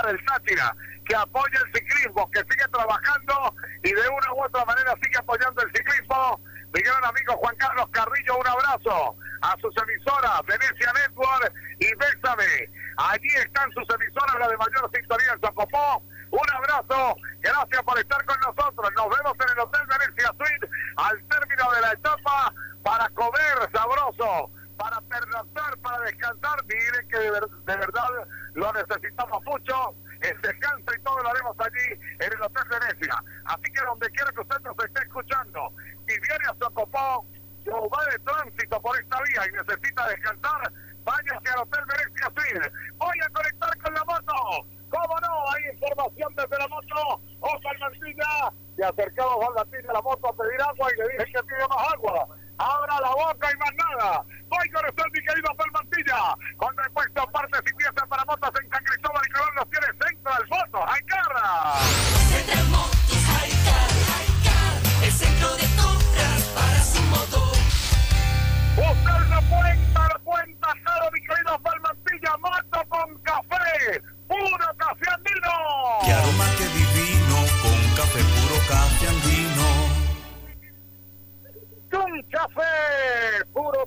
del Táchira, que apoya el ciclismo, que sigue trabajando y de una u otra manera sigue apoyando el ciclismo. Mi gran amigo Juan Carlos Carrillo, un abrazo a sus emisoras, Venecia Network y Bésame. Allí están sus emisoras, la de mayor sintonía en Socopó. Un abrazo, gracias por estar con nosotros. Nos vemos en el Hotel Venecia Suite al término de la etapa para comer sabroso, para pernoctar, para descansar. Miren que de verdad lo necesitamos mucho. El descanso y todo lo haremos allí en el Hotel Venecia. Así que donde quiera que usted nos esté escuchando, si viene a Socopó o va de tránsito por esta vía y necesita descansar, váyase al Hotel Venecia Suite. Voy a conectar con la moto. ¿Cómo no? Hay información desde la moto. Oscar Mantilla. Se acercaba Juan Mantilla a la moto a pedir agua y le dije que pide más agua. Abra la boca y más nada. Voy con usted, mi querido Oscar Mantilla. Con repuesto, partes y piezas para motos en San Cristóbal y Colón los tiene Centro del Moto. ¡Jaicar! Centro Motos Jaicar, el centro de compras para su moto. Usted lo cuenta caro, mi querido Oscar Mantilla. Moto con café. Puro café andino. ¡Qué aroma, qué divino! Con café puro, café andino. Un café,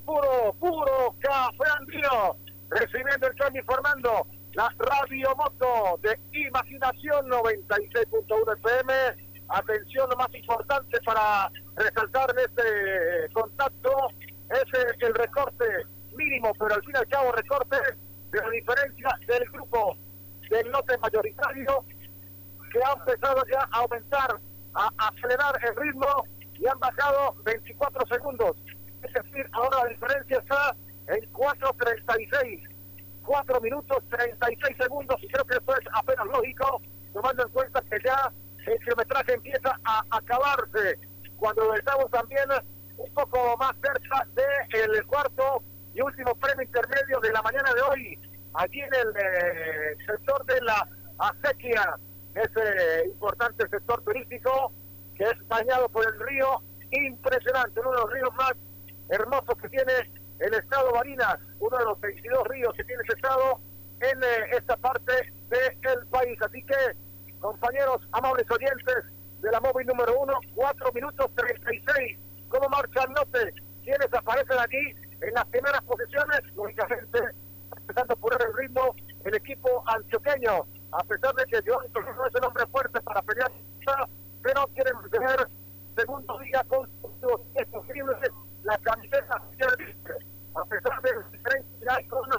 puro café andino. Recibiendo el cambio, informando la Radio Moto de Imaginación 96.1 FM. Atención, lo más importante para resaltar en este contacto es el recorte mínimo, pero al fin y al cabo recorte de la diferencia del grupo del lote mayoritario, que ha empezado ya a aumentar, a acelerar el ritmo y han bajado 24 segundos. Es decir, ahora la diferencia está en 4:36, 4 minutos 36 segundos, y creo que eso es apenas lógico, tomando en cuenta que ya el kilometraje empieza a acabarse, cuando estamos también un poco más cerca del cuarto y último premio intermedio de la mañana de hoy, allí en el sector de la acequia, ese importante sector turístico que es bañado por el río, impresionante, uno de los ríos más hermosos que tiene el estado Barinas, uno de los 22 ríos que tiene ese estado en esta parte del país. Así que, compañeros, amables oyentes de la móvil número 1, 4 minutos 36. ¿Cómo marcha el lote? ¿Quiénes aparecen aquí en las primeras posiciones? Lógicamente, empezando por el ritmo, el equipo antioqueño, a pesar de que yo no es el hombre fuerte para pelear, pero quieren tener segundo día consecutivos. Es posible la camiseta, a pesar de las diferencias con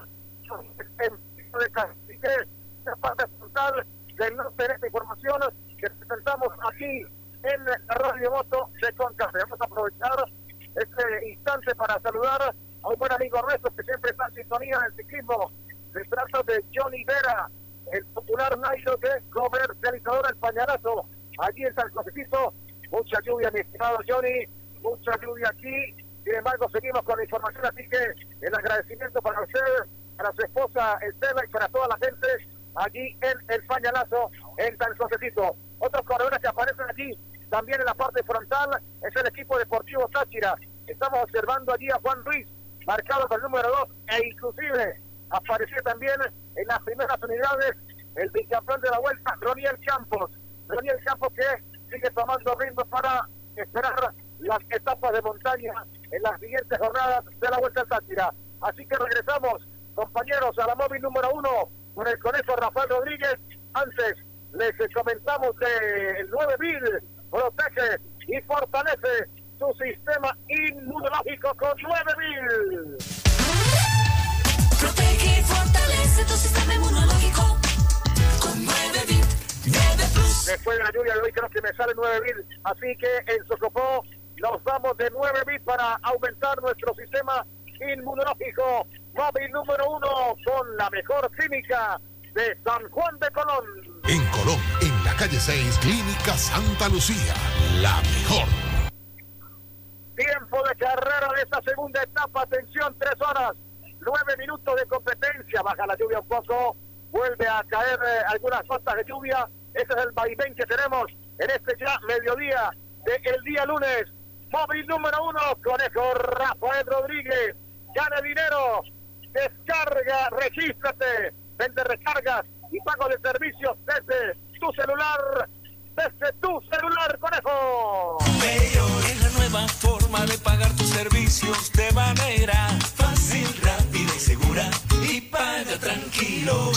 el tipo de camiseta, es parte fundamental del norte de esta información que presentamos aquí en la Radio Moto de Concafé. Vamos a aprovechar este instante para saludar a un buen amigo nuestro que siempre está en sintonía del ciclismo. Se trata de Johnny Vera, el popular Nairo de comercializador El Pañalazo, allí en San Josecito. Mucha lluvia, mi estimado Johnny, mucha lluvia aquí. Sin embargo, seguimos con la información, así que el agradecimiento para usted, para su esposa Estela y para toda la gente allí en El Pañalazo, en San Josecito. Otros corredores que aparecen allí también en la parte frontal es el equipo deportivo Táchira. Estamos observando allí a Juan Ruiz, marcado con el número 2, e inclusive apareció también en las primeras unidades el bicampeón de la vuelta, Roniel Campos. Roniel Campos que sigue tomando ritmo para esperar las etapas de montaña en las siguientes jornadas de la Vuelta al Táchira. Así que regresamos, compañeros, a la móvil número 1 con el conejo Rafael Rodríguez. Antes les comentamos del 9000, protege y fortalece su sistema inmunológico con 9000. Protege y fortalece tu sistema inmunológico con 9000. Después de la lluvia de hoy creo que me sale 9000, así que en Socopó nos vamos de 9000 para aumentar nuestro sistema inmunológico. Móvil número 1 con la mejor clínica de San Juan de Colón. En Colón, en la calle 6, Clínica Santa Lucía, la mejor. Tiempo de carrera de esta segunda etapa, atención, 3 horas, 9 minutos de competencia, baja la lluvia un poco, vuelve a caer algunas gotas de lluvia. Ese es el vaivén que tenemos en este ya mediodía del día lunes. Móvil número 1, conejo Rafael Rodríguez. Gana dinero, descarga, regístrate, vende recargas y pago de servicios desde tu celular. Desde tu celular, conejo. Mayor es la nueva forma de pagar tus servicios de manera fácil, rápida y segura. Y paga tranquilo.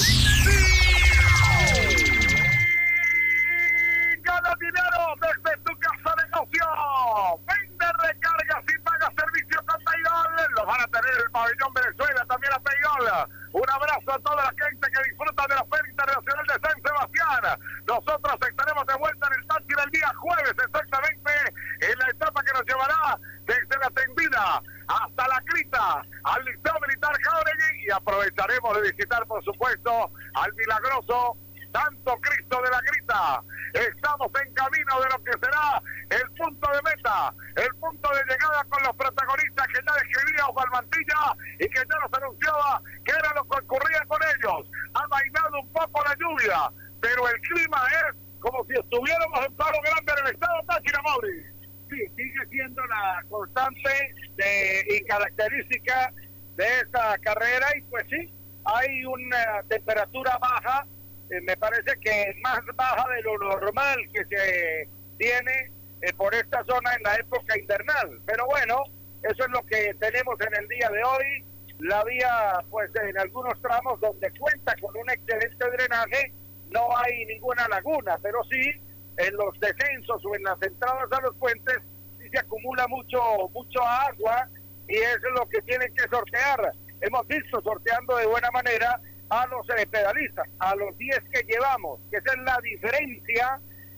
Gana dinero desde tu casa de negocio. Vende, recargas y paga servicios con Paydol. Los van a tener el Pabellón Venezuela, también a Paydol. Un abrazo a toda la gente que disfruta de la Feria Internacional de San Sebastián. Nosotros estaremos de vuelta en el Táchira el día jueves, exactamente en la etapa que nos llevará desde la Tendida hasta la Crita, al Liceo Militar Jauregui, y aprovecharemos de visitar, por supuesto, al milagroso Santo Cristo de la Grita. Estamos en camino de lo que será el punto de meta, el punto de llegada con los protagonistas que ya describía Osvaldo Mantilla y que ya nos anunciaba que era lo que ocurría con ellos. Ha mainado un poco la lluvia, pero el clima es como si estuviéramos en Palo Grande en el estado Táchira, Mauri. Sí, sigue siendo la constante y característica de esta carrera, y pues sí, hay una temperatura baja, me parece que más baja de lo normal que se tiene por esta zona en la época invernal, pero bueno, eso es lo que tenemos en el día de hoy. La vía, pues en algunos tramos donde cuenta con un excelente drenaje, no hay ninguna laguna, pero sí en los descensos o en las entradas a los puentes sí se acumula mucho agua, y eso es lo que tienen que sortear. Hemos visto sorteando de buena manera a los pedalistas, a los 10 que llevamos, que esa es la diferencia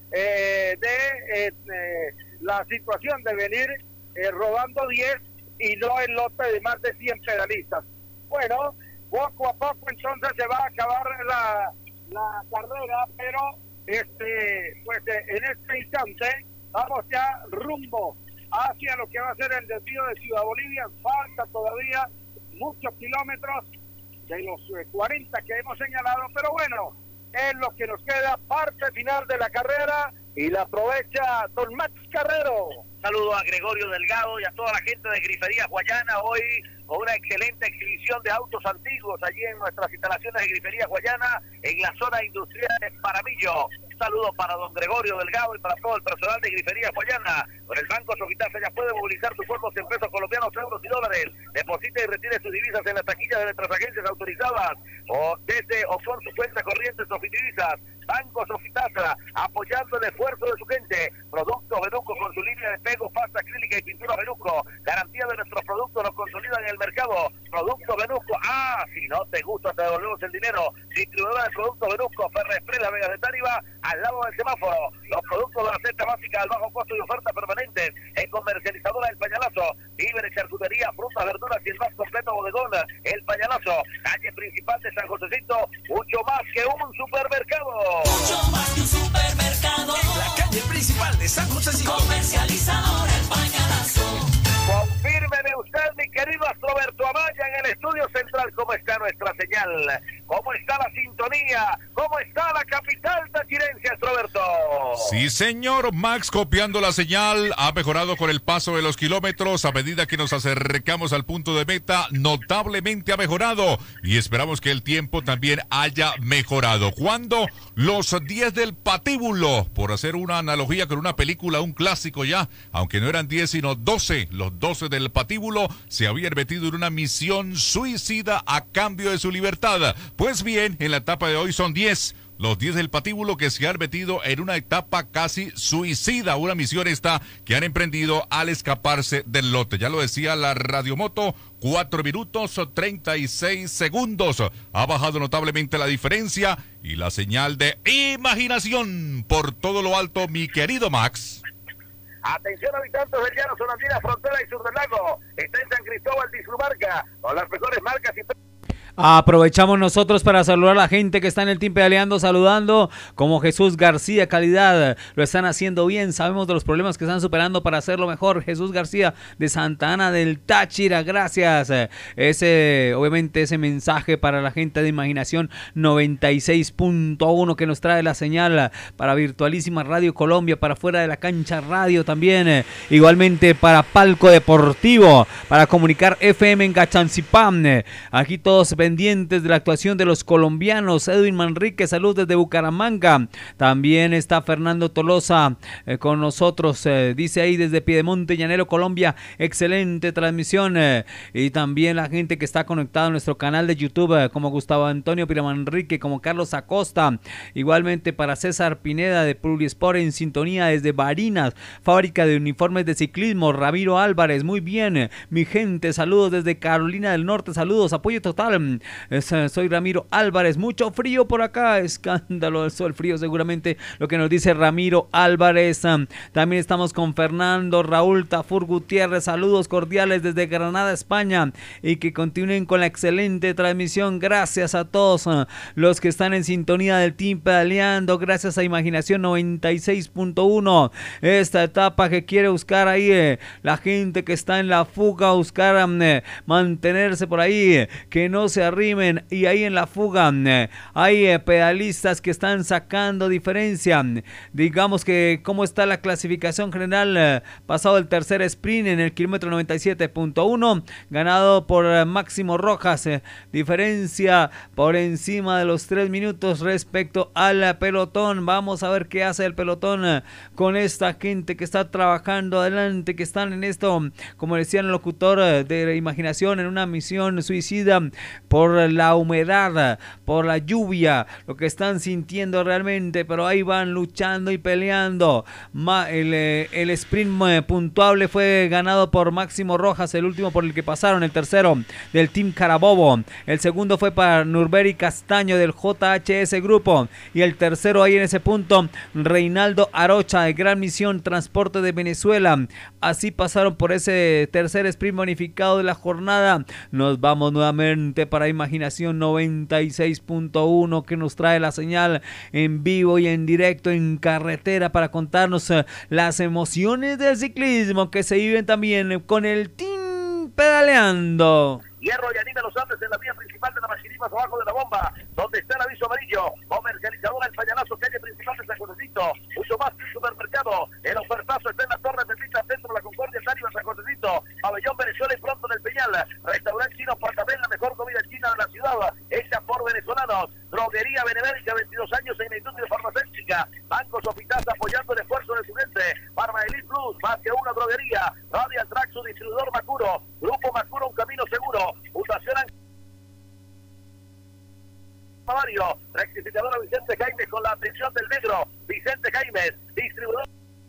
de la situación de venir rodando 10 y no el lote de más de 100 pedalistas. Bueno, poco a poco entonces se va a acabar la carrera, pero pues en este instante vamos ya rumbo hacia lo que va a ser el desvío de Ciudad Bolivia. Falta todavía muchos kilómetros de los 40 que hemos señalado, pero bueno, es lo que nos queda, parte final de la carrera, y la aprovecha don Max Carrero. Saludo a Gregorio Delgado y a toda la gente de Griferías Guayana, hoy con una excelente exhibición de autos antiguos allí en nuestras instalaciones de Griferías Guayana, en la zona industrial de Paramillo. Un saludo para don Gregorio Delgado y para todo el personal de Griferías Guayana. Con el Banco Sogitaza ya puede movilizar sus fondos en pesos colombianos, euros y dólares. Deposite y retire sus divisas en las taquillas de nuestras agencias autorizadas o con su cuenta corriente Sofidivisas. Banco Sogitaza, apoyando el esfuerzo de su gente. Productos Benuco con su línea de pego, pasta acrílica y pintura Benuco. Garantía de nuestros productos los consolidan en el mercado. Productos Benuco. Si no te gusta, te devolvemos el dinero. Distribuidora de productos Benuco, Ferrespre, La Vega de Tániva, al lado del semáforo. Los productos de la cesta básica al bajo costo y oferta permanentes. En comercializadora El Pañalazo. Víveres, charcutería, frutas, verduras y el más completo bodegón El Pañalazo. Calle principal de San Josecito. Mucho más que un supermercado. Mucho más que un supermercado. En la calle principal de San Josecito. Comercializadora El Pañalazo. Confírmeme usted, mi querido Astroberto Amaya, en el estudio central, cómo está nuestra señal, cómo está la sintonía, cómo está la capital tachirense, Astroberto. Sí, señor, Max, copiando la señal, ha mejorado con el paso de los kilómetros a medida que nos acercamos al punto de meta, notablemente ha mejorado, y esperamos que el tiempo también haya mejorado. ¿Cuándo? Los 10 del patíbulo, por hacer una analogía con una película, un clásico ya, aunque no eran 10 sino 12, los 12 del patíbulo se habían metido en una misión suicida a cambio de su libertad. Pues bien, en la etapa de hoy son 10. Los 10 del patíbulo que se han metido en una etapa casi suicida, una misión esta que han emprendido al escaparse del lote. Ya lo decía la radiomoto, 4 minutos 36 segundos. Ha bajado notablemente la diferencia y la señal de imaginación por todo lo alto, mi querido Max. Atención, habitantes del llano, zona andina, frontera y sur del lago. Está en San Cristóbal de Islumarca, con las mejores marcas y... Aprovechamos nosotros para saludar a la gente que está en el Team Pedaleando, saludando como Jesús García, calidad, lo están haciendo bien, sabemos de los problemas que están superando para hacerlo mejor. Jesús García de Santa Ana del Táchira, gracias. Obviamente ese mensaje para la gente de Imaginación 96.1 que nos trae la señal para Virtualísima Radio Colombia, para Fuera de la Cancha Radio también, igualmente para Palco Deportivo, para Comunicar FM en Gachancipán. Aquí todos pendientes pendientes de la actuación de los colombianos. Edwin Manrique, salud desde Bucaramanga. También está Fernando Tolosa con nosotros, dice ahí desde Piedemonte, Llanero, Colombia. Excelente transmisión. Y también la gente que está conectada a nuestro canal de YouTube, como Gustavo Antonio Piramanrique, como Carlos Acosta. Igualmente para César Pineda de Plurisport en sintonía desde Barinas, fábrica de uniformes de ciclismo. Ramiro Álvarez, muy bien, mi gente, saludos desde Carolina del Norte, saludos, apoyo total. Soy Ramiro Álvarez, mucho frío por acá, escándalo del sol, frío seguramente lo que nos dice Ramiro Álvarez. También estamos con Fernando Raúl Tafur Gutiérrez, saludos cordiales desde Granada, España, y que continúen con la excelente transmisión. Gracias a todos los que están en sintonía del Team Pedaleando, gracias a Imaginación 96.1, esta etapa que quiere buscar ahí la gente que está en la fuga, buscar mantenerse por ahí, que no se arrimen, y ahí en la fuga hay pedalistas que están sacando diferencia. Digamos que cómo está la clasificación general, pasado el tercer sprint en el kilómetro 97.1, ganado por Máximo Rojas, diferencia por encima de los 3 minutos respecto al pelotón. Vamos a ver qué hace el pelotón con esta gente que está trabajando adelante, que están en esto, como decía el locutor de Imaginación, en una misión suicida por la humedad, por la lluvia, lo que están sintiendo realmente, pero ahí van luchando y peleando. El sprint puntuable fue ganado por Máximo Rojas, el último por el que pasaron, el tercero del Team Carabobo, el segundo fue para Nurberi Castaño del JHS Grupo, y el tercero ahí en ese punto Reinaldo Arocha de Gran Misión Transporte de Venezuela. Así pasaron por ese tercer sprint bonificado de la jornada. Nos vamos nuevamente para Imaginación 96.1, que nos trae la señal en vivo y en directo en carretera para contarnos las emociones del ciclismo que se viven también con el Team Pedaleando. Hierro y Anina Los Andes en la vía principal de la Machirimas, abajo de la bomba, donde está el aviso amarillo. Comercializadora El Pañalazo, calle principal de San Josecito. Mucho más que un supermercado. El ofertazo está en la Torre de Pita, centro de la Concordia, Tario, San Josecito. Pabellón Venezuela y pronto en el Peñal. Restaurante chino Portabel, la mejor comida china de la ciudad, hecha por venezolanos. Droguería Benemérica, 22 años en la industria farmacéutica. Banco Sofitasa apoyando el esfuerzo de su gente. Farma Elite Plus, más que una droguería. Radial Track, su distribuidor Macuro. Grupo Macuro, un camino seguro. Fundación Mario, rectificadora Vicente Jaime con la atención del negro. Vicente Jaime, distribuidor.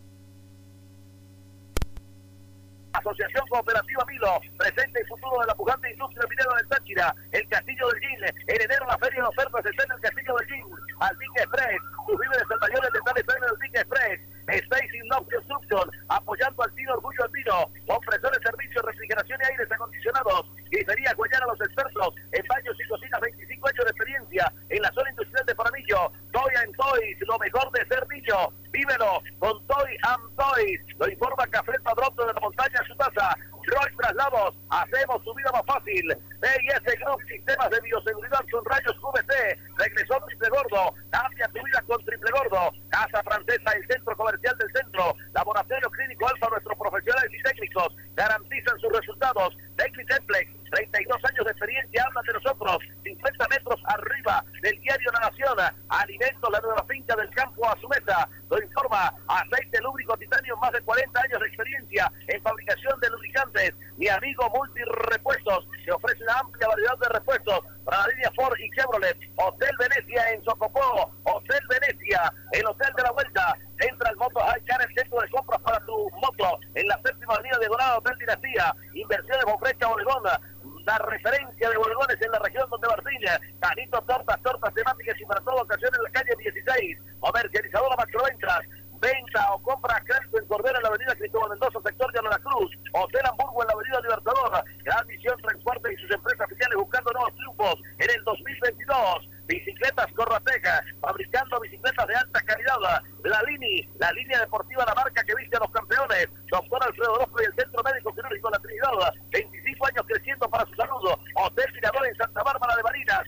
Asociación Cooperativa Milo, presente y futuro de la pujante industria minera del Táchira. El Castillo del Gin, en enero la feria de ofertas está en el Castillo del Gin. Alpique Express, sus víveres al mayores detalles en el Alpique Express. Space Inox Construction, apoyando al Tino Orgullo Alpino, compresores, servicios, refrigeración y aires acondicionados. Guisería Guayana, los expertos en baños y cocinas, 25 años de experiencia en la zona industrial de Paramillo. Toy and Toys, lo mejor de ser niño. Vívelo con Toy and Toys. Lo informa Café El Padrón de la montaña a su taza. Roy Traslados, hacemos tu vida más fácil. PIS Group, sistemas de bioseguridad con rayos QVC. Regresó Triple Gordo, cambia tu vida con Triple Gordo. Casa Francesa, el centro comercial del centro. Laboratorio Clínico Alfa, nuestros profesionales y técnicos garantizan sus resultados. Tecnitemplex, 32 años de experiencia, hablan de nosotros. 50 metros arriba del diario La Nación. Alimentos, la nueva finca del campo a su mesa. Lo informa Aceite Lúbrico Titanio, más de 40 años de experiencia en fabricación de lubricantes. Mi amigo Multirepuestos, que ofrece una amplia variedad de repuestos para la línea Ford y Chevrolet. Hotel Venecia en Socopó, Hotel Venecia, el Hotel de la Vuelta. Entra al Moto Highcar, el centro de compras para tu moto, en la 7ª avenida de Dorado, Hotel Dinastía. Inversiones Bonfrecha, Oregón. La referencia de bodegones en la región donde Martínez, Canito, tortas temáticas y para toda ocasión en la calle 16. Comercializadora Macroventas. Venta o compra crédito en Cordero en la avenida Cristóbal Mendoza, sector de la Cruz. Hotel Hamburgo en la avenida Libertador. Gran Misión Transporte y sus empresas oficiales buscando nuevos triunfos en el 2022. Bicicletas Corrateca, fabricando bicicletas de alta calidad. La línea deportiva, la marca que viste a los campeones. Doctor Alfredo Orozco y el Centro Médico Quirúrgico La Trinidad. 25 años creciendo para su salud. Hotel Tirador en Santa Bárbara de Barinas.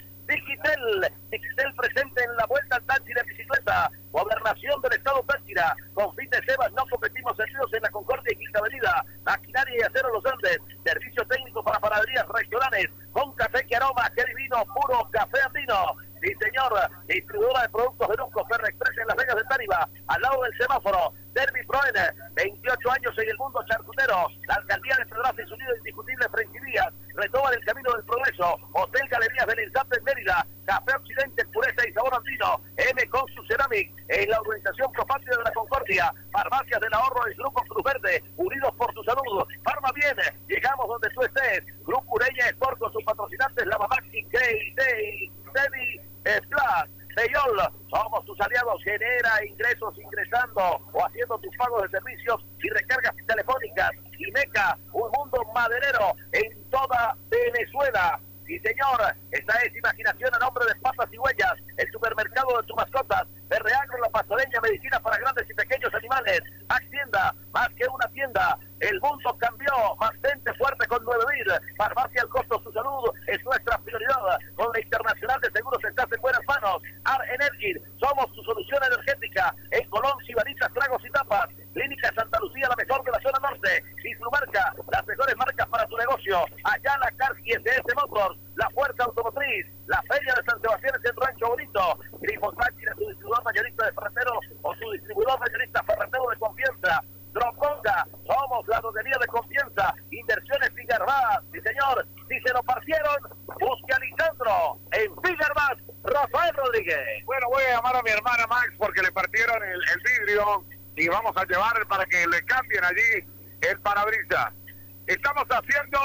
Digitel presente en la Vuelta al Táchira en bicicleta. Gobernación del Estado Táchira. Con fin de Sebas no competimos servicios en la Concordia y Quinta Avenida. Maquinaria y acero Los Andes. Servicio técnico para panaderías regionales. Con café que aroma, que divino. andino, puro café andino. Sí, señor, distribuidora de productos de Nusco, Ferrexpress en Las Vegas de Táriba, al lado del semáforo. Derby Proen, 28 años en el mundo charcutero. La alcaldía de Pedraza y su líder indiscutible, Frenkie Díaz. Retoma el camino del progreso. Hotel Galerías del Ensate en Mérida. Café Occidente, pureza y sabor andino. M con su Ceramic. En la organización Propatria de la Concordia. Farmacias del Ahorro del Grupo Cruz Verde. Unidos por tu salud. Farma Bien. Llegamos donde tú estés. Grupo Ureña Sport con sus patrocinantes Lava Maxi, K-Day, Sebi, Splash. Peyol, somos tus aliados, genera ingresos ingresando o haciendo tus pagos de servicios y recargas telefónicas. Imeca, un mundo maderero en toda Venezuela. Sí, señor, esta es Imaginación a nombre de Patas y Huellas, el supermercado de tus mascotas. Berreagro, la pastoreña, medicina para grandes y pequeños animales. Hacienda, más que una tienda. El mundo cambió, mantente fuerte con 9.000. Farmacia al costo, su salud es nuestra prioridad. Con la Internacional de Seguros estás en buenas manos. Ar Energy, somos tu solución energética. En Colón, Sibaritas, Tragos y Tapas. Clínica Santa Lucía, la mejor de la zona norte. Disflumarca, las mejores marcas para tu negocio. Ayala Cars y SS Motors. La Fuerza Automotriz. La Feria de San Sebastián en Rancho Bonito. Grifo Táchira, su distribuidor mayorista de ferreteros o su distribuidor mayorista ferretero de confianza. Droponga, somos la droguería de confianza. Inversiones Figueroa, sí señor. Si se lo partieron, busque a Lisandro en Figueroa. Rafael Rodríguez. Bueno, voy a llamar a mi hermana Max porque le partieron el vidrio y vamos a llevar para que le cambien allí el parabrisas. Estamos haciendo,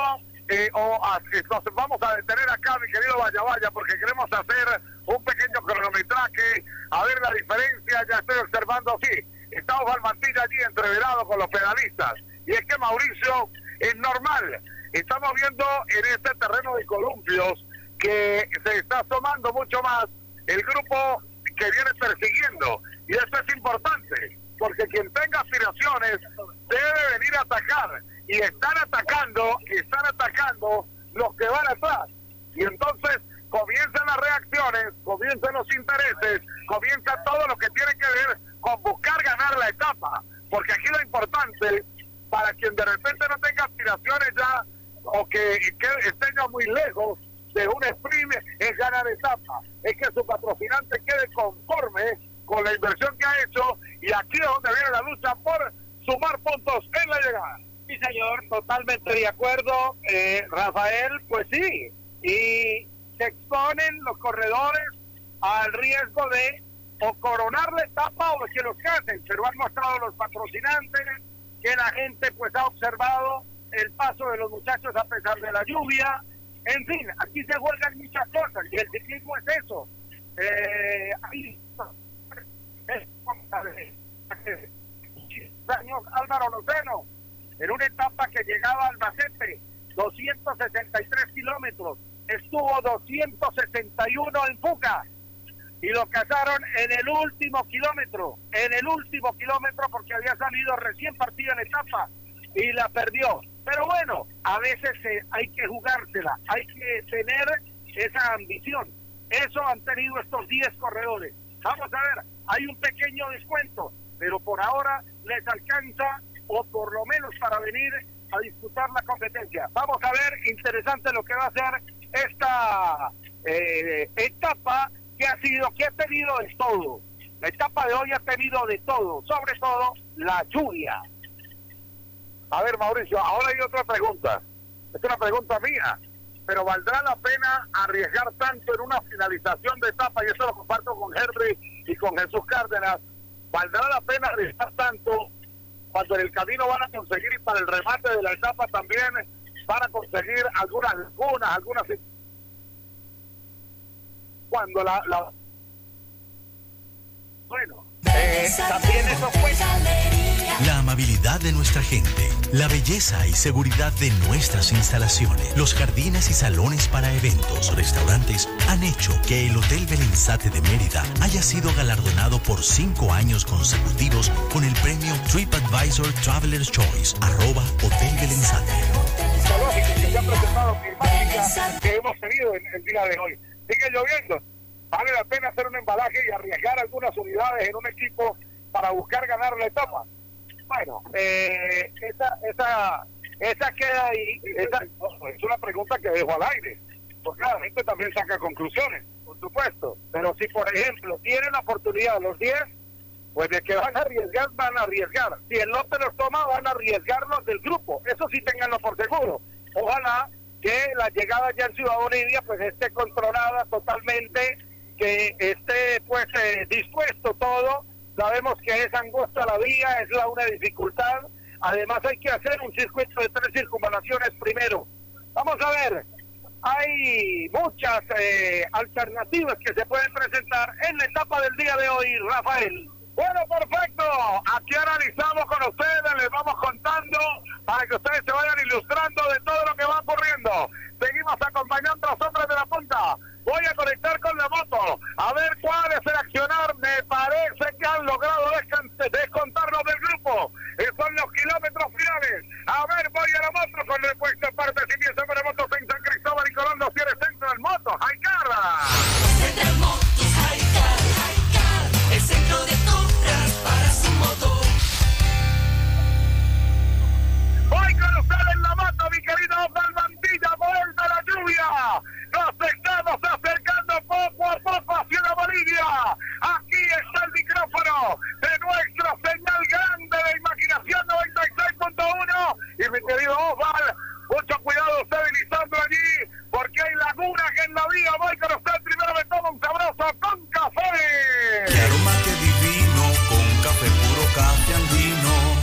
nos vamos a detener acá, mi querido Vaya, porque queremos hacer un pequeño cronometraje, a ver la diferencia. Ya estoy observando, sí, está Osvaldo Mantilla allí entreverado con los pedalistas, y es que Mauricio, es normal, estamos viendo en este terreno de columpios que se está asomando mucho más el grupo que viene persiguiendo, y eso es importante, porque quien tenga aspiraciones debe venir a atacar, y están atacando los que van atrás, y entonces comienzan las reacciones, comienzan los intereses, comienza todo lo que tiene que ver con buscar ganar la etapa, porque aquí lo importante, para quien de repente no tenga aspiraciones ya, o que esté ya muy lejos de un sprint, es ganar etapa, es que su patrocinante quede conforme con la inversión que ha hecho, y aquí es donde viene la lucha por sumar puntos en la llegada. Sí, señor, totalmente de acuerdo, Rafael, pues sí, y se exponen los corredores al riesgo de o coronar la etapa o que los casen, pero han mostrado los patrocinantes que la gente pues ha observado el paso de los muchachos a pesar de la lluvia. En fin, aquí se juegan muchas cosas y el ciclismo es eso. Años Álvaro Lozano, en una etapa que llegaba a Albacete, 263 kilómetros, estuvo 261 en fuga y lo cazaron en el último kilómetro porque había salido recién partida en etapa y la perdió. Pero bueno, a veces hay que jugársela, hay que tener esa ambición. Eso han tenido estos 10 corredores. Vamos a ver, hay un pequeño descuento, pero por ahora les alcanza, o por lo menos para venir a disputar la competencia. Vamos a ver, interesante lo que va a ser esta etapa que ha tenido de todo. La etapa de hoy ha tenido de todo, sobre todo la lluvia. A ver, Mauricio, ahora hay otra pregunta. Es una pregunta mía, pero ¿valdrá la pena arriesgar tanto en una finalización de etapa? Y eso lo comparto con Henry y con Jesús Cárdenas. ¿Valdrá la pena arriesgar tanto cuando en el camino van a conseguir, para el remate de la etapa también van a conseguir algunas lagunas, cuando bueno, también eso cuenta. La amabilidad de nuestra gente, la belleza y seguridad de nuestras instalaciones, los jardines y salones para eventos, restaurantes, han hecho que el Hotel Belenzate de Mérida haya sido galardonado por 5 años consecutivos con el premio TripAdvisor Traveler's Choice, @Hotel Belenzate. Que se han presentado climáticas que hemos tenido el día de hoy. Sigue lloviendo. Vale la pena hacer un embalaje y arriesgar algunas unidades en un equipo para buscar ganar la etapa. Bueno, esa queda ahí. Es una pregunta que dejo al aire. porque la gente también saca conclusiones, por supuesto. Pero si, por ejemplo, tienen la oportunidad los 10, pues de que van a arriesgar, van a arriesgar. Si el lote los toma, van a arriesgar los del grupo. Eso sí, ténganlo por seguro. Ojalá que la llegada ya en Ciudad Bolivia pues esté controlada totalmente, que esté pues dispuesto todo. Sabemos que es angosta la vía, es una dificultad. Además hay que hacer un circuito de 3 circunvalaciones primero. Vamos a ver, hay muchas alternativas que se pueden presentar en la etapa del día de hoy, Rafael. Bueno, perfecto. Aquí analizamos con ustedes, les vamos contando para que ustedes se vayan ilustrando de todo lo que va ocurriendo. Seguimos acompañando a los hombres de la punta. Voy a conectar con la moto, a ver cuál es el accionar. Me parece que han logrado descontarnos del grupo. Son los kilómetros finales. A ver, voy a la moto con repuesto en parte. Si pienso con la moto en San Cristóbal y Colón, tiene centro del moto. ¡Jaicar! Central Motos Jaicar, el centro de compras para su moto. Voy con usted en la moto, mi querido Osvaldo, vuelta la lluvia. Nos estamos acercando poco a poco hacia la Bolivia. Aquí está el micrófono de nuestra señal grande de imaginación 96.1. Y mi querido Osvaldo, mucho cuidado usted deslizando allí, porque hay lagunas en la vía. Voy con usted, primero me tomo un sabroso con café. Quiero mate divino con café puro, café andino.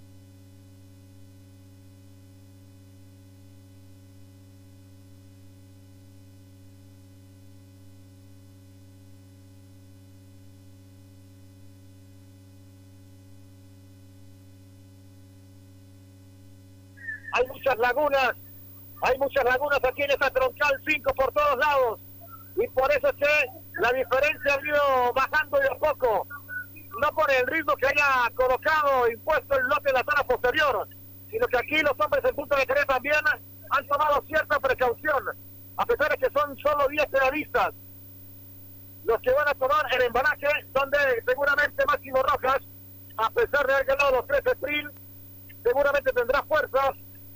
Hay muchas lagunas aquí en esta troncal 5 por todos lados, y por eso es que la diferencia ha ido bajando de a poco, no por el ritmo que haya colocado, impuesto el lote en la zona posterior, sino que aquí los hombres en Punta de Jerez también han tomado cierta precaución, a pesar de que son solo 10 pedalistas los que van a tomar el embalaje, donde seguramente Máximo Rojas, a pesar de haber ganado los 3 sprints, seguramente tendrá fuerzas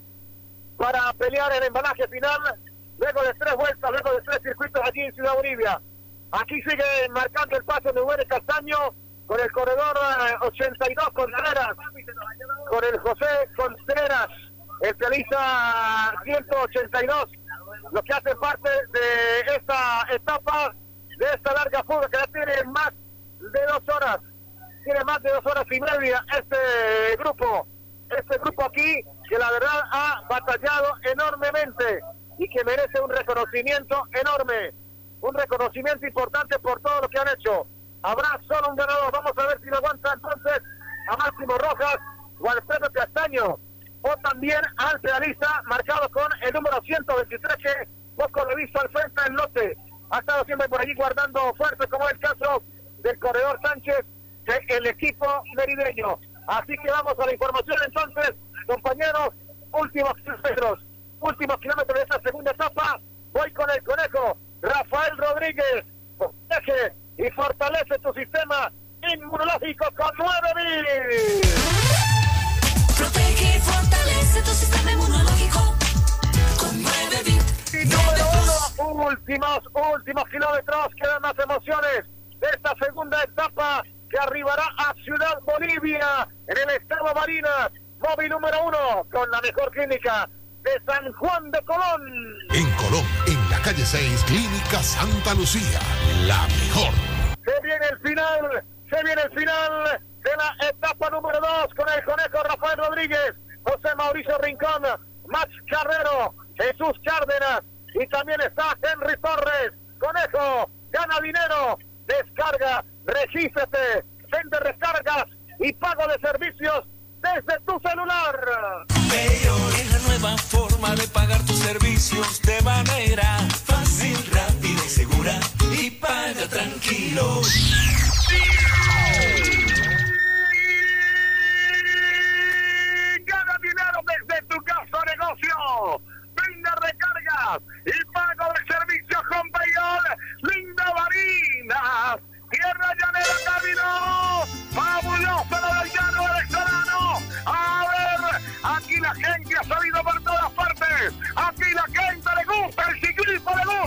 para pelear el embalaje final, luego de 3 vueltas, luego de 3 circuitos allí en Ciudad Bolivia. Aquí sigue marcando el paso de Nubel Castaño, con el corredor 82 Contreras, con el José Contreras, el pedalista 182, lo que hace parte de esta etapa, de esta larga fuga que ya tiene más de 2 horas, tiene más de 2 horas y media este grupo aquí, que la verdad ha batallado enormemente y que merece un reconocimiento enorme, un reconocimiento importante por todo lo que han hecho. Habrá solo un ganador, vamos a ver si lo aguanta entonces a Máximo Rojas o Alfredo Castaño, o también al pedalista marcado con el número 123, que poco lo he visto al frente del lote, ha estado siempre por allí guardando fuerte, como es el caso del corredor Sánchez del equipo merideño. Así que vamos a la información entonces, compañeros. Últimos kilómetros de esta segunda etapa. Voy con el conejo Rafael Rodríguez. Protege y fortalece tu sistema inmunológico con 9000. Protege y fortalece tu sistema inmunológico con 9000. Número 1, últimos kilómetros. Quedan más emociones de esta segunda etapa, que arribará a Ciudad Bolivia, en el estado Barinas. Móvil número 1, con la mejor clínica de San Juan de Colón. En Colón, en la calle 6, Clínica Santa Lucía, la mejor. Se viene el final de la etapa número 2, con el conejo Rafael Rodríguez, José Mauricio Rincón, Max Carrero, Jesús Cárdenas, y también está Henry Torres. Conejo, gana dinero, descarga, regístrate, vende recargas y pago de servicios desde tu celular. Payor es la nueva forma de pagar tus servicios de manera fácil, rápida y segura, y paga tranquilo. Gana dinero desde tu casa o negocio. Vende recargas y pago de servicios con Payor. Linda Barinas, Tierra Llanera Camino, fabuloso lo del llano venezolano. A ver, aquí la gente ha salido por todas partes. Aquí la gente le gusta el ciclismo, le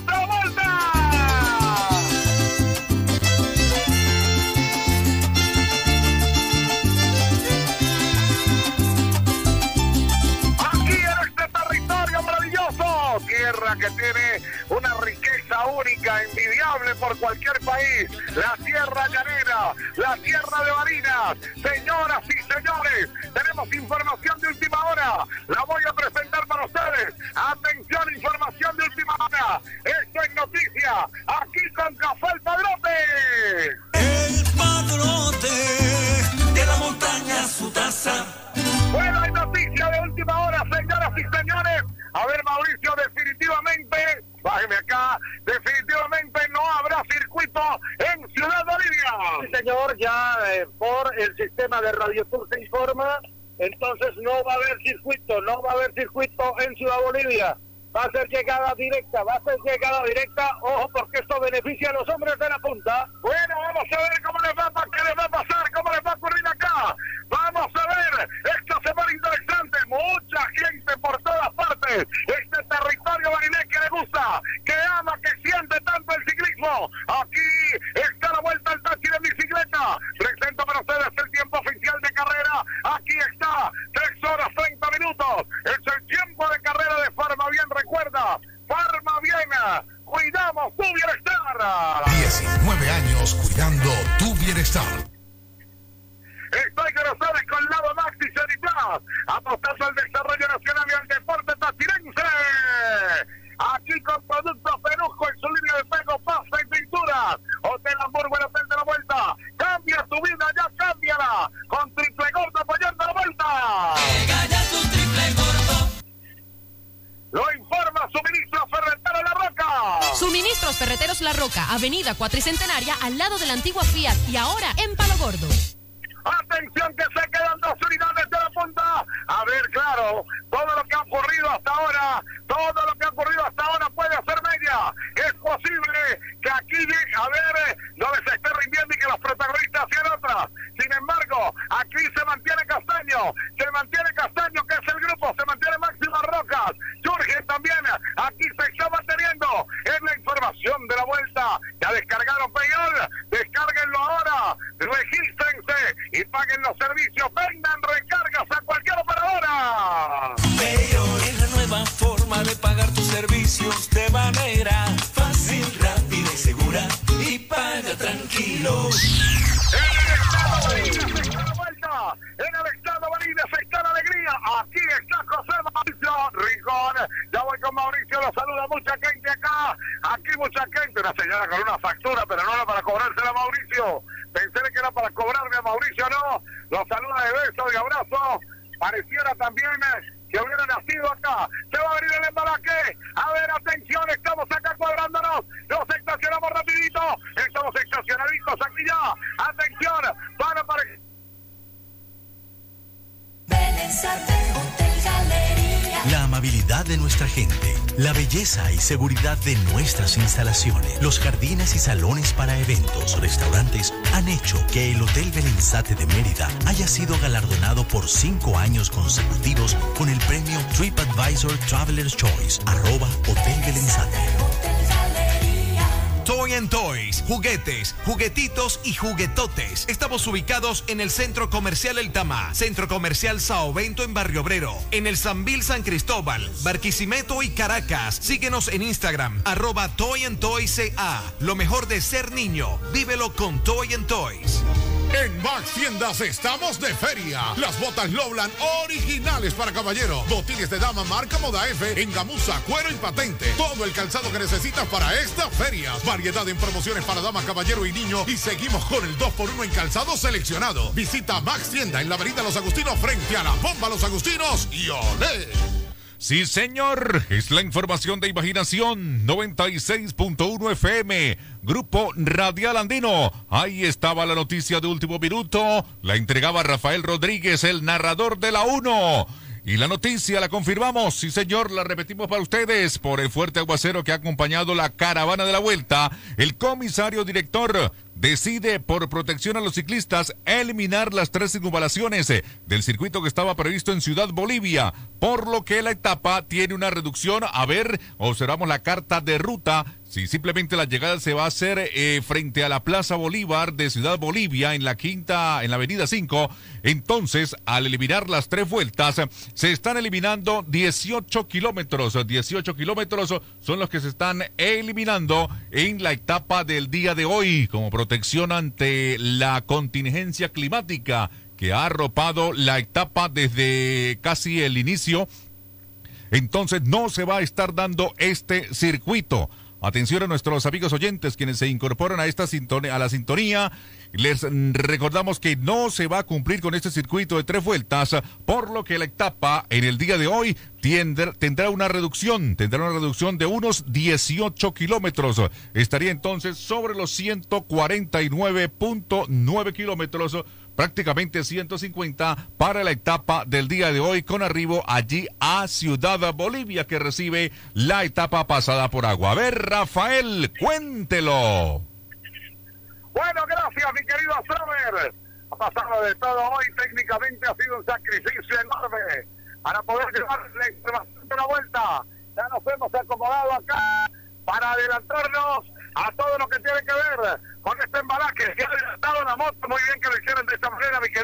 tierra que tiene una riqueza única, envidiable por cualquier país, la tierra llanera, la tierra de Barinas. Señoras y señores, tenemos información de última hora, la voy a presentar para ustedes. Atención, información de última hora, esto es noticia, aquí con Café El Padrote. El Padrote de la montaña a su taza. Bueno, hay noticia de última hora, señoras y señores. A ver, Mauricio, definitivamente, bájeme acá, definitivamente no habrá circuito en Ciudad Bolivia. Sí, señor, ya por el sistema de Radio Tour se informa, entonces no va a haber circuito, en Ciudad Bolivia. Va a ser llegada directa, ojo, porque esto beneficia a los hombres de la punta. Bueno, vamos a ver cómo les va, qué les va a pasar, cómo les va a ocurrir acá. Vamos a ver, esto se pone interesante, mucha gente por todas partes. Este territorio barinés que le gusta, que ama, que siente tanto el ciclismo. Aquí está la vuelta al taxi de bicicleta. Presento para ustedes el tiempo oficial de carrera. Aquí está, 3 horas 30 minutos. Es el tiempo de carrera de Farmavien. Recuerda, Farmavien, cuidamos tu bienestar. 19 años cuidando tu bienestar. Estoy con ustedes con Lado Max y Ceriplas, apostando al desarrollo nacional y al deporte tachirense. Aquí con Productos Perusco en su línea de pego, pasta y pinturas. Hotel Hamburgo, el hotel de la vuelta. Cambia tu vida, ya cámbiala. Con Triple Gordo apoyando la vuelta. Llega ya tu Triple Gordo. Lo informa Suministros Ferreteros La Roca. Suministros Ferreteros La Roca, Avenida Cuatricentenaria, al lado de la antigua Fiat y ahora en Palo Gordo. Atención que se quedan 2 unidades de la punta. A ver, claro, todo lo que ha ocurrido hasta ahora puede hacer media. Es posible que aquí, a ver, no les esté rindiendo y que los protagonistas sean otras. Sin embargo, aquí se mantiene Castaño, que es el grupo, se mantiene Máximo Rojas, Jürgen también, aquí se está manteniendo. Es la información de la vuelta. Ya descargaron Payol, descárguenlo ahora, regístrense y paguen los servicios, vendan recargas a cualquier operadora. Payol es la nueva forma de pagar tus servicios de manera fácil, rápida y segura, y paga tranquilo. En el estado Barinas está la alegría. Aquí está José Mauricio Rincón. Ya voy con Mauricio, lo saluda mucha gente acá. Aquí mucha gente. Una señora con una factura, pero no era para cobrársela a Mauricio. Pensé que era para cobrarme a Mauricio, no. Lo saluda de beso y abrazo. Pareciera también que hubiera nacido acá. Se va a abrir el embalaje. A ver, atención, estamos acá cuadrándonos. Nos estacionamos rapidito. Estamos estacionaditos aquí ya. Atención, van a aparecer. La amabilidad de nuestra gente, la belleza y seguridad de nuestras instalaciones, los jardines y salones para eventos, restaurantes, han hecho que el Hotel Belenzate de Mérida haya sido galardonado por 5 años consecutivos con el premio TripAdvisor Traveler's Choice, @Hotel Belenzate. Toy and Toys, juguetes, juguetitos y juguetotes. Estamos ubicados en el Centro Comercial El Tamá, Centro Comercial Sao Bento en Barrio Obrero, en el Sambil San Cristóbal, Barquisimeto y Caracas. Síguenos en Instagram, @ToyandToysCA. Lo mejor de ser niño, vívelo con Toy and Toys. En Max Tiendas estamos de feria. Las botas Lowland originales para caballero. Botines de dama marca Moda F en gamuza, cuero y patente. Todo el calzado que necesitas para esta feria. Variedad en promociones para dama, caballero y niño. Y seguimos con el 2x1 en calzado seleccionado. Visita Max Tienda en la avenida Los Agustinos frente a la bomba Los Agustinos y olé. Sí, señor, es la información de Imaginación 96.1 FM, Grupo Radial Andino. Ahí estaba la noticia de último minuto, la entregaba Rafael Rodríguez, el narrador de la 1. Y la noticia la confirmamos, sí señor, la repetimos para ustedes. Por el fuerte aguacero que ha acompañado la caravana de la vuelta, el comisario director decide por protección a los ciclistas eliminar las 3 circunvalaciones del circuito que estaba previsto en Ciudad Bolivia, por lo que la etapa tiene una reducción. A ver, observamos la carta de ruta. Si simplemente la llegada se va a hacer frente a la Plaza Bolívar de Ciudad Bolivia en la avenida 5, entonces al eliminar las 3 vueltas se están eliminando 18 kilómetros. 18 kilómetros son los que se están eliminando en la etapa del día de hoy como protección ante la contingencia climática que ha arropado la etapa desde casi el inicio. Entonces no se va a estar dando este circuito. Atención a nuestros amigos oyentes quienes se incorporan a la sintonía. Les recordamos que no se va a cumplir con este circuito de 3 vueltas, por lo que la etapa en el día de hoy tendrá una reducción de unos 18 kilómetros. Estaría entonces sobre los 149.9 kilómetros, prácticamente 150 para la etapa del día de hoy, con arribo allí a Ciudad Bolivia, que recibe la etapa pasada por agua. A ver, Rafael, cuéntelo. Bueno, gracias, mi querido Saber. Ha pasado de todo hoy. Técnicamente ha sido un sacrificio enorme para poder llevar la información de la vuelta. Ya nos hemos acomodado acá para adelantarnos a todo lo que tiene que ver con este embalaje. Se ha adelantado la moto. Muy bien que lo hicieron de esta manera, mi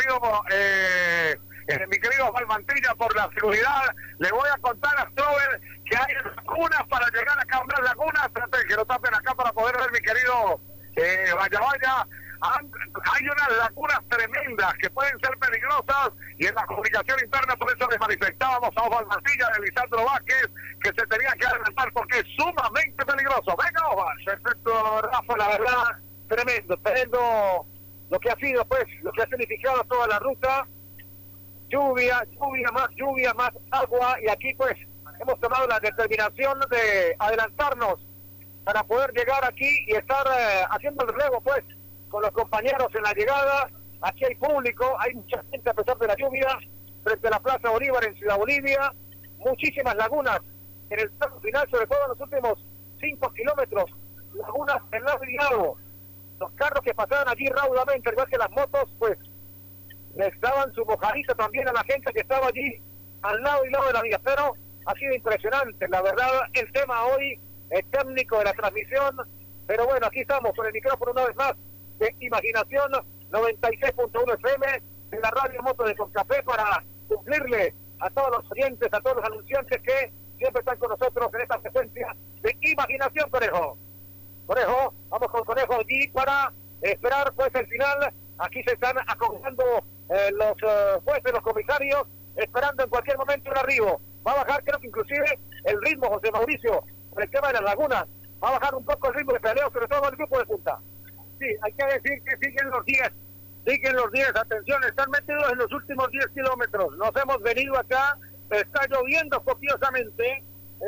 querido Valmantilla, por la seguridad. Le voy a contar a Strober que hay lagunas para llegar acá, unas lagunas. Trate que lo tapen acá para poder ver, mi querido Vaya. Hay unas lagunas tremendas que pueden ser peligrosas, y en la comunicación interna por eso les manifestábamos a Osvaldo Mantilla de Lisandro Vázquez que se tenía que adelantar porque es sumamente peligroso. Venga, Osvaldo. Perfecto, Rafa, la verdad, tremendo lo que ha sido, pues, lo que ha significado toda la ruta. Lluvia, más agua, y aquí pues hemos tomado la determinación de adelantarnos para poder llegar aquí y estar haciendo el relevo, pues, con los compañeros en la llegada. Aquí hay público, hay mucha gente a pesar de la lluvia, frente a la Plaza Bolívar en Ciudad Bolivia. Muchísimas lagunas en el tramo final, sobre todo en los últimos 5 kilómetros. Lagunas en lado y lado. Los carros que pasaban allí raudamente, igual que las motos, pues, les daban su mojadita también a la gente que estaba allí al lado y lado de la vía. Pero ha sido impresionante, la verdad, el tema hoy técnico de la transmisión. Pero bueno, aquí estamos con el micrófono una vez más de Imaginación 96.1 FM de la Radio Moto de Concafé, para cumplirle a todos los oyentes, a todos los anunciantes que siempre están con nosotros en esta presencia de Imaginación. Conejo, vamos con Conejo allí para esperar pues el final. Aquí se están acomodando los jueces, los comisarios, esperando en cualquier momento un arribo. Va a bajar, creo que inclusive, el ritmo, José Mauricio, por el tema de las lagunas. Va a bajar un poco el ritmo de peleo, sobre todo el grupo de punta. Sí, hay que decir que siguen los 10, atención, están metidos en los últimos 10 kilómetros. Nos hemos venido acá, está lloviendo copiosamente,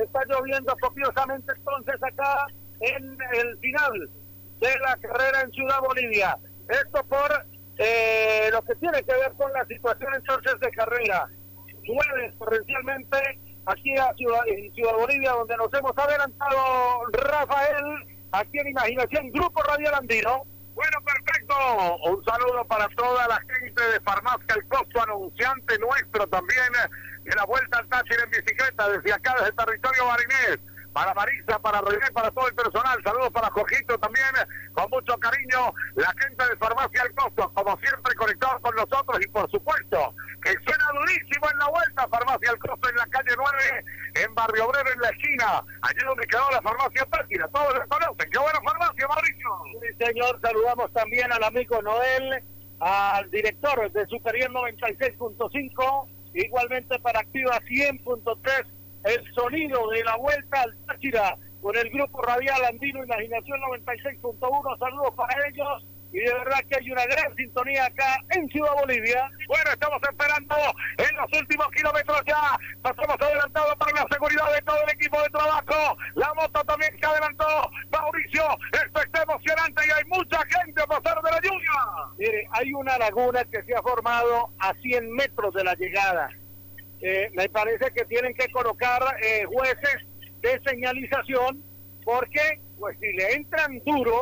entonces acá en el final de la carrera en Ciudad Bolivia. Esto por lo que tiene que ver con la situación entonces de carrera. Llueve torrencialmente aquí en Ciudad Bolivia, donde nos hemos adelantado, Rafael, aquí en Imaginación, Grupo Radial Andino. Bueno, perfecto. Un saludo para toda la gente de Farmacia El Costo, anunciante nuestro también de la Vuelta al Táchira en bicicleta, desde acá, desde el territorio marinés. Para Marisa, para René, para todo el personal. Saludos para Jojito también, con mucho cariño. La gente de Farmacia El Costo, como siempre, conectados con nosotros. Y por supuesto, que suena durísimo en la vuelta. Farmacia El Costo en la calle 9, en Barrio Obrero, en la esquina. Allí donde quedó la Farmacia Táchira. Todos la conocen. ¡Qué buena farmacia, Mauricio! Sí, señor. Saludamos también al amigo Noel, al director de Superior 96.5. Igualmente para Activa 100.3. El sonido de la Vuelta al Táchira con el Grupo Radial Andino Imaginación 96.1. Saludos para ellos, y de verdad que hay una gran sintonía acá en Ciudad Bolivia. Bueno, estamos esperando en los últimos kilómetros ya. Pasamos adelantado para la seguridad de todo el equipo de trabajo. La moto también se adelantó. Mauricio, esto está emocionante y hay mucha gente a pasar de la lluvia. Mire, hay una laguna que se ha formado a 100 metros de la llegada. Me parece que tienen que colocar jueces de señalización, porque pues si le entran duro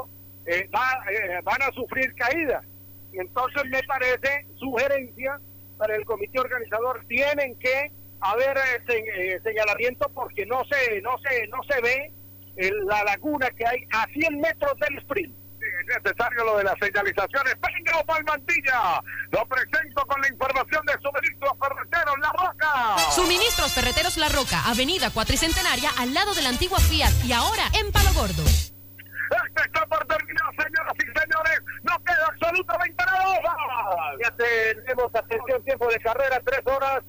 van a sufrir caídas. Entonces me parece, sugerencia para el comité organizador, tienen que haber señalamiento porque no se ve la laguna que hay a 100 metros del sprint. Es necesario lo de las señalizaciones. Venga, Palmantilla, lo presento con la información de Suministros Ferreteros La Roca. Suministros Ferreteros La Roca, Avenida Cuatricentenaria, al lado de la antigua Fiat y ahora en Palo Gordo. Este está por terminar, señoras y señores. No queda absolutamente nada. Ya tenemos, atención, tiempo de carrera, 3 horas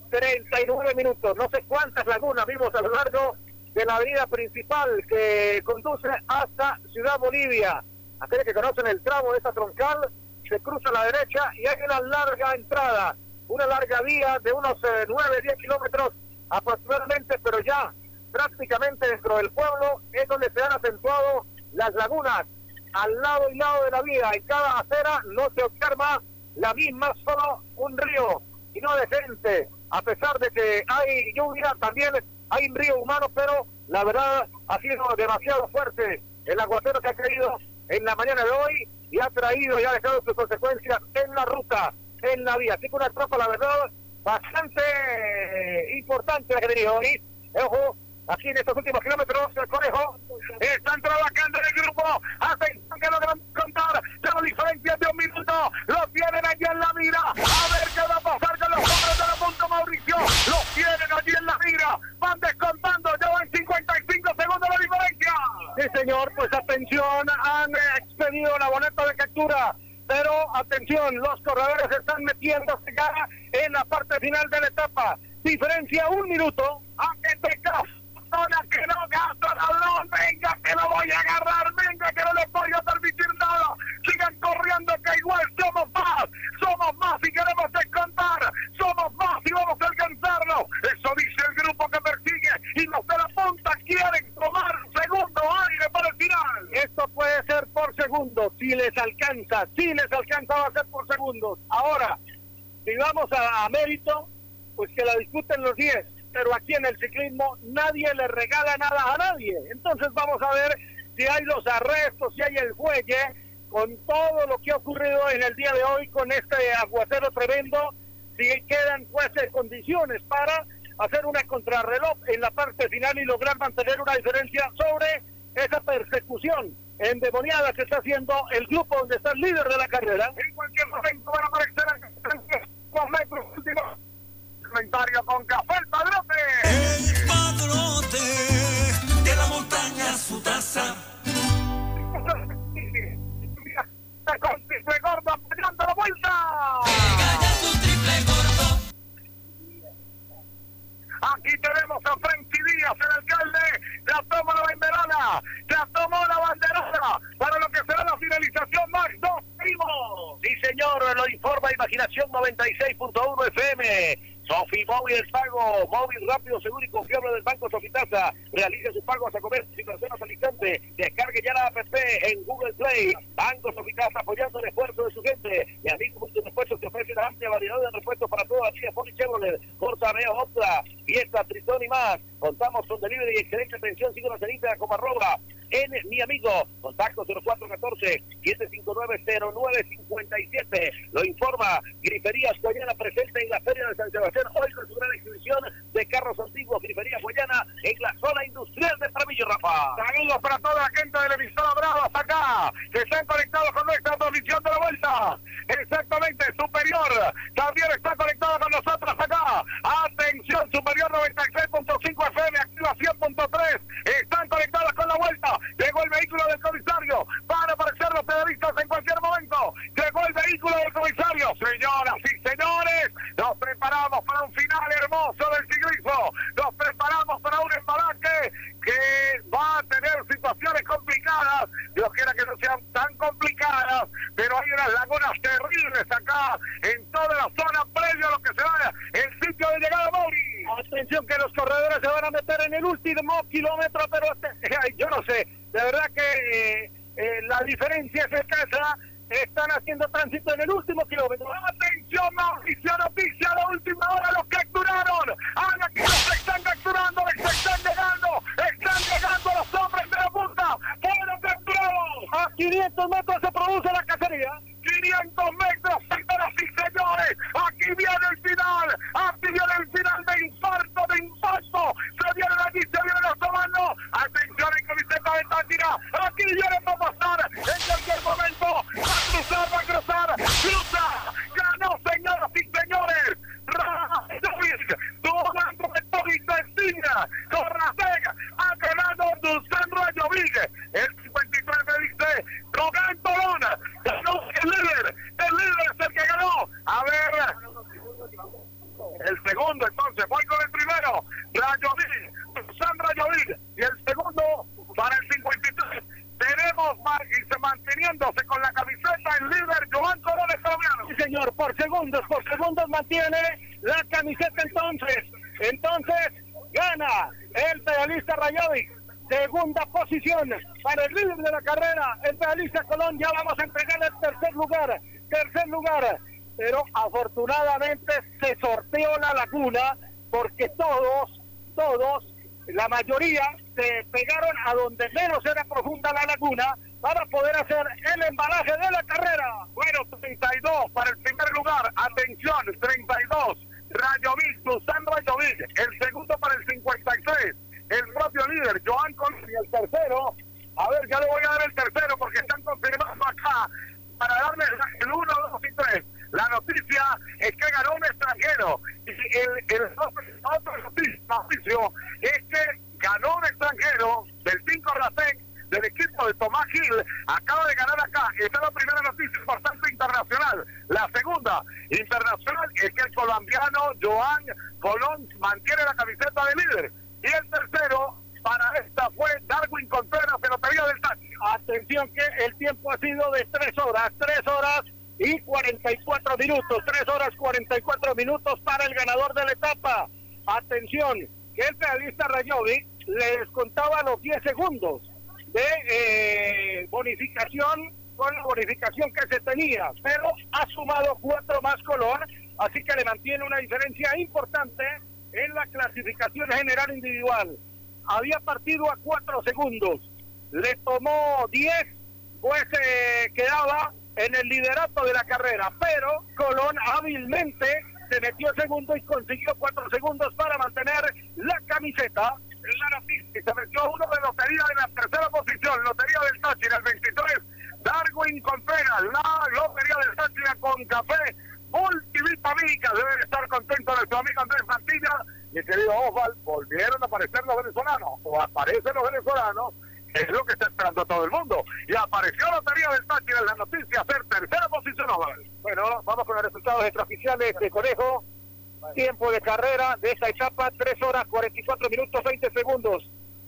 39 minutos. No sé cuántas lagunas vimos a lo largo de la avenida principal que conduce hasta Ciudad Bolivia. Aquellos que conocen el tramo de esta troncal, se cruza a la derecha y hay una larga entrada, una larga vía de unos 9-10 kilómetros aproximadamente, pero ya prácticamente dentro del pueblo es donde se han acentuado las lagunas, al lado y lado de la vía. En cada acera no se observa la misma, solo un río y no de gente. A pesar de que hay lluvia, también hay un río humano, pero la verdad ha sido demasiado fuerte el aguacero que ha caído en la mañana de hoy y ha traído y ha dejado sus consecuencias en la ruta, en la vía. Así que una tropa, la verdad, bastante importante la que tenía hoy. Ojo, aquí en estos últimos kilómetros, el Conejo están trabajando en el grupo. Atención que logran contar de la diferencia de 1 minuto. Lo tienen allí en la mira. A ver qué va a pasar con los hombres de la punta, Mauricio. Los tienen allí en la mira. Van descontando. Llevan 55 segundos la diferencia. Sí, señor. Pues atención, han expedido la boleta de captura. Pero atención, los corredores están metiéndose ya en la parte final de la etapa. Diferencia 1 minuto. A que te que no gasta ladrón, venga que lo voy a agarrar, venga que no les voy a permitir nada, sigan corriendo que igual somos más y queremos descontar, somos más y vamos a alcanzarlo, eso dice el grupo que persigue y los de la punta quieren tomar segundo aire para el final. Esto puede ser por segundos, si les alcanza va a ser por segundos. Ahora, si vamos a mérito, pues que la disputen los 10. Pero aquí en el ciclismo nadie le regala nada a nadie. Entonces vamos a ver si hay los arrestos, si hay el fuelle, con todo lo que ha ocurrido en el día de hoy con este aguacero tremendo, si quedan pues condiciones para hacer una contrarreloj en la parte final y lograr mantener una diferencia sobre esa persecución endemoniada que está haciendo el grupo donde está el líder de la carrera. En cualquier momento van a aparecer los metros últimos. Comentario con Café El Padrote. El Padrote de la montaña su taza. Con triple gordo apoyando la vuelta. Triple gordo. Aquí tenemos a Frankie Díaz, el alcalde. Ya toma la banderona. Ya tomó la banderona para lo que será la finalización. Max 2 primos. Sí, señor, lo informa Imaginación 96.1 FM. Sofi Móvil el pago, móvil rápido, seguro y confiable del Banco Sofitasa. Realice sus pagos a comercios y personas al instante. Descargue ya la app en Google Play. Banco Sofitasa apoyando el esfuerzo de su gente. Y amigos Multirepuestos que ofrece una amplia variedad de repuestos para toda la línea Ford y Chevrolet, Corsa, Neo, Optra, Fiesta, Tritón y más. Contamos con delivery y excelente atención. Síguenos en Instagram como @ en mi amigo. Contacto 0414-759-0957. Lo informa Griferías Guayana, presente en la Feria de San Sebastián. Hoy con su gran exhibición de carros antiguos. Griferías Guayana en la zona industrial de Tramillo, Rafa. Saludos para toda la gente de la emisora Bravas acá, que están conectados con nuestra transmisión de la vuelta. Exactamente, Superior también está conectado con nosotros acá. Atención, Superior 96.5 FM, activa 100.3. Están conectados con la vuelta. Llegó el vehículo del comisario. Van a aparecer los periodistas en cualquier momento. Llegó el vehículo del comisario. Señoras y señores, nos preparamos para un final hermoso del ciclismo. Nos preparamos para un embalaje que va a tener situaciones complicadas. Dios quiera que no sean tan complicadas, pero hay unas lagunas terribles acá en toda la zona previo a lo que será el sitio de llegada, Mauri. Atención que los corredores se van a meter en el último kilómetro, pero yo no sé, de verdad que la diferencia es escasa. Están haciendo tránsito en el último kilómetro. Atención, Mauricio, noticia de última hora, los capturaron. Ahora que los están capturando, les están llegando los hombres de la punta. Fueron capturados. A 500 500 metros se produce la cacería. 500 metros, señoras y señores. Aquí viene el final. Aquí viene el final de infarto, de impacto. Se viene allí, se viene asomando. Atención en camiseta de Táchira. Aquí viene para pasar en cualquier momento. Va a cruzar, va a cruzar. Cruza. Ganó, señoras y señores. Rajovic, tomando de Togita Encina. Corratec ha ganado Dusan Rajovic. El 53 me dice Rogán Tolón. Ganó el líder. El líder es el que ganó. A ver. El segundo, entonces, voy con el primero. Rajovic, Dusan Rajovic. Y el segundo para el 53. Tenemos manteniéndose con la camiseta el líder Joan Colón colombiano. Sí, señor, por segundos mantiene la camiseta entonces gana el pedalista Rajovic. Segunda posición para el líder de la carrera, el pedalista Colón. Ya vamos a entregar el tercer lugar, pero afortunadamente se sorteó la laguna porque todos, la mayoría se pegaron a donde menos era profunda la laguna para poder hacer el embalaje de la carrera. Bueno, 32 para el primer lugar. Atención, 32. Rajovic, Dusan Rajovic. El segundo para el 53. El propio líder, Joan Colón. Y el tercero, a ver, ya le voy a dar el tercero porque están confirmando acá para darles el 1, 2 y 3. La noticia es que ganó un extranjero. Y el otro noticio es que ganó un extranjero del 5 Ratec, del equipo de Tomás Gil. Acaba de ganar acá. Esta es la primera noticia importante internacional. La segunda internacional es que el colombiano Joan Colón mantiene la camiseta de líder. Y el tercero para esta fue Darwin Contreras de Lotería del Táchira. Atención que el tiempo ha sido de 3 horas y 44 minutos. 3 horas 44 minutos para el ganador de la etapa. Atención, que el pedalista Rajovic le descontaba los 10 segundos de bonificación con la bonificación que se tenía, pero ha sumado 4 más Colón, así que le mantiene una diferencia importante en la clasificación general individual. Había partido a 4 segundos, le tomó 10, pues quedaba en el liderato de la carrera, pero Colón hábilmente se metió segundo y consiguió 4 segundos para mantener la camiseta. En la noticia se metió uno de Lotería en la tercera posición, Lotería del Táchira, el 23, Darwin Contreras, la Lotería del Táchira con café multivitamínica. Deben estar contentos nuestro amigo Andrés Mantilla. Mi querido Osval, volvieron a aparecer los venezolanos, o aparecen los venezolanos, es lo que está esperando todo el mundo. Y apareció Lotería del Táchira en la noticia, ser tercera posición, Osval. Bueno, vamos con los resultados extraoficiales de Conejo. Tiempo de carrera de esta etapa, 3 horas 44 minutos 20 segundos.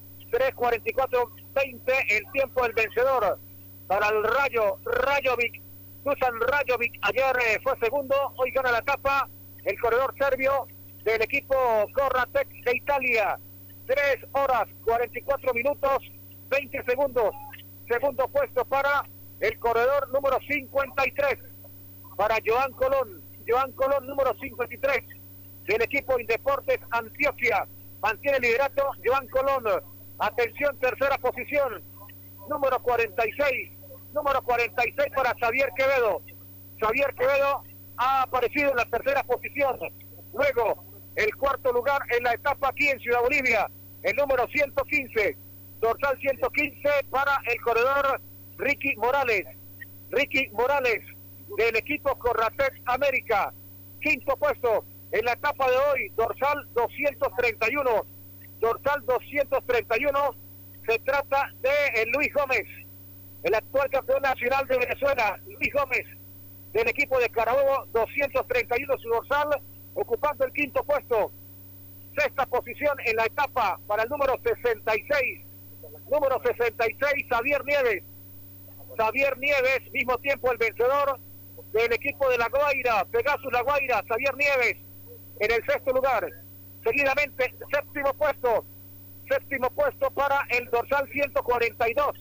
3:44:20 el tiempo del vencedor para el Rajovic. Dusan Rajovic ayer fue segundo, hoy gana la etapa el corredor serbio del equipo Corratec de Italia. 3 horas 44 minutos 20 segundos. Segundo puesto para el corredor número 53, para Joan Colón. Joan Colón número 53 del equipo Indeportes Antioquia. Mantiene el liderato Joan Colón. Atención, tercera posición, número 46 para Xavier Quevedo. Xavier Quevedo ha aparecido en la tercera posición. Luego, el cuarto lugar en la etapa aquí en Ciudad Bolivia, el número 115, dorsal 115 para el corredor Ricky Morales del equipo Corratec América. Quinto puesto en la etapa de hoy, dorsal 231. Se trata de Luis Gómez, el actual campeón nacional de Venezuela. Luis Gómez del equipo de Carabobo, 231 su dorsal, ocupando el quinto puesto. Sexta posición en la etapa para el número 66, Xavier Nieves, mismo tiempo el vencedor del equipo de La Guaira, Pegasus La Guaira, Xavier Nieves en el sexto lugar. Seguidamente, séptimo puesto para el dorsal 142,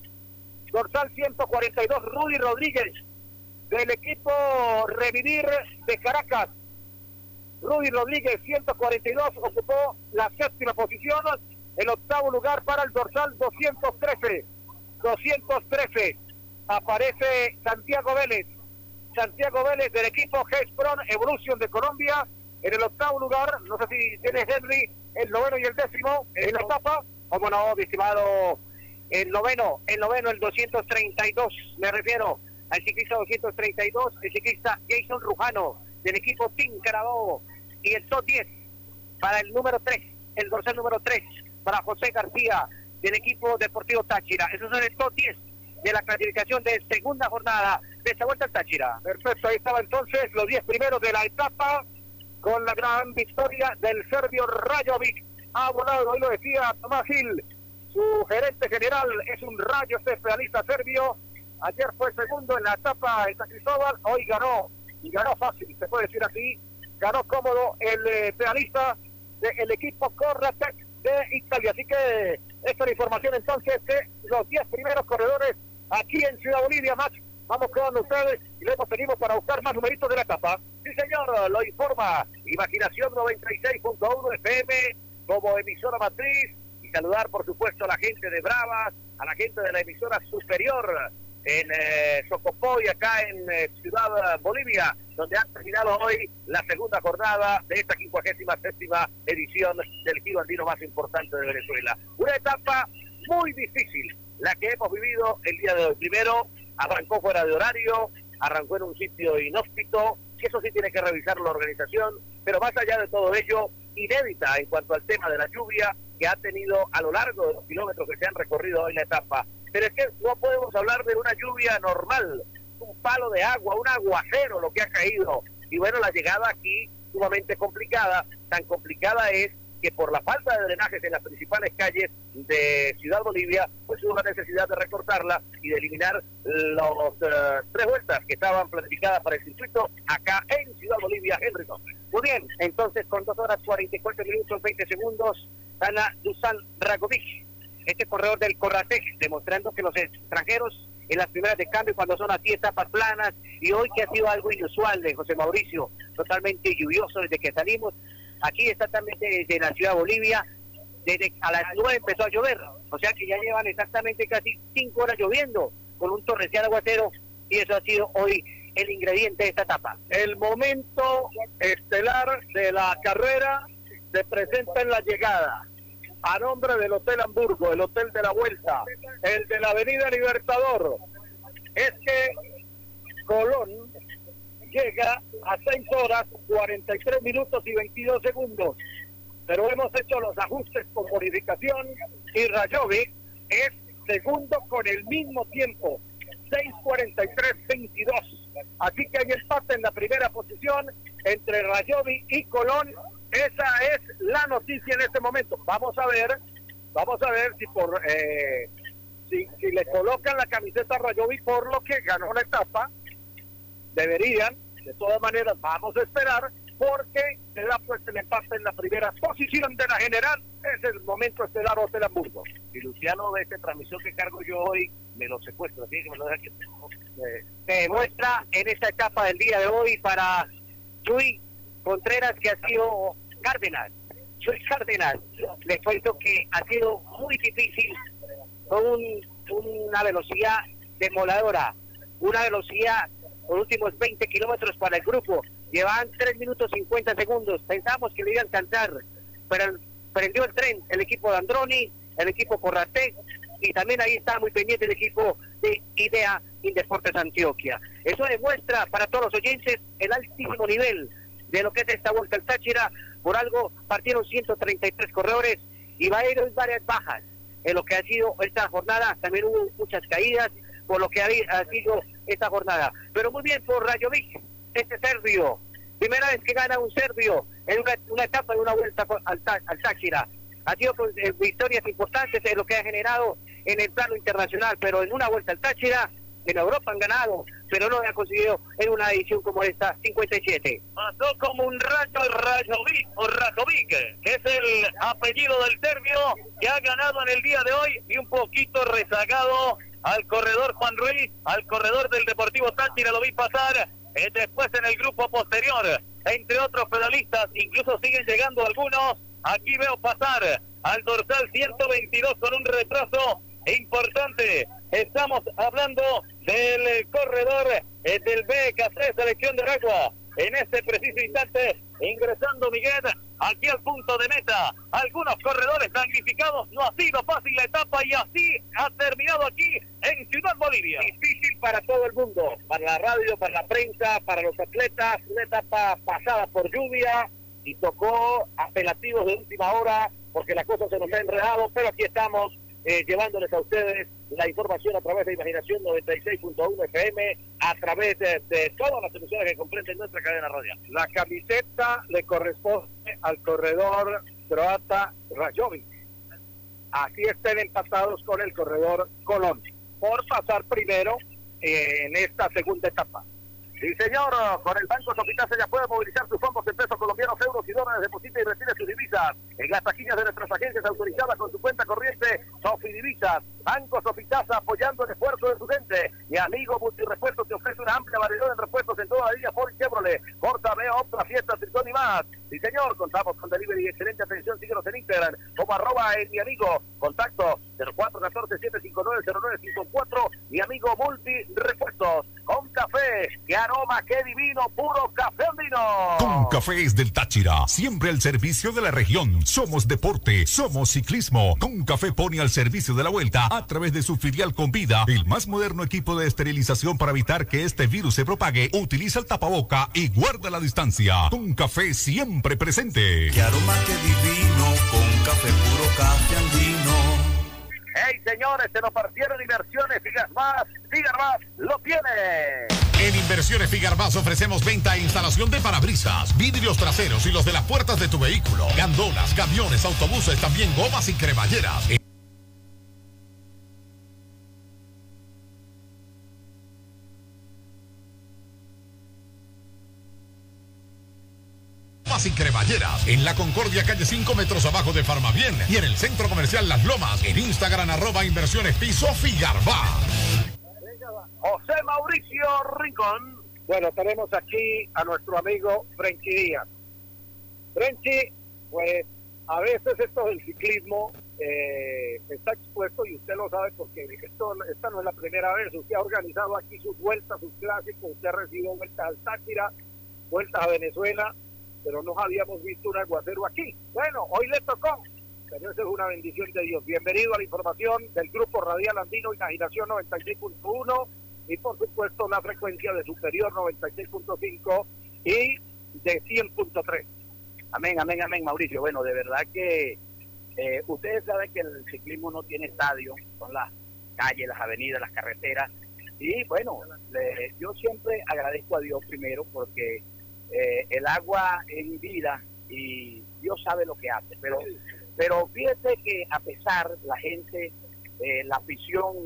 Rudy Rodríguez del equipo Revivir de Caracas. Rudy Rodríguez, 142, ocupó la séptima posición. El octavo lugar para el dorsal 213, aparece Santiago Vélez. Santiago Vélez del equipo G-Spron Evolution de Colombia en el octavo lugar. No sé si tiene Henry el noveno y el décimo en la etapa. Como no, mi estimado, el noveno, el 232, me refiero al ciclista 232, el ciclista Jason Rujano del equipo Team Carabobo, y el top 10 para el número 3, el dorsal número 3 para José García del equipo Deportivo Táchira. Esos son el top 10 de la clasificación de segunda jornada de esta Vuelta al Táchira. Perfecto, ahí estaba entonces los 10 primeros de la etapa, con la gran victoria del serbio Rajovic. Ha volado, hoy lo decía Tomás Gil, su gerente general es un Rayo, este pedalista serbio. Ayer fue segundo en la etapa en San Cristóbal, hoy ganó, y ganó fácil, se puede decir así, ganó cómodo el pedalista del equipo Corratec de Italia. Así que esta es la información entonces de los 10 primeros corredores aquí en Ciudad Bolivia. Max, vamos con ustedes y luego seguimos para buscar más numeritos de la etapa. Sí, señor, lo informa Imaginación 96.1 FM como emisora matriz, y saludar por supuesto a la gente de Bravas, a la gente de la emisora superior en Socopoy, acá en Ciudad Bolivia, donde ha terminado hoy la segunda jornada de esta 57ª edición del Giro Andino más importante de Venezuela. Una etapa muy difícil la que hemos vivido el día de hoy. Primero, arrancó fuera de horario, arrancó en un sitio inhóspito, que eso sí tiene que revisar la organización, pero más allá de todo ello, inédita en cuanto al tema de la lluvia que ha tenido a lo largo de los kilómetros que se han recorrido hoy la etapa. Pero es que no podemos hablar de una lluvia normal, un palo de agua, un aguacero lo que ha caído. Y bueno, la llegada aquí sumamente complicada, tan complicada es que por la falta de drenajes en las principales calles de Ciudad Bolivia, pues hubo la necesidad de recortarla y de eliminar los 3 vueltas que estaban planificadas para el circuito acá en Ciudad Bolivia, Henry Thompson. Muy bien, entonces con 2 horas 44 minutos 20 segundos, gana Dusan Ragovic, este corredor del Corratec, demostrando que los extranjeros en las primeras de cambio, cuando son así etapas planas, y hoy que ha sido algo inusual de José Mauricio, totalmente lluvioso desde que salimos, aquí exactamente desde la Ciudad Bolivia, desde a las 9 empezó a llover, o sea que ya llevan exactamente casi 5 horas lloviendo, con un torrencial aguacero, y eso ha sido hoy el ingrediente de esta etapa. El momento estelar de la carrera se presenta en la llegada, a nombre del Hotel Hamburgo, el Hotel de la Vuelta, el de la Avenida Libertador. Es que Colón llega a 6 horas 43 minutos y 22 segundos, pero hemos hecho los ajustes con bonificación y Rajovic es segundo con el mismo tiempo, 6:43:22. Así que hay empate en la primera posición entre Rajovic y Colón. Esa es la noticia en este momento. Vamos a ver si por si le colocan la camiseta a Rajovic por lo que ganó la etapa. Deberían, de todas maneras, vamos a esperar, porque se da pues el empate en la primera posición de la general. Es el momento estelar Hotel Hamburgo. Y Luciano, de esta transmisión que cargo yo hoy, me lo secuestro, así que me lo deja aquí. Se demuestra en esta etapa del día de hoy para Chuy Contreras, que ha sido Cárdenas. Chuy Cárdenas, les cuento que ha sido muy difícil, con una velocidad demoledora, una velocidad por últimos 20 kilómetros para el grupo. Llevaban 3 minutos 50 segundos. Pensamos que le iba a alcanzar, pero prendió el tren el equipo de Androni, el equipo Corratec, y también ahí está muy pendiente el equipo de Idea Indeportes Antioquia. Eso demuestra para todos los oyentes el altísimo nivel de lo que es esta Vuelta al Táchira. Por algo partieron 133 corredores y va a ir varias bajas en lo que ha sido esta jornada. También hubo muchas caídas por lo que ha sido esta jornada. Pero muy bien por Rajovic, este serbio. Primera vez que gana un serbio en una etapa de una Vuelta al Táchira. Ha sido pues, victorias importantes en lo que ha generado en el plano internacional, pero en una Vuelta al Táchira, en Europa han ganado, pero no han conseguido en una edición como esta, 57. Pasó como un rayo Rajovic, que es el apellido del serbio, que ha ganado en el día de hoy, y un poquito rezagado al corredor Juan Ruiz, al corredor del Deportivo Táchira, lo vi pasar, después en el grupo posterior, entre otros pedalistas, incluso siguen llegando algunos. Aquí veo pasar al dorsal 122 con un retraso importante Estamos hablando del corredor del BKC Selección de Aragua. En este preciso instante, ingresando Miguel aquí al punto de meta. Algunos corredores damnificados. No ha sido fácil la etapa y así ha terminado aquí en Ciudad Bolivia. Difícil para todo el mundo, para la radio, para la prensa, para los atletas. Una etapa pasada por lluvia y tocó apelativos de última hora porque la cosa se nos ha enredado, pero aquí estamos llevándoles a ustedes la información a través de Imaginación 96.1 FM, a través de todas las emisoras que comprenden nuestra cadena radial. La camiseta le corresponde al corredor croata Rajovic. Así estén empatados con el corredor Colón, por pasar primero en esta segunda etapa. Sí, señor, con el Banco Sofitasa ya puede movilizar sus fondos en pesos colombianos, euros y dólares, deposita y retire sus divisas en las taquillas de nuestras agencias autorizadas con su cuenta corriente Sofidivisas. Banco Sofitasa apoyando el esfuerzo de su gente. Mi amigo Multirepuestos te ofrece una amplia variedad de repuestos en toda la línea Ford y Chevrolet, Corsa, Veo, Optra, Fiesta, Tritón y más. Sí, señor, contamos con delivery y excelente atención. Síguenos en Instagram como @mi amigo. Contacto 0414-759-0954. Mi amigo Multirepuestos. Con café, qué aroma, qué divino, puro café andino. Con Cafés del Táchira, siempre al servicio de la región. Somos deporte, somos ciclismo. Con Café pone al servicio de la vuelta a través de su filial Convida, el más moderno equipo de esterilización para evitar que este virus se propague. Utiliza el tapaboca y guarda la distancia. Con Café siempre presente. Qué aroma, qué divino, con café puro, café andino. Hey, señores, se nos partieron inversiones. Figarmás lo tiene. En Inversiones Figarbás ofrecemos venta e instalación de parabrisas, vidrios traseros y los de las puertas de tu vehículo, gandolas, camiones, autobuses, también gomas y cremalleras. Y cremalleras en la Concordia, calle 5 metros abajo de Farmabien, y en el Centro Comercial Las Lomas, en Instagram @Inversiones Piso Figarbá. José Mauricio Rincón. Bueno, tenemos aquí a nuestro amigo Frenchi Díaz. Frenchi, pues a veces esto del ciclismo está expuesto, y usted lo sabe porque esta no es la primera vez. Usted ha organizado aquí sus vueltas, sus clásicos, usted ha recibido vueltas al Táchira, vueltas a Venezuela, pero no habíamos visto un aguacero aquí. Bueno, hoy le tocó, pero eso es una bendición de Dios. Bienvenido a la información del Grupo Radial Andino Imaginación 96.1 y por supuesto la frecuencia de Superior 96.5 y de 100.3. Amén, amén, amén, Mauricio. Bueno, de verdad que ustedes saben que el ciclismo no tiene estadio, son las calles, las avenidas, las carreteras, y bueno, yo siempre agradezco a Dios primero porque el agua es vida y Dios sabe lo que hace, pero fíjate que a pesar la gente, la afición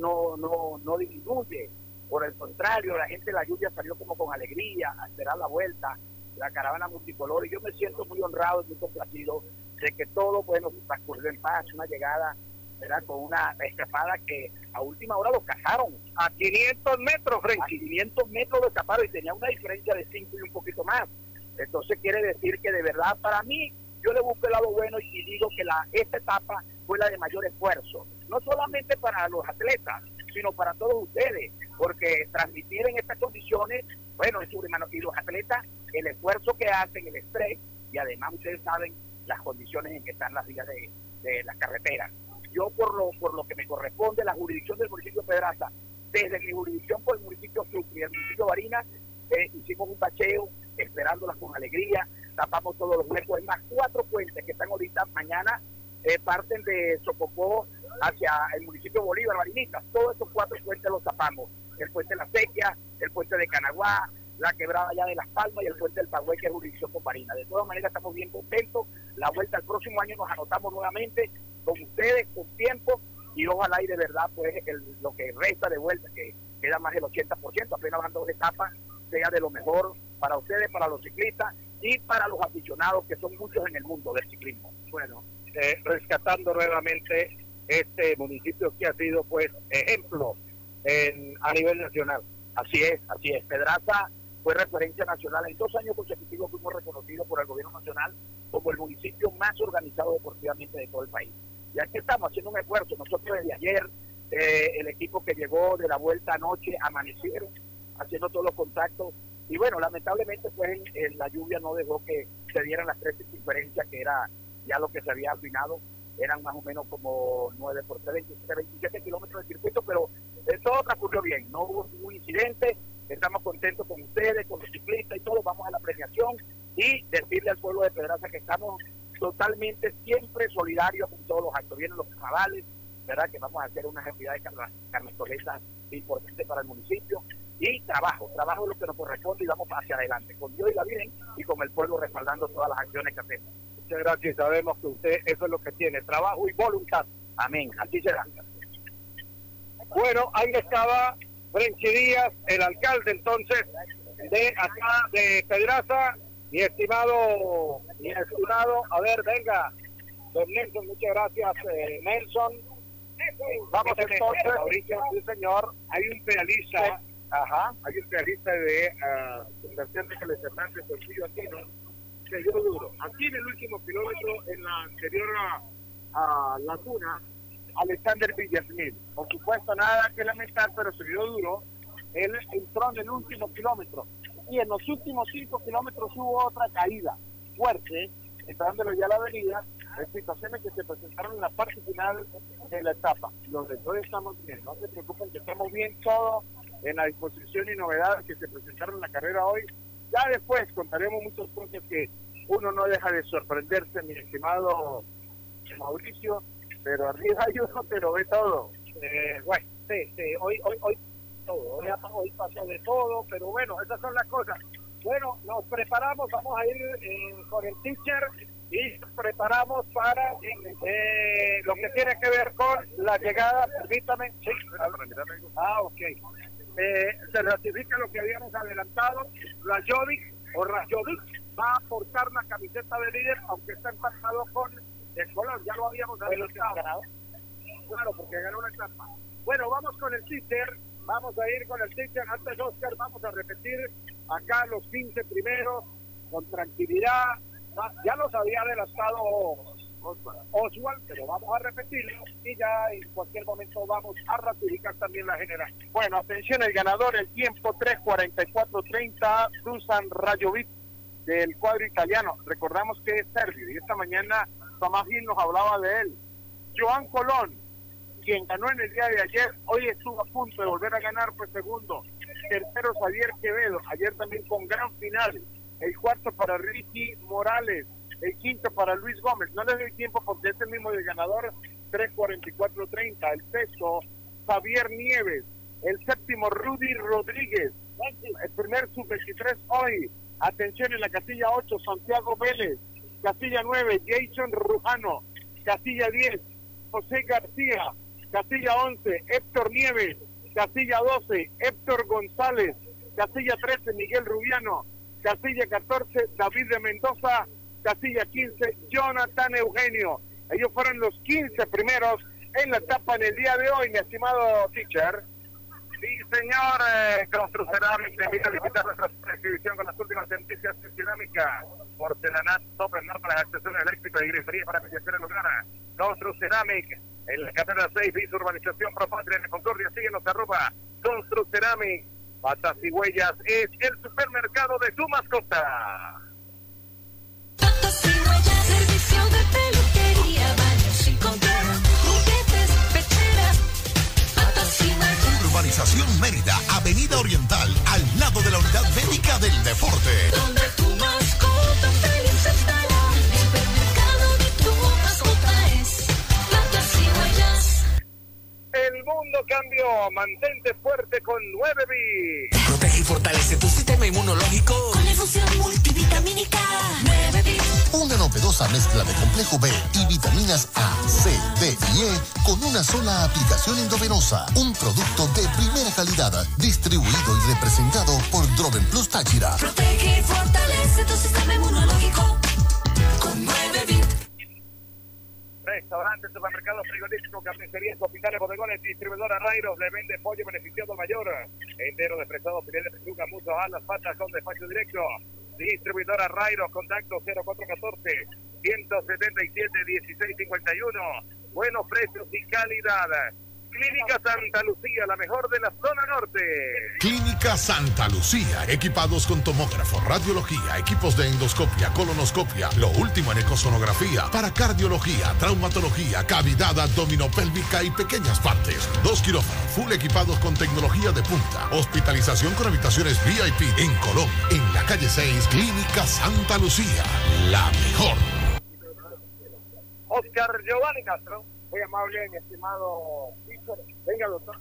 no disminuye, por el contrario, la gente, la lluvia salió como con alegría a esperar la vuelta, la caravana multicolor, y yo me siento muy honrado y muy complacido de que todo bueno transcurrió en paz, una llegada, ¿verdad?, con una escapada que a última hora lo cazaron a 500 metros, French. A 500 metros lo escaparon y tenía una diferencia de 5 y un poquito más. Entonces quiere decir que de verdad para mí, yo le busco el lado bueno y digo que esta etapa fue la de mayor esfuerzo, no solamente para los atletas, sino para todos ustedes, porque transmitir en estas condiciones, bueno, es sobrehumano, y los atletas, el esfuerzo que hacen, el estrés, y además ustedes saben las condiciones en que están las vías de las carreteras. Yo por lo que me corresponde, la jurisdicción del municipio de Pedraza, desde mi jurisdicción por el municipio Sucre y el municipio Barinas, hicimos un bacheo, esperándolas con alegría, tapamos todos los huecos. Es más, 4 puentes que están ahorita, mañana parten de Socopó hacia el municipio Bolívar, Barinitas. Todos esos 4 puentes los tapamos. El puente de La Sequia, el puente de Canaguá, la quebrada allá de Las Palmas y el puente del Pagüey, que es jurisdicción con Barinas. De todas maneras estamos bien contentos. La vuelta el próximo año nos anotamos nuevamente con ustedes, con tiempo, y ojalá y de verdad pues lo que resta de vuelta, que queda más del 80%, apenas van 2 etapas, sea de lo mejor para ustedes, para los ciclistas y para los aficionados, que son muchos en el mundo del ciclismo. Bueno, rescatando nuevamente este municipio que ha sido pues ejemplo a nivel nacional. Así es. Pedraza fue referencia nacional. En 2 años consecutivos fuimos reconocidos por el gobierno nacional como el municipio más organizado deportivamente de todo el país. Y aquí estamos haciendo un esfuerzo. Nosotros desde ayer el equipo que llegó de la vuelta anoche amanecieron haciendo todos los contactos. Y bueno, lamentablemente pues la lluvia no dejó que se dieran las 3 circunferencias, que era ya lo que se había arruinado. Eran más o menos como 9 por 3, 27 kilómetros de circuito, pero todo transcurrió bien, no hubo ningún incidente. Estamos contentos con ustedes, con los ciclistas y todos. Vamos a la premiación y decirle al pueblo de Pedraza que estamos totalmente siempre solidarios con todos los actos. Vienen los carnavales, ¿verdad? Que vamos a hacer una cantidad de carnestolesas importante para el municipio. Y trabajo es lo que nos corresponde y vamos hacia adelante, con Dios y la Virgen y con el pueblo respaldando todas las acciones que hacemos. Muchas gracias, sabemos que usted eso es lo que tiene, trabajo y voluntad. Amén, así será. Bueno, ahí estaba Frenchy Díaz, el alcalde entonces de acá de Pedraza, mi estimado, a ver, venga, don Nelson, muchas gracias, Nelson. Vamos entonces, sí señor, hay un pedalista, hay un pedalista de Fundación de Ángeles Hernández, Torcillo Aquino, que dio duro. Aquí en el último kilómetro, en la anterior a Laguna, Alexander Villasmil. Por supuesto, nada que lamentar, pero se dio duro. Él entró en el último kilómetro. Y en los últimos 5 kilómetros hubo otra caída fuerte, entrándolo ya a la avenida, en situaciones que se presentaron en la parte final de la etapa. Los de hoy estamos bien, no se preocupen que estamos bien todo en la disposición y novedades que se presentaron en la carrera hoy. Ya después contaremos muchas cosas que uno no deja de sorprenderse, mi estimado Mauricio, pero arriba hay uno que lo ve todo. Bueno, sí, hoy todo, hoy pasó de todo, pero bueno, esas son las cosas. Bueno, nos preparamos, vamos a ir con el teacher y nos preparamos para lo que tiene que ver con la llegada, permítame. Sí, ok. Se ratifica lo que habíamos adelantado. Rajovic va a portar la camiseta de líder, aunque está empatado con el Colón, ya lo habíamos adelantado. Claro, porque ganó una etapa. Bueno, vamos con el teacher. Vamos a ir con el teacher. Antes, Oscar, vamos a repetir acá los 15 primeros con tranquilidad. Ya los había adelantado Oswald, pero vamos a repetirlo y ya en cualquier momento vamos a ratificar también la general. Bueno, atención, el ganador, el tiempo 3:44:30, Dusan Rajovic del cuadro italiano. Recordamos que es serbio y esta mañana Tomás Gil nos hablaba de él. Joan Colón, quien ganó en el día de ayer, hoy estuvo a punto de volver a ganar, fue segundo. Tercero, Xavier Quevedo, ayer también con gran final. El cuarto para Ricky Morales, el quinto para Luis Gómez. No le doy tiempo porque es el mismo del ganador, 3:44:30. El sexto, Javier Nieves. El séptimo, Rudy Rodríguez. El primer sub-23 hoy. Atención, en la casilla 8, Santiago Vélez. Casilla 9, Jason Rujano. Casilla 10, José García. Casilla 11, Héctor Nieves. Casilla 12, Héctor González. Casilla 13, Miguel Rubiano. Casilla 14, David de Mendoza. Casilla 15, Jonathan Eugenio. Ellos fueron los 15 primeros en la etapa en el día de hoy, mi estimado teacher. Sí, señor, Construcerámica, te invito a visitar nuestra exhibición con las últimas noticias de cerámica, porcelanato, soplar para las accesorios eléctricos y grifería para embellecer el lugar. Construcerámica, en la carrera 6, Viso Urbanización Propatria en Concordia, síguenos @ Construcerámica. Patas y Huellas es el supermercado de tu mascota. Patas y Huellas, servicio de peluquería, baños y control, juguetes, pecheras. Patas y Huellas. Urbanización Mérida, Avenida Oriental, al lado de la Unidad Médica del Deporte. Donde tu mascota feliz estará. El supermercado de tu mascota es Patas y Huellas. El mundo cambió, mantente fuerte con 9-Bit. Protege y fortalece tu sistema inmunológico Con efusión multivitamínica 9-Bit. Una novedosa mezcla de complejo B y vitaminas A, C, D y E con una sola aplicación endovenosa. Un producto de primera calidad, distribuido y representado por Droven Plus Táchira. Protege y fortalece tu sistema inmunológico con 9-Bit. Restaurantes, supermercados, frigoríficos, carnicerías, hospitales, bodegones, distribuidora Rairos, le vende pollo beneficiado al mayor. Entero de fresado, filet de pechuga, mucho, alas, patas con despacho directo. Distribuidora Rairos, contacto 0414-177-1651. Buenos precios y calidad. Clínica Santa Lucía, la mejor de la zona norte. Clínica Santa Lucía, equipados con tomógrafo, radiología, equipos de endoscopia, colonoscopia, lo último en ecosonografía, para cardiología, traumatología, cavidad abdominopélvica y pequeñas partes. 2 quirófanos, full equipados con tecnología de punta. Hospitalización con habitaciones VIP en Colón, en la calle 6, Clínica Santa Lucía, la mejor. Oscar Giovanni Castro. Muy amable, mi estimado Víctor. Venga, doctor.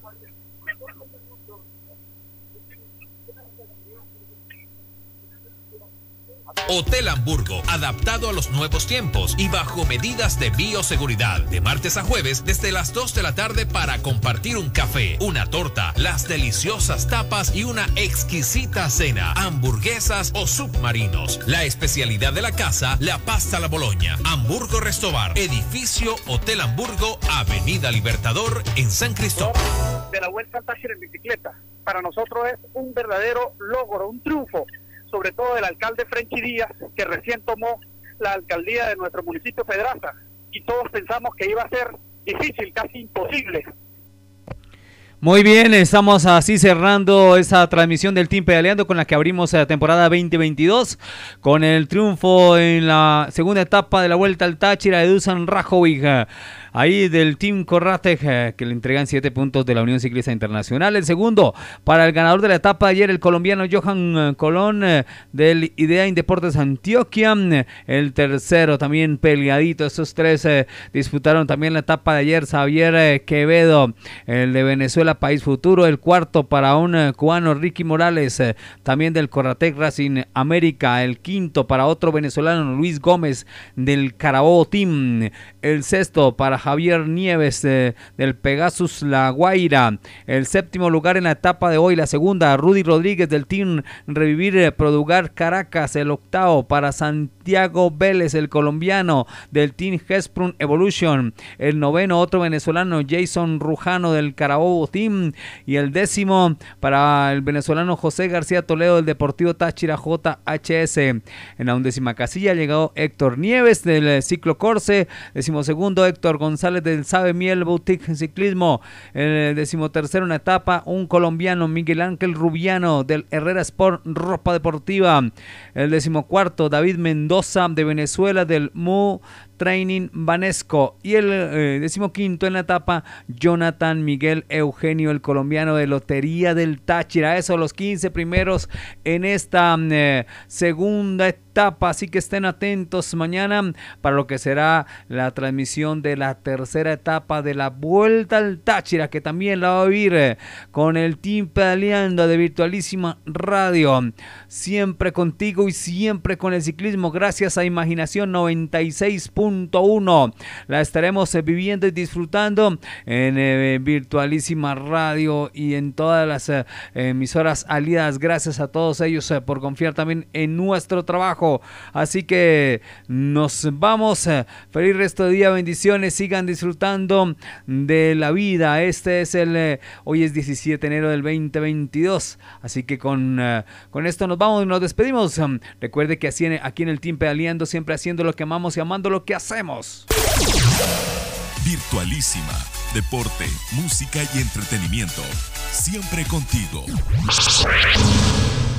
Hotel Hamburgo, adaptado a los nuevos tiempos y bajo medidas de bioseguridad. De martes a jueves, desde las 2 de la tarde para compartir un café, una torta, las deliciosas tapas y una exquisita cena, hamburguesas o submarinos. La especialidad de la casa, la pasta a la Boloña. Hamburgo Restobar, edificio Hotel Hamburgo, Avenida Libertador, en San Cristóbal. De la Vuelta al Táchira en bicicleta. Para nosotros es un verdadero logro, un triunfo, sobre todo del alcalde Frenchi Díaz, que recién tomó la alcaldía de nuestro municipio Pedraza, y todos pensamos que iba a ser difícil, casi imposible. Muy bien, estamos así cerrando esa transmisión del Team Pedaleando con la que abrimos la temporada 2022 con el triunfo en la segunda etapa de la Vuelta al Táchira de Dusan Rajovic. Ahí del Team Corratec, que le entregan 7 puntos de la Unión Ciclista Internacional. El segundo para el ganador de la etapa de ayer, el colombiano Johan Colón del Idea Indeportes Antioquia. El tercero también peleadito. Estos tres disputaron también la etapa de ayer. Xavier Quevedo, el de Venezuela País Futuro. El cuarto para un cubano, Ricky Morales, también del Corratec Racing América. El quinto para otro venezolano, Luis Gómez del Carabobo Team. El sexto para Javier Nieves del Pegasus La Guaira. El séptimo lugar en la etapa de hoy, la segunda, Rudy Rodríguez del Team Revivir Produgar Caracas. El octavo para Santiago Vélez, el colombiano del Team Hesprun Evolution. El noveno, otro venezolano, Jason Rujano del Carabobo Team. Y el décimo para el venezolano José García Toledo del Deportivo Táchira JHS. En la 11ª casilla llegó Héctor Nieves del Ciclo Corse. 12º, Héctor González del Sabe Miel Boutique Ciclismo. El 13º en la etapa, un colombiano, Miguel Ángel Rubiano del Herrera Sport Ropa Deportiva. El 14º, David Mendoza de Venezuela del Mu Training Vanesco. Y el 15º en la etapa, Jonathan Miguel Eugenio, el colombiano de Lotería del Táchira. Esos los 15 primeros en esta segunda etapa, así que estén atentos mañana para lo que será la transmisión de la tercera etapa de la Vuelta al Táchira, que también la va a vivir con el Team Pedaleando de Virtualísima Radio, siempre contigo y siempre con el ciclismo, gracias a Imaginación 96.1. La estaremos viviendo y disfrutando en Virtualísima Radio y en todas las emisoras aliadas. Gracias a todos ellos por confiar también en nuestro trabajo. Así que nos vamos. Feliz resto de día, bendiciones, sigan disfrutando de la vida. Este es hoy es 17 de enero del 2022. Así que con esto nos vamos y nos despedimos. Recuerde que aquí en el Team Pedaleando, siempre haciendo lo que amamos y amando lo que hacemos. Virtualísima, deporte, música y entretenimiento. Siempre contigo.